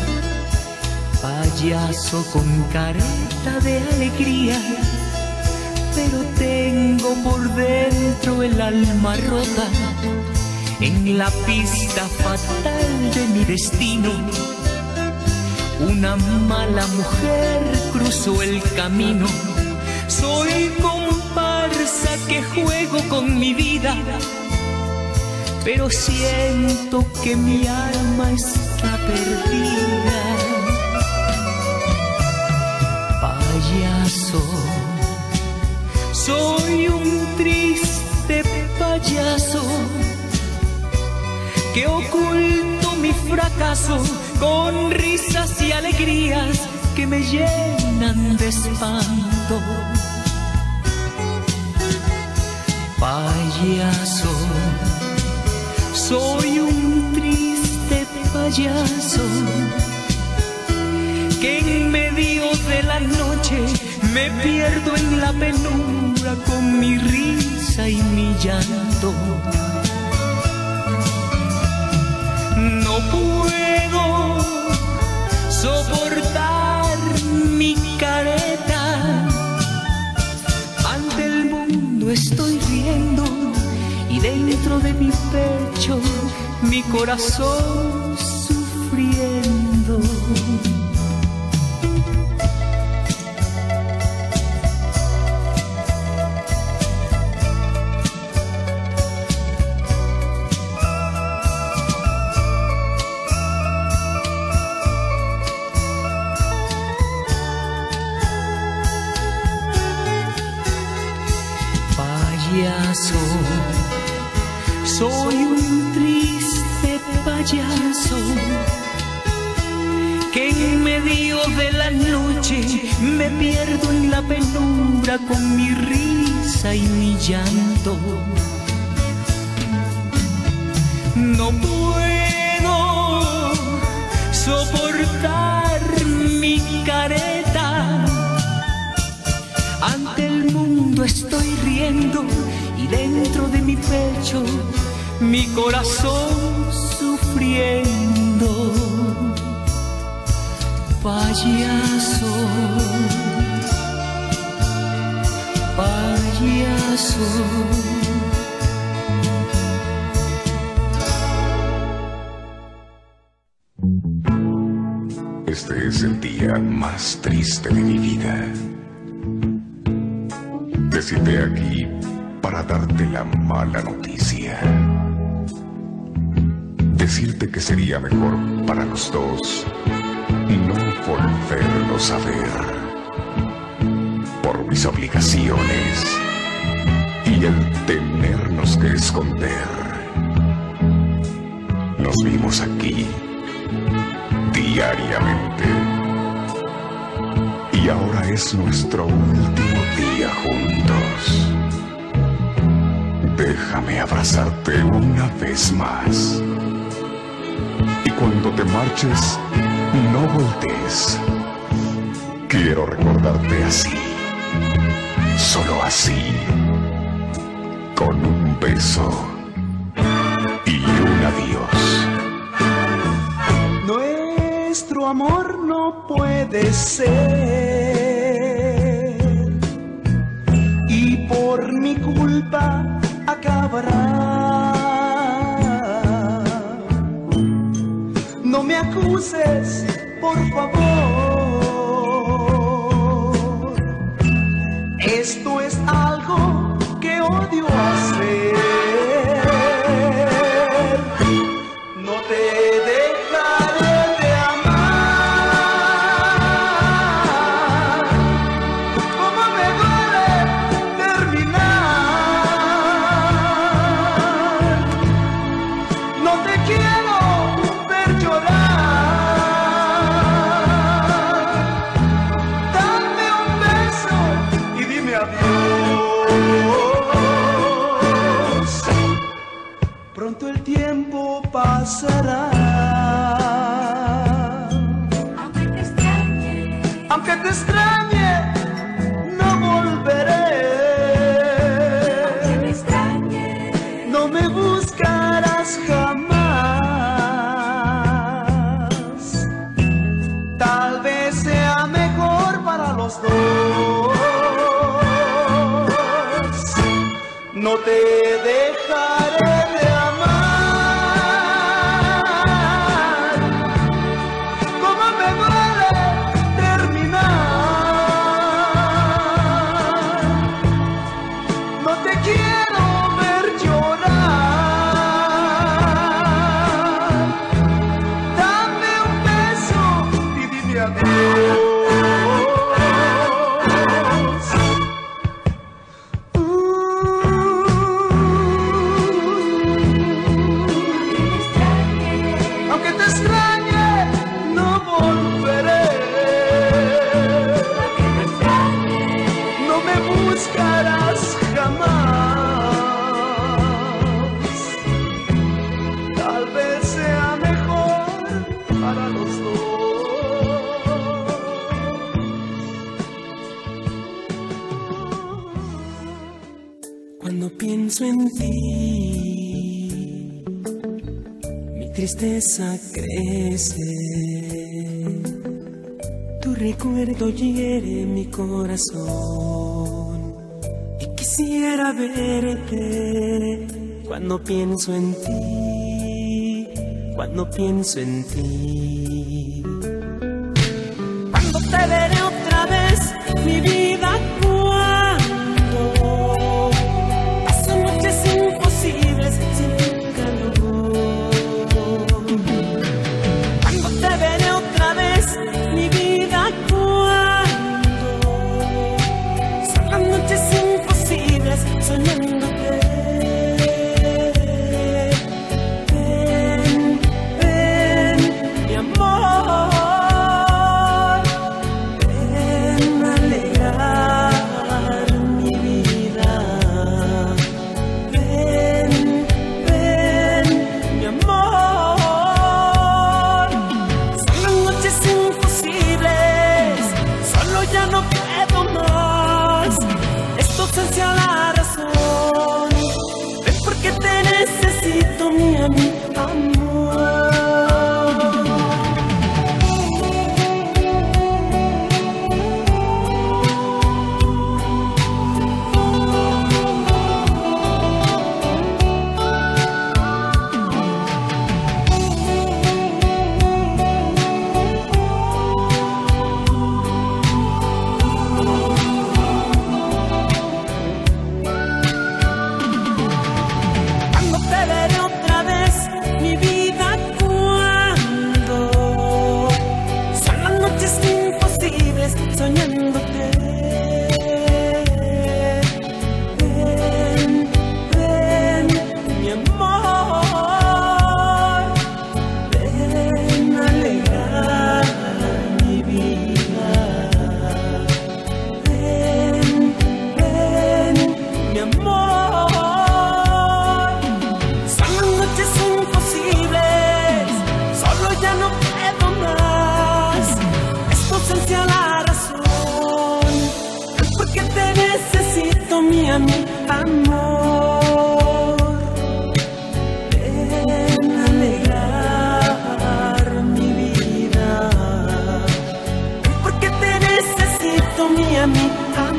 Payaso con careta de alegría, pero tengo por dentro el alma rota. En la pista fatal de mi destino, una mala mujer cruzó el camino. Soy comparsa que juego con mi vida, pero siento que mi alma está perdida. Payaso, soy un triste payaso que oculto mi fracaso con risas y alegrías que me llenan de espanto. Payaso, soy un triste payaso que en medio de la noche me pierdo en la penumbra con mi risa y mi llanto. No puedo soportar mi careta, ante el mundo estoy riendo y dentro de mi pecho mi corazón sufriendo. payaso, soy un triste payaso que en medio de la noche me pierdo en la penumbra con mi risa y mi llanto. No puedo soportar mi careta, ante el mundo estoy riendo y dentro de mi pecho mi corazón sufriendo. Payaso, payaso. Este es el día más triste de mi vida. Te cité aquí para darte la mala noticia. Decirte que sería mejor para los dos no volvernos a ver. Por mis obligaciones y el tenernos que esconder. Nos vimos aquí diariamente y ahora es nuestro último día juntos. Déjame abrazarte una vez más y cuando te marches no voltees. Quiero recordarte así, solo así, con un beso y un adiós. Nuestro amor no puede ser y por mi culpa acabará. No me acuses, por favor. Esto es algo que odio hacer. No te dejaré de amar. Cómo me duele terminar. No te quiero ver llorar. Dame un beso y dime adiós. Pronto el tiempo pasará. Aunque te extrañe, aunque te extrañe, no volveré. Aunque me extrañe, no me buscarás jamás. Tal vez sea mejor para los dos. No te dejaré de amar. Cómo me duele terminar. No te quiero ver llorar. Dame un beso y dime adiós. Aunque te extrañe, no volveré. No me buscarás jamás. Tal vez sea mejor para los dos. Cuando pienso en ti, mi tristeza crece. Tu recuerdo hiere mi corazón y quisiera verte. Cuando pienso en ti, cuando pienso en ti. Cuando te veré otra vez, mi vida, cuando paso noches imposibles sin tu calor. Cuando te veré otra vez, mi vida, cuando son las noches imposibles soñando ausencia la razón. Es porque te necesito, mi amor. Soñándote, ven, ven, mi amor, ven a alegrar mi vida, ven, ven, mi amor. Son las noches imposibles, solo ya no puedo más, es tu ausencia la te necesito, mi amor, ven a alegrar mi vida, porque te necesito, mi amor.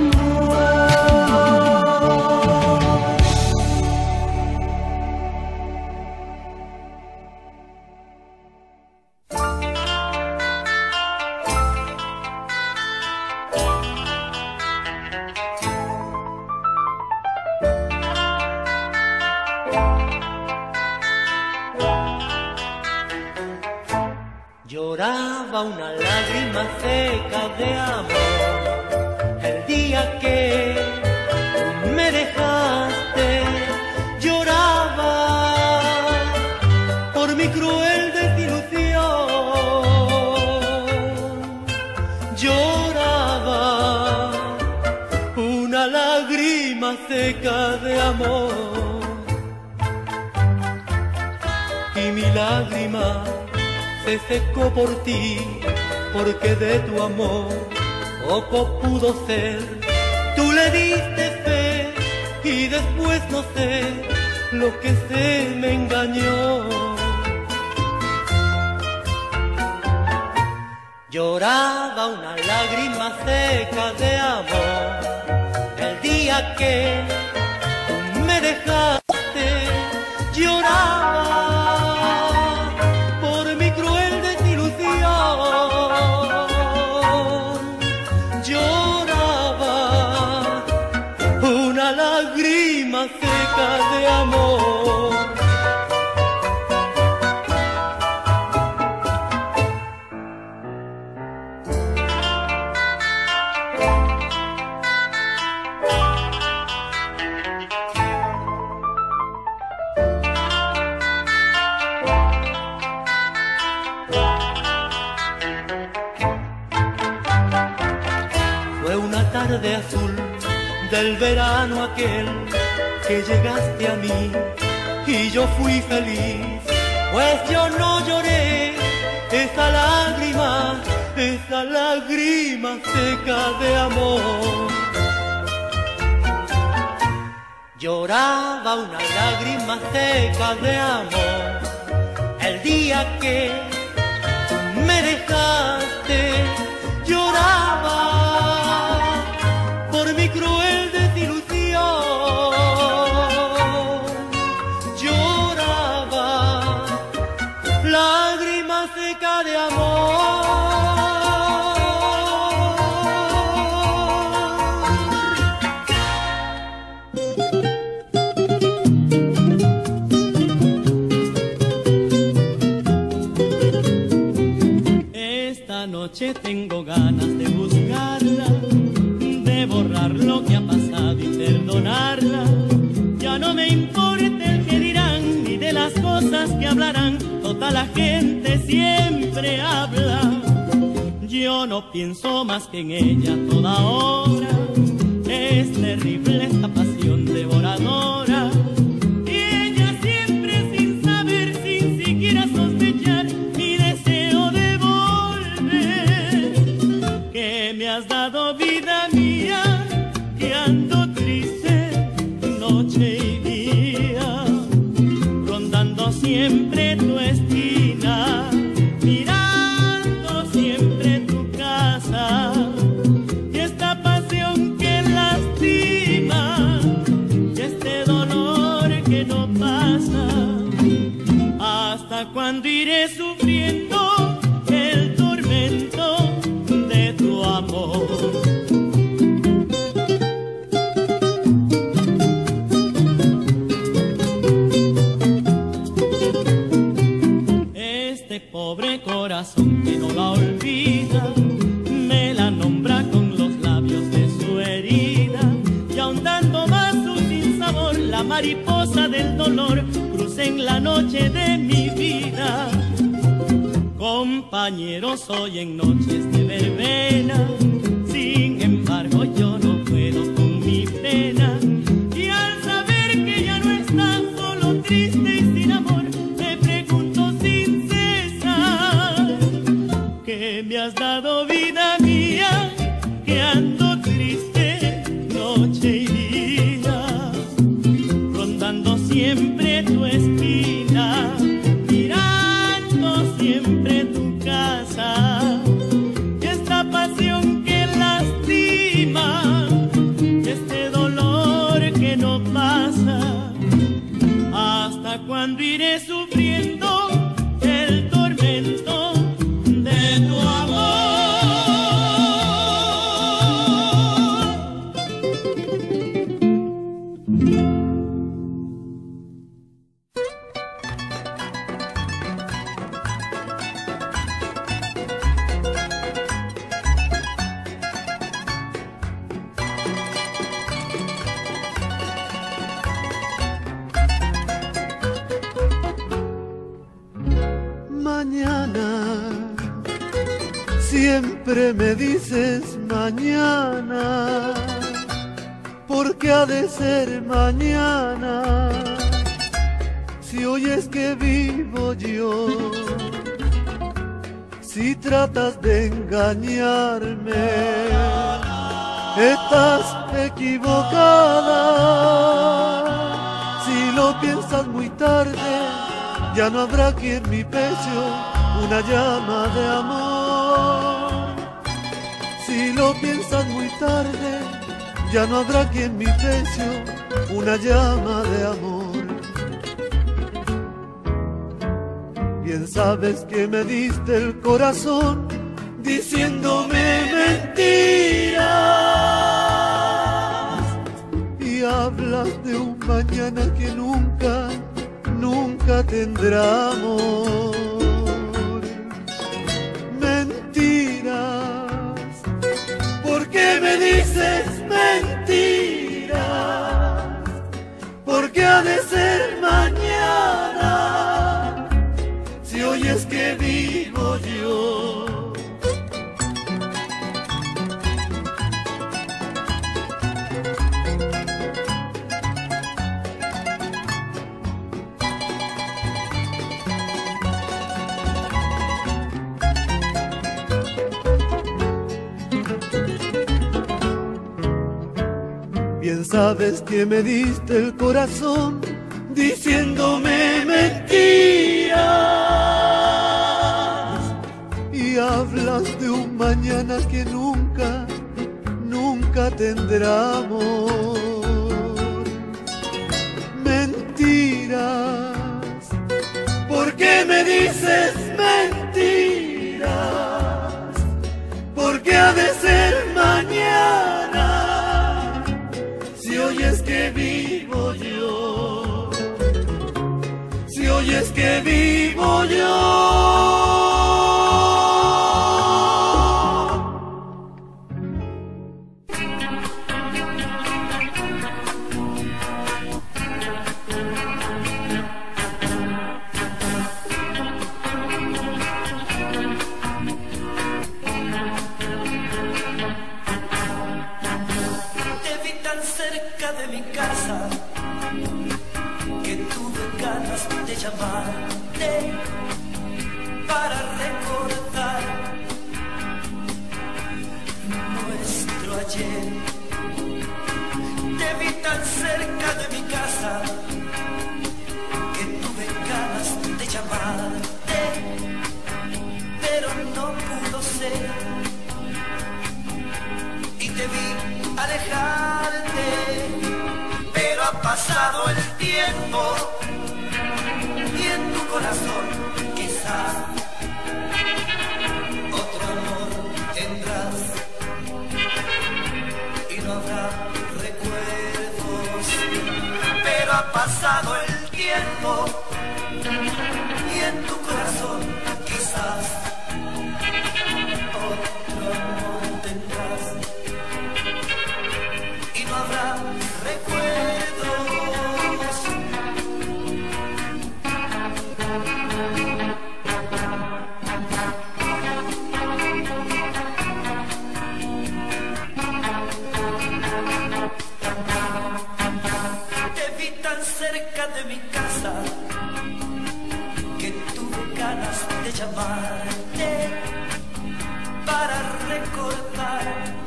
Lloraba una lágrima seca de amor el día que me dejaste. Lloraba por mi cruel desilusión. Lloraba una lágrima seca de amor y mi lágrima se secó por ti, porque de tu amor poco pudo ser. Tú le diste fe y después no sé lo que se me engañó. Lloraba una lágrima seca de amor el día que tú me dejaste. Lloraba seca de amor. Fue una tarde azul del verano aquel que llegaste a mí y yo fui feliz, pues yo no lloré esa lágrima, esa lágrima seca de amor. Lloraba una lágrima seca de amor el día que tú me dejaste. Lloraba por mi cruel desilusión. Lloraba lágrima seca de amor. Esta noche tengo ganas de buscarla, de borrar lo que ha pasado y perdonarla. Ya no me importa el que dirán, ni de las cosas que hablarán. Toda la gente siempre habla. Yo no pienso más que en ella toda hora. Es terrible esta pasión devoradora. Y ella siempre sin saber, sin siquiera sospechar, mi deseo de volver. Que me has dado vida mía, que ando triste noche y día, rondando siempre tu esquina, mirando siempre tu casa, y esta pasión que lastima, y este dolor que no pasa, ¿hasta cuándo iré sufriendo el tormento de tu amor? Pobre corazón que no la olvida, me la nombra con los labios de su herida, y ahondando más su sinsabor, la mariposa del dolor cruza en la noche de mi vida. Compañero, soy en noches de verbena, sin embargo yo no puedo con mi pena, y al saber que ya no estás solo, triste y sin amor, te pregunto sin que me has dado, vida mía, que ando triste noche y día, rondando siempre tu esquina, mirando siempre tu casa, y esta pasión que lastima, este dolor que no pasa, ¿hasta cuándo iré sufriendo el tormento de tu amor? Mañana, siempre me dices mañana, ¿por qué ha de ser mañana? Si hoy es que vivo yo, si tratas de engañarme, estás equivocada. Si lo piensas muy tarde, ya no habrá aquí en mi pecho una llama de amor. Si lo piensas muy tarde, ya no habrá aquí en mi pecho una llama de amor. Bien sabes que me diste el corazón diciéndome mentiras, y hablas de un mañana que nunca nunca tendrá amor. Mentiras, ¿por qué me dices mentiras? ¿Por qué ha de ser mañana? Si hoy es que vivo yo. Bien sabes que me diste el corazón diciéndome mentiras, y hablas de un mañana que nunca, nunca tendrá amor. Mentiras, ¿por qué me dices mentiras? ¿Por qué ha de ser mañana? Si hoy es que vivo yo, si hoy es que vivo yo. Para recordar nuestro ayer. Te vi tan cerca de mi pasado el tiempo y en tu corazón quizás otro amor tendrás y no habrá recuerdos, pero ha pasado el tiempo y en tu corazón quizás otro amor tendrás y no habrá recuerdos. Te vi tan cerca de mi casa que tuve ganas de llamarte para recordar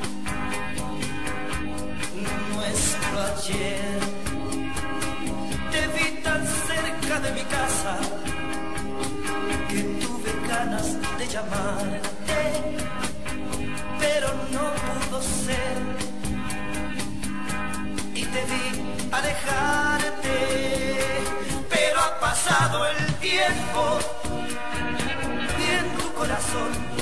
nuestro ayer. Te vi tan cerca de mi casa que tuve ganas de llamarte, pero no pudo ser y te vi alejarte, pero ha pasado el tiempo y en tu corazón